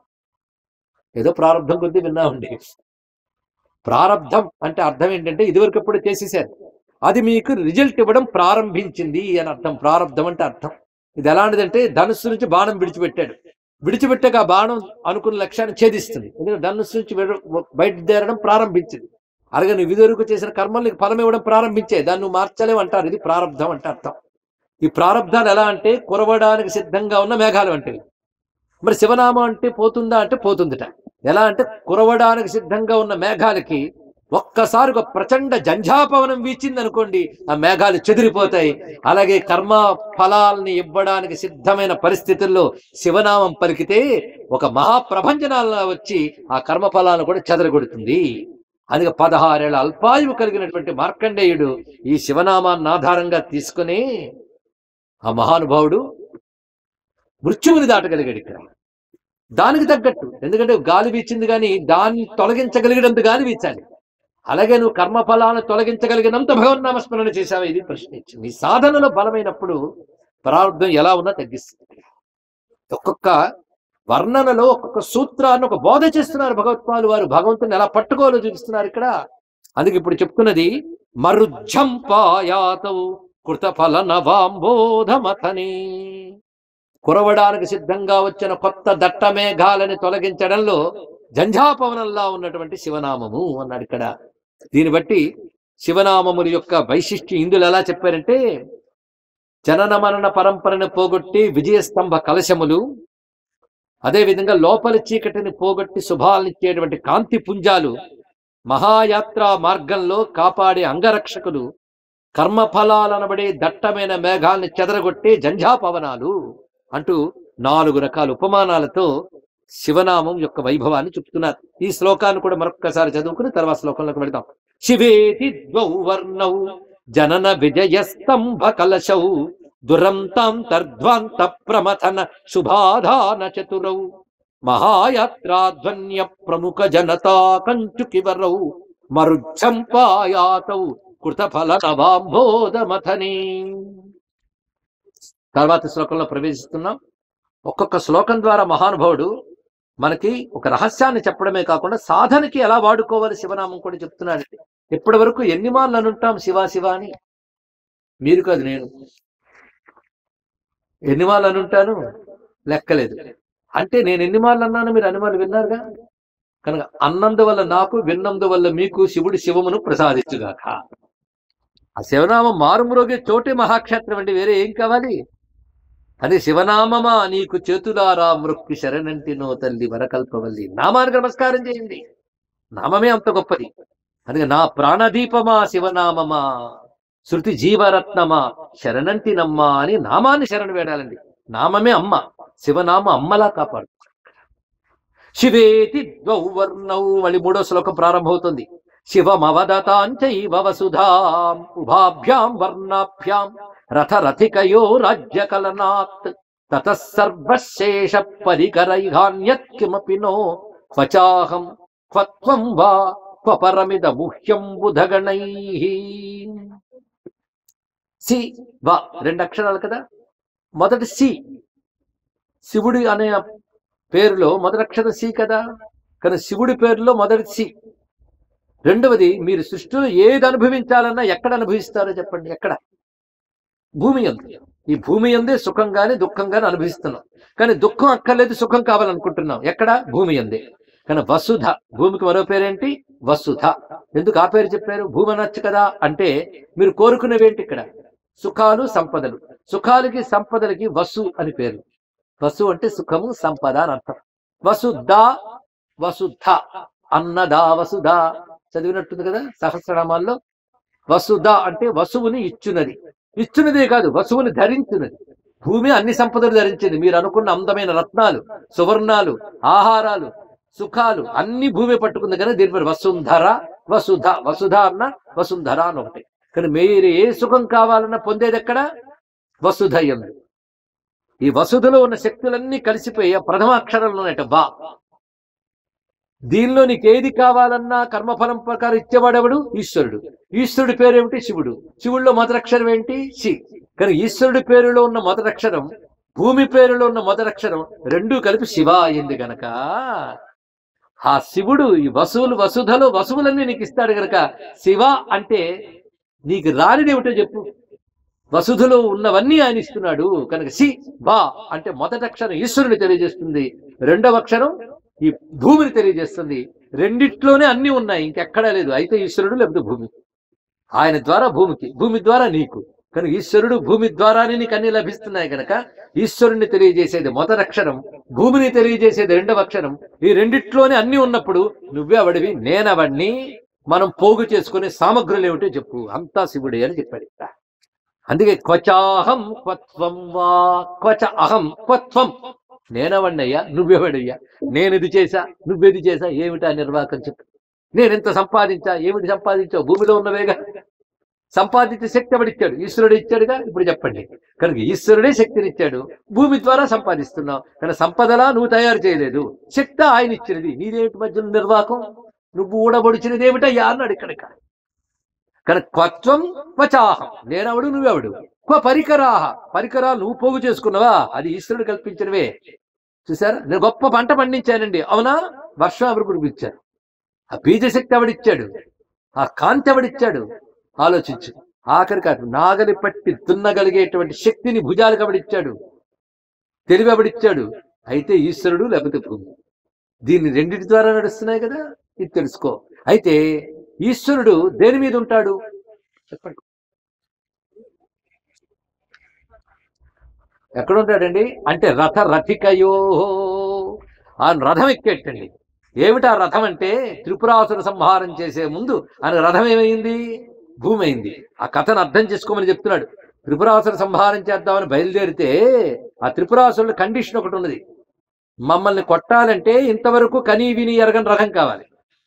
ఏదో ప్రారబ్ధం కొద్దీ విన్నామండి. ప్రారబ్ధం అంటే అర్థం ఏంటంటే ఇదివరకు ఎప్పుడు చేసేసారు, అది మీకు రిజల్ట్ ఇవ్వడం ప్రారంభించింది అని అర్థం. ప్రారబ్ధం అంటే అర్థం ఇది ఎలాంటిదంటే, ధనుస్సు నుంచి బాణం విడిచిపెట్టాడు, విడిచిపెట్టాక ఆ బాణం అనుకున్న లక్ష్యాన్ని ఛేదిస్తుంది. ఎందుకంటే ధనుస్సు నుంచి బయట దేరడం ప్రారంభించింది. అలాగే నువ్వు ఇదివరకు చేసిన కర్మలు నీకు ఫలం ఇవ్వడం ప్రారంభించాయి, దాన్ని నువ్వు మార్చలేవు అంటారు. ఇది ప్రారబ్ధం అంటే అర్థం. ఈ ప్రారబ్ధాలు ఎలా అంటే కురవడానికి సిద్ధంగా ఉన్న మేఘాలు వంటివి. మరి శివనామం అంటే పోతుందా అంటే పోతుందిట. ఎలా అంటే కురవడానికి సిద్ధంగా ఉన్న మేఘాలకి ఒక్కసారి ఒక ప్రచండ జంఝాపవనం వీచింది అనుకోండి, ఆ మేఘాలు చెదిరిపోతాయి. అలాగే కర్మ ఫలాల్ని ఇవ్వడానికి సిద్ధమైన పరిస్థితుల్లో శివనామం పలికితే ఒక మహాప్రభంజనాల్లో వచ్చి ఆ కర్మ ఫలాలను కూడా చెదరగొడుతుంది. అందుకే పదహారేళ్ల అల్పాయువు కలిగినటువంటి మార్కండేయుడు ఈ శివనామాన్ని ఆధారంగా తీసుకుని ఆ మహానుభావుడు మృత్యువుని దాటగలిగాడు ఇక్కడ. దానికి తగ్గట్టు, ఎందుకంటే గాలి వీచింది కానీ దాన్ని తొలగించగలిగినంత గాలి వీచాలి. అలాగే నువ్వు కర్మఫలాలను తొలగించగలిగినంత భగవన్నామస్మరణ చేశావు, ఇది ప్రశ్నించింది. నీ సాధనలో బలమైనప్పుడు ప్రారంభం ఎలా ఉన్నా తగ్గిస్తుంది. ఒక్కొక్క వర్ణనలో ఒక్కొక్క సూత్రాన్ని ఒక బోధ చేస్తున్నారు భగవత్పాలు వారు. భగవంతుని ఎలా పట్టుకోవాలో చూపిస్తున్నారు ఇక్కడ. అందుకే ఇప్పుడు చెప్తున్నది మరుజ్జంపాయాతౌ కృతఫల నవాంబోధమథనే. కురవడానికి సిద్ధంగా వచ్చిన కొత్త దట్ట మేఘాలని తొలగించడంలో జంఝాపవనంలా ఉన్నటువంటి శివనామము అన్నాడు ఇక్కడ. దీన్ని బట్టి శివనామముల యొక్క వైశిష్ట్యం ఇందులో ఎలా చెప్పారంటే, జనన మరణ పరంపరను పోగొట్టి విజయస్తంభ కలశములు, అదేవిధంగా లోపలి చీకటిని పోగొట్టి శుభాలనిచ్చేటువంటి కాంతి పుంజాలు, మహాయాత్ర మార్గంలో కాపాడే అంగరక్షకులు, కర్మఫలాలనబడే దట్టమైన మేఘాల్ని చెదరగొట్టే జంఝాపవనాలు అంటూ నాలుగు రకాల ఉపమానాలతో శివనామం యొక్క వైభవాన్ని చెప్తున్నారు. ఈ శ్లోకాన్ని కూడా మరొక్కసారి చదువుకుని తర్వాత శ్లోకంలోకి వెళదాం. శివేతి ద్వౌ వర్ణౌ జనన విజయ స్తంభ కలశౌ దురంతాం తర్ధ్వాంత ప్రమథన శుభాధాన చతురౌ మహాయాత్రాధ్వన్య ప్రముఖ జనతా కంచుకివరౌ మరుచ్చంపాయాతౌ కృతఫల నవాంబోధమథనే. తర్వాత శ్లోకంలో ప్రవేశిస్తున్నాం. ఒక్కొక్క శ్లోకం ద్వారా మహానుభావుడు మనకి ఒక రహస్యాన్ని చెప్పడమే కాకుండా సాధనకి ఎలా వాడుకోవాలి శివనామం కూడా చెప్తున్నాడండి. ఇప్పటి వరకు ఎన్ని మార్లు అనుంటాం శివ శివ అని? మీరు కాదు, నేను ఎన్ని మార్లు అనుంటాను లెక్కలేదు. అంటే నేను ఎన్ని మార్లు అన్నాను, మీరు అన్ని మార్లు విన్నారుగా. కనుక అన్నందువల్ల నాకు, విన్నందువల్ల మీకు శివుడి శివమును ప్రసాదించుగాక. ఆ శివనామం మారుమ్రోగే చోటే మహాక్షేత్రం అండి, వేరే ఏం కావాలి? అదే శివనామమా నీకు చేతులారా మృక్కి శరణంటినో తల్లి వరకల్పవల్లి. నామానికి నమస్కారం చేయండి, నామమే అంత గొప్పది. అందుకే నా ప్రాణదీపమా శివనామమా, శృతి జీవరత్నమా శరణంటినమ్మా అని నామాన్ని శరణ వేడాలండి. నామమే అమ్మ, శివనామ అమ్మలా కాపాడు. శివేతి ద్వౌ వర్ణౌ మళ్ళీ మూడో శ్లోకం ప్రారంభమవుతుంది. శివమవదతాంచైవ వసుధాం ఉభాభ్యాం వర్ణాభ్యాం రథరథికయో రాజ్యకలనాత్ తతః సర్వశేష పరికరైహాన్యత్ కిమపి నో క్వచాహం క్వత్వం వా క్వపరమిద ముహ్యం బుధగణైః. సి వా రెండు అక్షరాలు కదా. మొదటి సి, శివుడి అనే పేరులో మొదటి అక్షరం సి కదా. కానీ శివుడి పేరులో మొదటి సి. రెండవది, మీరు సృష్టిలో ఏది అనుభవించాలన్నా ఎక్కడ అనుభవిస్తారో చెప్పండి? ఎక్కడ? భూమి యందు. ఈ భూమి యందే సుఖంగానే దుఃఖంగానే అనుభవిస్తున్నాం. కానీ దుఃఖం అక్కర్లేదు, సుఖం కావాలనుకుంటున్నాం. ఎక్కడ? భూమి యందే. కానీ వసుధ, భూమికి మరో పేరేంటి? వసుధ. ఎందుకు ఆ పేరు చెప్పారు? భూమి అనొచ్చు కదా. అంటే మీరు కోరుకునేవేంటి ఇక్కడ? సుఖాలు, సంపదలు. సుఖాలకి సంపదలకి వసు అని పేరు. వసు అంటే సుఖము, సంపద అని అర్థం. వసుధ, వసుధ, అన్నదా వసుధ చదివినట్టుంది కదా సహస్రనామాల్లో. వసుధ అంటే వసువుని ఇచ్చున్నది. ఇచ్చున్నదే కాదు, వసువుని ధరించున్నది. భూమి అన్ని సంపదలు ధరించింది. మీరు అనుకున్న అందమైన రత్నాలు, సువర్ణాలు, ఆహారాలు, సుఖాలు అన్ని భూమి పట్టుకుంది కదా. దీని పేరు వసుంధర, వసుధ. వసుధ అన్న వసుంధర అని ఒకటి. కానీ మీరు ఏ సుఖం కావాలన్నా పొందేది ఎక్కడ? వసుధ యందు. ఈ వసుధలో ఉన్న శక్తులన్నీ కలిసిపోయి ఆ ప్రథమ అక్షరంలో ఉన్నట్టు వా. దీనిలో నీకు ఏది కావాలన్నా కర్మఫలం ప్రకారం ఇచ్చేవాడెవడు? ఈశ్వరుడు. ఈశ్వరుడి పేరు ఏమిటి? శివుడు. శివుడిలో మొదలక్షరం ఏంటి? శి. కానీ ఈశ్వరుడి పేరులో ఉన్న మొదలక్షరం, భూమి పేరులో ఉన్న మొదలక్షరం రెండూ కలిపి శివ అయింది గనక ఆ శివుడు ఈ వసువులు, వసుధలో వసువులన్నీ నీకు ఇస్తాడు గనక శివ అంటే నీకు రానిది ఏమిటో చెప్పు? వసుధలో ఉన్నవన్నీ ఆయన ఇస్తున్నాడు కనుక సి బా అంటే మొదటి అక్షరం ఈశ్వరుని తెలియజేస్తుంది, రెండవ అక్షరం ఈ భూమిని తెలియజేస్తుంది. రెండిట్లోనే అన్ని ఉన్నాయి, ఇంకెక్కడా లేదు. అయితే ఈశ్వరుడు లేకపోతే భూమి. ఆయన ద్వారా భూమికి, భూమి ద్వారా నీకు. కనుక ఈశ్వరుడు భూమి ద్వారానే నీకు అన్ని లభిస్తున్నాయి కనుక ఈశ్వరుణ్ణి తెలియజేసేది మొదటి అక్షరం, భూమిని తెలియజేసేది రెండవ అక్షరం. ఈ రెండిట్లోనే అన్ని ఉన్నప్పుడు నువ్వే అవడివి, నేనవడిని. మనం పోగు చేసుకునే సామగ్రులు ఏమిటో చెప్పు, అంతా శివుడే అని చెప్పాడు. అందుకే క్వచాహం క్వత్వం వా, క్వచ అహం క్వత్వం, నేనవన్నయ్యా నువ్వెవడయ్యా, నేను ఇది చేశా నువ్వేది చేశా, ఏమిటా నిర్వాకం చెప్పు. నేను ఎంత సంపాదించా, ఏమిటి సంపాదించావు? భూమిలో ఉన్నవేగా. సంపాదించే శక్తి ఎవడిచ్చాడు? ఈశ్వరుడు ఇచ్చాడుగా. ఇప్పుడు చెప్పండి. కనుక ఈశ్వరుడే శక్తినిచ్చాడు, భూమి ద్వారా సంపాదిస్తున్నావు. కానీ సంపదలా నువ్వు తయారు చేయలేదు, శక్తి ఆయన ఇచ్చినది. నీదేమిటి మధ్యలో నిర్వాకం? నువ్వు ఊడబొడిచినది ఏమిటయ్యా అన్నాడు ఇక్కడ. కనుక క్వత్వం క్వచాహం, నేనవడు నువ్వెవడు. క్వ పరికరాహ, పరికరాలు నువ్వు పోగు చేసుకున్నావా? అది ఈశ్వరుడు కల్పించినవే. చూసారా, నేను గొప్ప పంట పండించానండి, అవునా? వర్షం ఎవరు కురిపించారు? ఆ బీజశక్తి ఎవడిచ్చాడు? ఆ కాంతి ఎవడిచ్చాడు? ఆలోచించు. ఆఖరి కాదు, నాగలి పట్టి దున్నగలిగేటువంటి శక్తిని భుజాలకు ఎవడిచ్చాడు? తెలివి ఎవడిచ్చాడు? అయితే ఈశ్వరుడు లేకపోతే భూమి. దీన్ని రెండింటి ద్వారా నడుస్తున్నాయి కదా, ఇది తెలుసుకో. అయితే ఈశ్వరుడు దేని మీద ఉంటాడు చెప్పండి? ఎక్కడ ఉంటాడండి అంటే రథ రథికయో, ఆ రథం ఎక్కేటండి. ఏమిటా రథం అంటే త్రిపురాసుర సంహారం చేసే ముందు ఆయన రథం ఏమైంది? భూమి అయింది. ఆ కథను అర్థం చేసుకోమని చెప్తున్నాడు. త్రిపురాసుర సంహారం చేద్దామని బయలుదేరితే ఆ త్రిపురాసురుల కండిషన్ ఒకటి ఉన్నది. మమ్మల్ని కొట్టాలంటే ఇంతవరకు కనీ విని ఎరగని రథం కావాలి.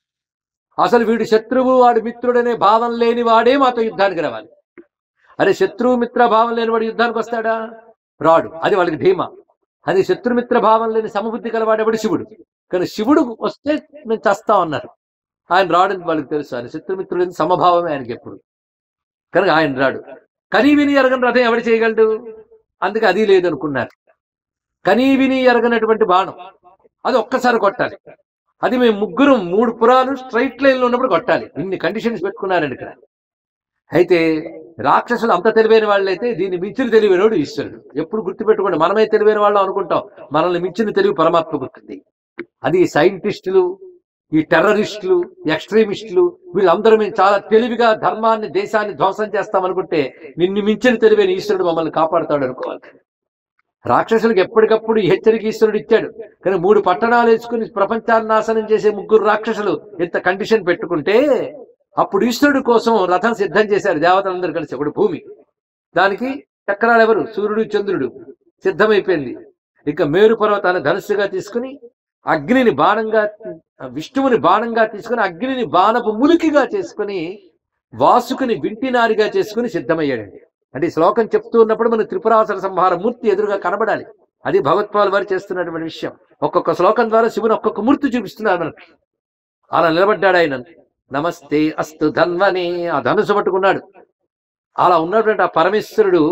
అసలు వీడు శత్రువు వాడు మిత్రుడనే భావం లేని వాడే మాతో యుద్ధానికి రావాలి. అరే శత్రువు మిత్ర భావం లేని వాడు యుద్ధానికి వస్తాడా? రాడు. అది వాళ్ళకి ధీమా. అది శత్రుమిత్ర భావం లేని సమబుద్ధి కలవాడేవాడు శివుడు. కానీ శివుడు వస్తే మేము చేస్తాం అన్నారు. ఆయన రాడని వాళ్ళకి తెలుసు. ఆయన శత్రుమిత్రుడు సమభావమే ఆయనకి ఎప్పుడు. కనుక ఆయన రాడు. కనీ విని ఎరగని రథం ఎవడు చేయగలడు? అందుకే అది లేదనుకున్నారు. కనీ విని ఎరగనటువంటి బాణం అది ఒక్కసారి కొట్టాలి. అది మేము ముగ్గురు మూడు పురాలు స్ట్రైట్ లైన్లో ఉన్నప్పుడు కొట్టాలి. ఇన్ని కండిషన్స్ పెట్టుకున్నారండి ఇక్కడ. అయితే రాక్షసులు అంత తెలివైన వాళ్ళైతే దీన్ని మించిన తెలివైనవాడు ఈశ్వరుడు. ఎప్పుడు గుర్తుపెట్టుకోండి, మనమే తెలివైన వాళ్ళం అనుకుంటాం, మనల్ని మించిన తెలివి పరమాత్మ గుర్తుంది. అది సైంటిస్టులు, ఈ టెర్రరిస్టులు, ఎక్స్ట్రీమిస్టులు వీళ్ళందరూ మేము చాలా తెలివిగా ధర్మాన్ని దేశాన్ని ధ్వంసం చేస్తామనుకుంటే నిన్ను మించిన తెలివైన ఈశ్వరుడు మమ్మల్ని కాపాడుతాడు అనుకోవాలి. రాక్షసులకు ఎప్పటికప్పుడు హెచ్చరిక ఈశ్వరుడు ఇచ్చాడు. కానీ మూడు పట్టణాలు వేసుకుని ప్రపంచాన్ని నాశనం చేసే ముగ్గురు రాక్షసులు ఎంత కండిషన్ పెట్టుకుంటే అప్పుడు ఈశ్వరుడు కోసం రథం సిద్ధం చేశారు దేవతలందరూ కలిసి. ఒకటి భూమి, దానికి చక్రాలు ఎవరు? సూర్యుడు చంద్రుడు. సిద్ధమైపోయింది. ఇక మేరు పర్వతాన్ని ధనుస్సుగా తీసుకుని అగ్నిని బాణంగా, విష్ణువుని బాణంగా తీసుకుని అగ్నిని బాణపు ములికిగా చేసుకుని వాసుకుని వింటినారిగా చేసుకుని సిద్ధమయ్యాడండి. అంటే ఈ శ్లోకం చెప్తూ ఉన్నప్పుడు మన త్రిపురాసుర సంహార మూర్తి ఎదురుగా కనబడాలి. అది భగవత్పాల్ వారు చేస్తున్నటువంటి విషయం. ఒక్కొక్క శ్లోకం ద్వారా శివుని ఒక్కొక్క మూర్తి చూపిస్తున్నారు మనకి. అలా నిలబడ్డాడు ఆయన. నమస్తే అస్తు ధన్వనే, ఆ ధనుసు పట్టుకున్నాడు. అలా ఉన్నటువంటి ఆ పరమేశ్వరుడు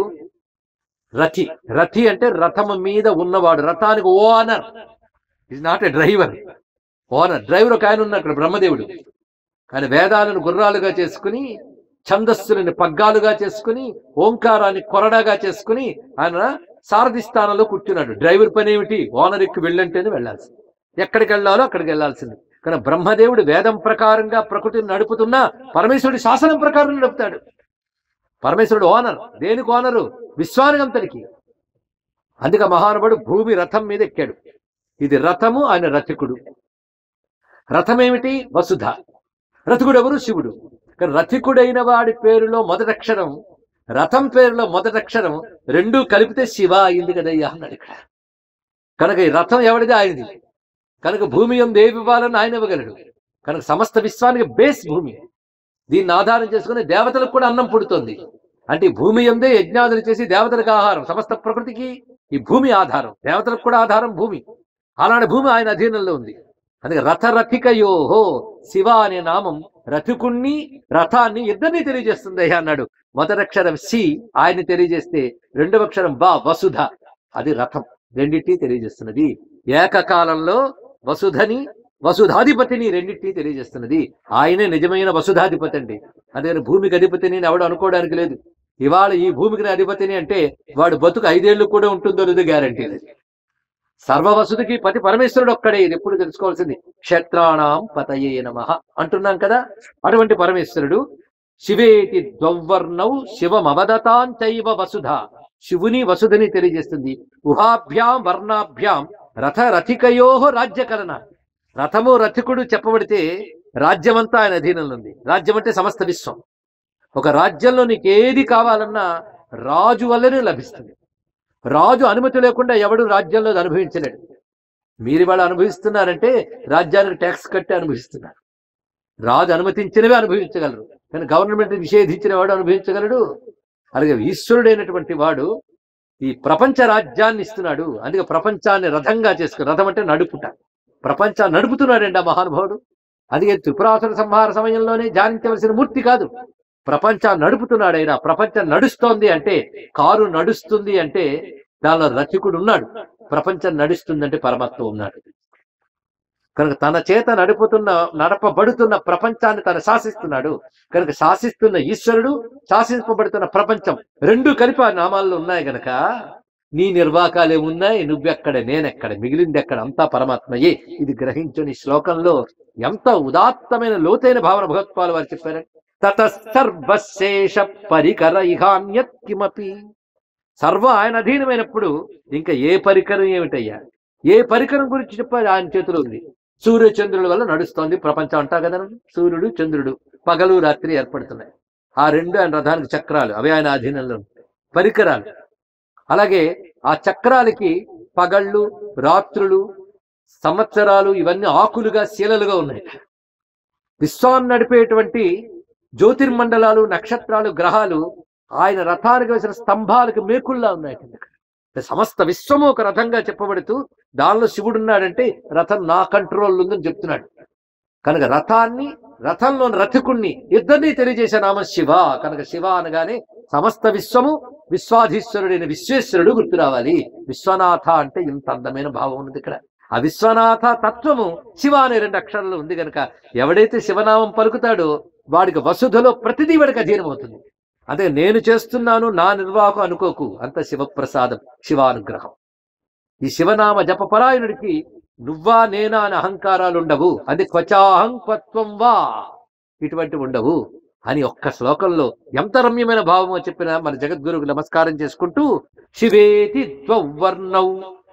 రథి. రథి అంటే రథము మీద ఉన్నవాడు. రథానికి owner, is not a driver. Owner, driver ఒక ఆయన ఉన్నాడు అక్కడ, బ్రహ్మదేవుడు. ఆయన వేదాలను గుర్రాలుగా చేసుకుని, ఛందస్సులని పగ్గాలుగా చేసుకుని, ఓంకారాన్ని కొరడాగా చేసుకుని ఆయన సారథి స్థానంలో కూర్చున్నాడు. డ్రైవర్ పని ఏమిటి? ఓనర్ ఎక్కి వెళ్ళంటేనే వెళ్ళాల్సింది, ఎక్కడికి వెళ్ళాలో అక్కడికి వెళ్ళాల్సింది. కానీ బ్రహ్మదేవుడు వేదం ప్రకారంగా ప్రకృతిని నడుపుతున్నా పరమేశ్వరుడి శాసనం ప్రకారం నడుపుతాడు. పరమేశ్వరుడు ఓనర్. దేనికి ఓనరు? విశ్వానికంతటికి. అందుకే మహానుభావుడు భూమి రథం మీద ఎక్కాడు. ఇది రథము, ఆయన రథికుడు. రథం ఏమిటి? వసుధ. రథికుడు ఎవరు? శివుడు. కానీ రథికుడైన వాడి పేరులో మొదటక్షరం, రథం పేరులో మొదటక్షరం రెండూ కలిపితే శివ అయింది కదయ్యా అన్నాడు ఇక్కడ. కనుక ఈ రథం ఎవడిది? ఆయనది. కనుక భూమి ఎందు ఏవి ఇవ్వాలని ఆయన ఇవ్వగలడు. కనుక సమస్త విశ్వానికి బేస్ భూమి. దీన్ని ఆధారం చేసుకుని దేవతలకు కూడా అన్నం పుడుతుంది. అంటే ఈ భూమి ఎందే యజ్ఞాదులు చేసి దేవతలకు ఆహారం. సమస్త ప్రకృతికి ఈ భూమి ఆధారం, దేవతలకు కూడా ఆధారం భూమి. అలాంటి భూమి ఆయన అధీనంలో ఉంది. అందుకే రథరథికయోహో శివ అనే నామం రథికుణ్ణి రథాన్ని ఇద్దరిని తెలియజేస్తుంది అయ్యా అన్నాడు. మొదటక్షరం సి ఆయన్ని తెలియజేస్తే రెండవ అక్షరం బా వసుధ, అది రథం. రెండింటినీ తెలియజేస్తున్నది. ఏకకాలంలో వసుధని వసుధాధిపతిని రెండింటినీ తెలియజేస్తున్నది. ఆయనే నిజమైన వసుధాధిపతి అండి. అదే భూమికి అధిపతిని ఎవడు అనుకోవడానికి లేదు. ఇవాళ ఈ భూమికి అధిపతిని అంటే వాడు బతుకు ఐదేళ్లు కూడా ఉంటుందో లేదో గ్యారంటీ లేదు. సర్వవసుడికి పతి పరమేశ్వరుడు ఒక్కడే. ఇది ఎప్పుడు తెలుసుకోవాల్సింది. క్షేత్రాణం పతయే నమః అంటున్నాం కదా. అటువంటి పరమేశ్వరుడు శివేటి ద్వౌవర్ణౌ శివమవదతాంచైవ వసుధ, శివుని వసుధని తెలియజేస్తుంది. ఉహాభ్యాం వర్ణాభ్యాం రథ రథికయోహో రాజ్యకరణ. రథము రథికుడు చెప్పబడితే రాజ్యమంతా ఆయన అధీనంలో ఉంది. రాజ్యం అంటే సమస్త విశ్వం. ఒక రాజ్యంలో నీకు ఏది కావాలన్నా రాజు వల్లనే లభిస్తుంది. రాజు అనుమతి లేకుండా ఎవడు రాజ్యంలో అనుభవించలేడు. మీరు ఇవాళ అనుభవిస్తున్నారంటే రాజ్యానికి ట్యాక్స్ కట్టి అనుభవిస్తున్నారు. రాజు అనుమతించినవే అనుభవించగలరు, కానీ గవర్నమెంట్ నిషేధించిన వాడు అనుభవించగలడు. అలాగే ఈశ్వరుడైనటువంటి వాడు ఈ ప్రపంచ రాజ్యాన్ని ఇస్తున్నాడు. అందుకే ప్రపంచాన్ని రథంగా చేసుకుని, రథం అంటే నడుపుట, ప్రపంచాన్ని నడుపుతున్నాడండి ఆ మహానుభావుడు. అందుకే త్రిపురాసుర సంహార సమయంలోనే ధ్యానించవలసిన మూర్తి కాదు, ప్రపంచాన్ని నడుపుతున్నాడు ఆయన. ప్రపంచం నడుస్తోంది అంటే, కారు నడుస్తుంది అంటే దానిలో రథికుడు ఉన్నాడు. ప్రపంచం నడుస్తుందంటే పరమాత్మ ఉన్నాడు. కనుక తన చేత నడుపుతున్న నడపబడుతున్న ప్రపంచాన్ని తను శాసిస్తున్నాడు. కనుక శాసిస్తున్న ఈశ్వరుడు, శాసింపబడుతున్న ప్రపంచం రెండు కలిపి ఆ నామాల్లో ఉన్నాయి. గనక నీ నిర్వాకాలే ఉన్నాయి, నువ్వెక్కడ నేనెక్కడ, మిగిలింది ఎక్కడ, అంతా పరమాత్మయే. ఇది గ్రహించని శ్లోకంలో ఎంత ఉదాత్తమైన లోతైన భావన భగవత్పాల్ వారు చెప్పారు. తతసర్వశేష పరికర ఇహాన్యత్ కిమపి. సర్వం ఆయన అధీనమైనప్పుడు ఇంకా ఏ పరికరం ఏమిటయ్యా? ఏ పరికరం గురించి చెప్పాలి? ఆయన చేతిలో ఉంది. సూర్య చంద్రుల వల్ల నడుస్తోంది ప్రపంచం అంటా కదా. సూర్యుడు చంద్రుడు పగలు రాత్రి ఏర్పడుతున్నాయి. ఆ రెండు ఆయన రథానికి చక్రాలు, అవి ఆయన అధీనంలో ఉంటాయి. పరికరాలు అలాగే ఆ చక్రాలకి పగళ్ళు, రాత్రులు, సంవత్సరాలు ఇవన్నీ ఆకులుగా శీలలుగా ఉన్నాయి. విశ్వాన్ని నడిపేటువంటి జ్యోతిర్మండలాలు, నక్షత్రాలు, గ్రహాలు ఆయన రథానికి వేసిన స్తంభాలకు మేకుల్లా ఉన్నాయి. సమస్త విశ్వము ఒక రథంగా చెప్పబడుతూ దానిలో శివుడు ఉన్నాడంటే రథం నా కంట్రోల్ ఉందని చెప్తున్నాడు. కనుక రథాన్ని, రథంలో రథకుణ్ణి ఇద్దరినీ తెలియజేసే నామం శివ. కనుక శివ అనగానే సమస్త విశ్వము, విశ్వాధీశ్వరుడైన విశ్వేశ్వరుడు గుర్తు రావాలి. విశ్వనాథ అంటే ఇంత అందమైన భావం ఉంది ఇక్కడ. ఆ విశ్వనాథ తత్వము శివ అనే రెండు అక్షరాలు ఉంది కనుక ఎవడైతే శివనామం పలుకుతాడో వాడికి వసుధలో ప్రతిదీ వాడికి అధీనమవుతుంది. అదే నేను చేస్తున్నాను నా నిర్వాహకం అనుకోకు, అంత శివప్రసాదం, శివానుగ్రహం. ఈ శివనామ జపపరాయణుడికి నువ్వా నేనా అని అహంకారాలు ఉండవు. అది క్వచాహం క్వత్వం వా, ఇటువంటి ఉండవు అని ఒక్క శ్లోకంలో ఎంత రమ్యమైన భావమో చెప్పిన మన జగద్గురుకు నమస్కారం చేసుకుంటూ శివేతి ద్వౌవర్ణౌ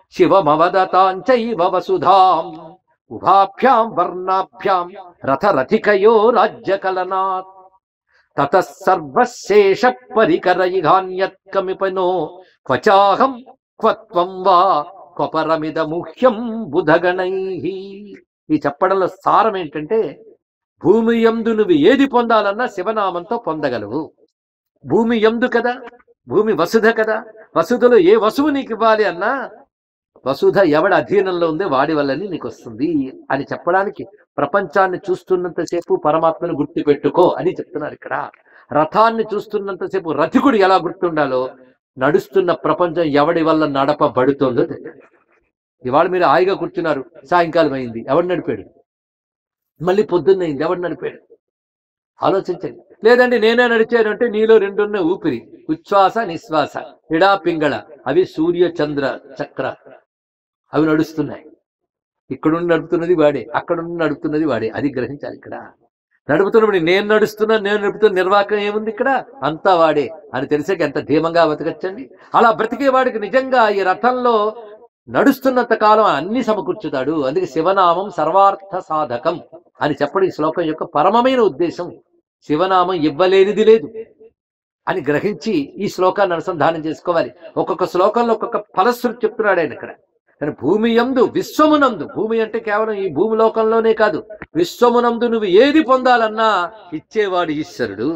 శివమవదతాంచైవ వసుధాం ఉభాభ్యాం వర్ణాభ్యాం రథరథికయో రాజ్యకలనాత్ తతః సర్వశేష పరికరైహాన్యత్కమిపనో క్వచాహం క్వత్వం వా క్వపరమిదముహ్యం బుధగణైః. ఈ చెప్పడంలో సారం ఏంటంటే భూమి యందు నువ్వు ఏది పొందాలన్నా శివనామంతో పొందగలవు. భూమి యందు కదా, భూమి వసుధ కదా, వసుధలో ఏ వసువు నీకు ఇవ్వాలి అన్నా వసుధ ఎవడి అధీనంలో ఉంది వాడి వల్లని నీకు వస్తుంది అని చెప్పడానికి ప్రపంచాన్ని చూస్తున్నంతసేపు పరమాత్మను గుర్తు పెట్టుకో అని చెప్తున్నారు ఇక్కడ. రథాన్ని చూస్తున్నంతసేపు రథికుడు ఎలా గుర్తుండాలో నడుస్తున్న ప్రపంచం ఎవడి వల్ల నడపబడుతోందో తెలియదు. ఇవాళ మీరు హాయిగా కూర్చున్నారు, సాయంకాలం అయింది, ఎవడు నడిపాడు? మళ్ళీ పొద్దున్నయింది, ఎవడు నడిపాడు? ఆలోచించండి. లేదండి నేనే నడిచాను అంటే నీలో రెండున్న ఊపిరి, ఉచ్ఛ్వాస నిశ్వాస, ఇడా పింగళ, అవి సూర్య చంద్ర చక్ర, అవి నడుస్తున్నాయి. ఇక్కడుండి నడుపుతున్నది వాడే, అక్కడుండి నడుపుతున్నది వాడే, అది గ్రహించాలి. ఇక్కడ నడుపుతున్నప్పుడు నేను నడుస్తున్నా, నేను నడుపుతున్న నిర్వాహకం ఏముంది ఇక్కడ? అంతా వాడే అని తెలిసాక ఎంత ధీమంగా బతకచ్చండి. అలా బ్రతికే వాడికి నిజంగా ఈ రథంలో నడుస్తున్నంత కాలం అన్ని సమకూర్చుతాడు. అందుకే శివనామం సర్వార్థ సాధకం అని చెప్పడం ఈ శ్లోకం యొక్క పరమమైన ఉద్దేశం. శివనామం ఇవ్వలేనిది లేదు అని గ్రహించి ఈ శ్లోకాన్ని అనుసంధానం చేసుకోవాలి. ఒక్కొక్క శ్లోకంలో ఒక్కొక్క ఫలశ్రుతి చెప్తున్నాడు ఆయన ఇక్కడ. కానీ భూమి యందు, విశ్వమునందు, భూమి అంటే కేవలం ఈ భూమి లోకంలోనే కాదు, విశ్వమునందు నువ్వు ఏది పొందాలన్నా ఇచ్చేవాడు ఈశ్వరుడు.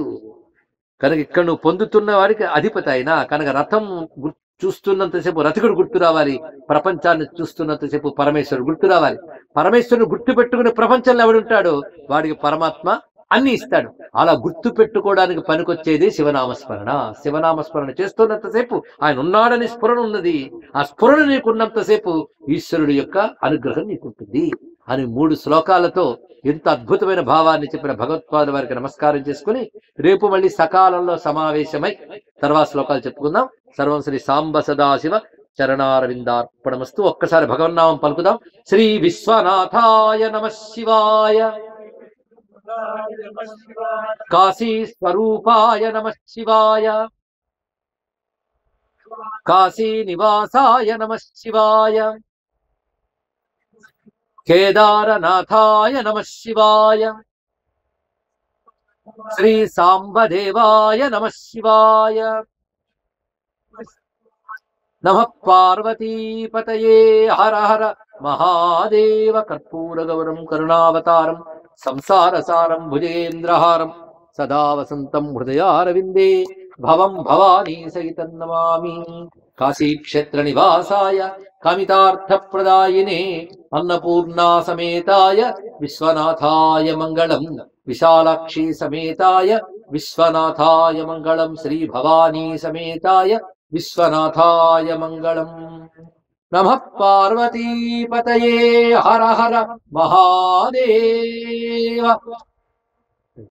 కనుక ఇక్కడ నువ్వు పొందుతున్న వాడికి అధిపతి అయినా కనుక రథం చూస్తున్నంతసేపు రథకుడు గుర్తు రావాలి, ప్రపంచాన్ని చూస్తున్నంతసేపు పరమేశ్వరుడు గుర్తు రావాలి. పరమేశ్వరుడు గుర్తు పెట్టుకునే ప్రపంచంలో ఎవడుంటాడో వాడికి పరమాత్మ అన్ని ఇస్తాడు. అలా గుర్తు పెట్టుకోవడానికి పనికొచ్చేది శివనామస్మరణ. శివనామస్మరణ చేస్తున్నంతసేపు ఆయన ఉన్నాడని స్ఫురణ ఉన్నది. ఆ స్ఫురణ నీకున్నంతసేపు ఈశ్వరుడు యొక్క అనుగ్రహం నీకుంటుంది అని మూడు శ్లోకాలతో ఎంత అద్భుతమైన భావాన్ని చెప్పిన భగవత్పాదుల వారికి నమస్కారం చేసుకుని రేపు మళ్ళీ సకాలంలో సమావేశమై తర్వాత శ్లోకాలు చెప్పుకుందాం. సర్వం శ్రీ సాంబ సదాశివ చరణారవిందార్పణమస్తు. ఒక్కసారి భగవన్నామం పలుకుదాం. శ్రీ విశ్వనాథాయ నమః శివాయ, కాశీ స్వరూపాయ నమః శివాయ, కాశీ నివాసాయ నమః శివాయ, కేదారనాథాయ నమః శివాయ, శ్రీ సాంబదేవాయ నమః శివాయ, నమః పార్వతీపతయే. హర హర మహాదేవ. కర్పూర గౌరం కరుణావతారం సంసారసారం భుజేంద్రహారం సదా వసంతం హృదయారవిందే భవం భవానీ సహితం నమామి. కాశీక్షేత్ర నివాసాయ కామితార్థప్రదాయినే అన్నపూర్ణా సమేతాయ విశ్వనాథాయ మంగళం. విశాలాక్షి సమేతాయ విశ్వనాథాయ మంగళం. శ్రీ భవానీ సమేతాయ విశ్వనాథాయ మంగళం. నమః పార్వతీపతయే. హర హర మహాదేవ.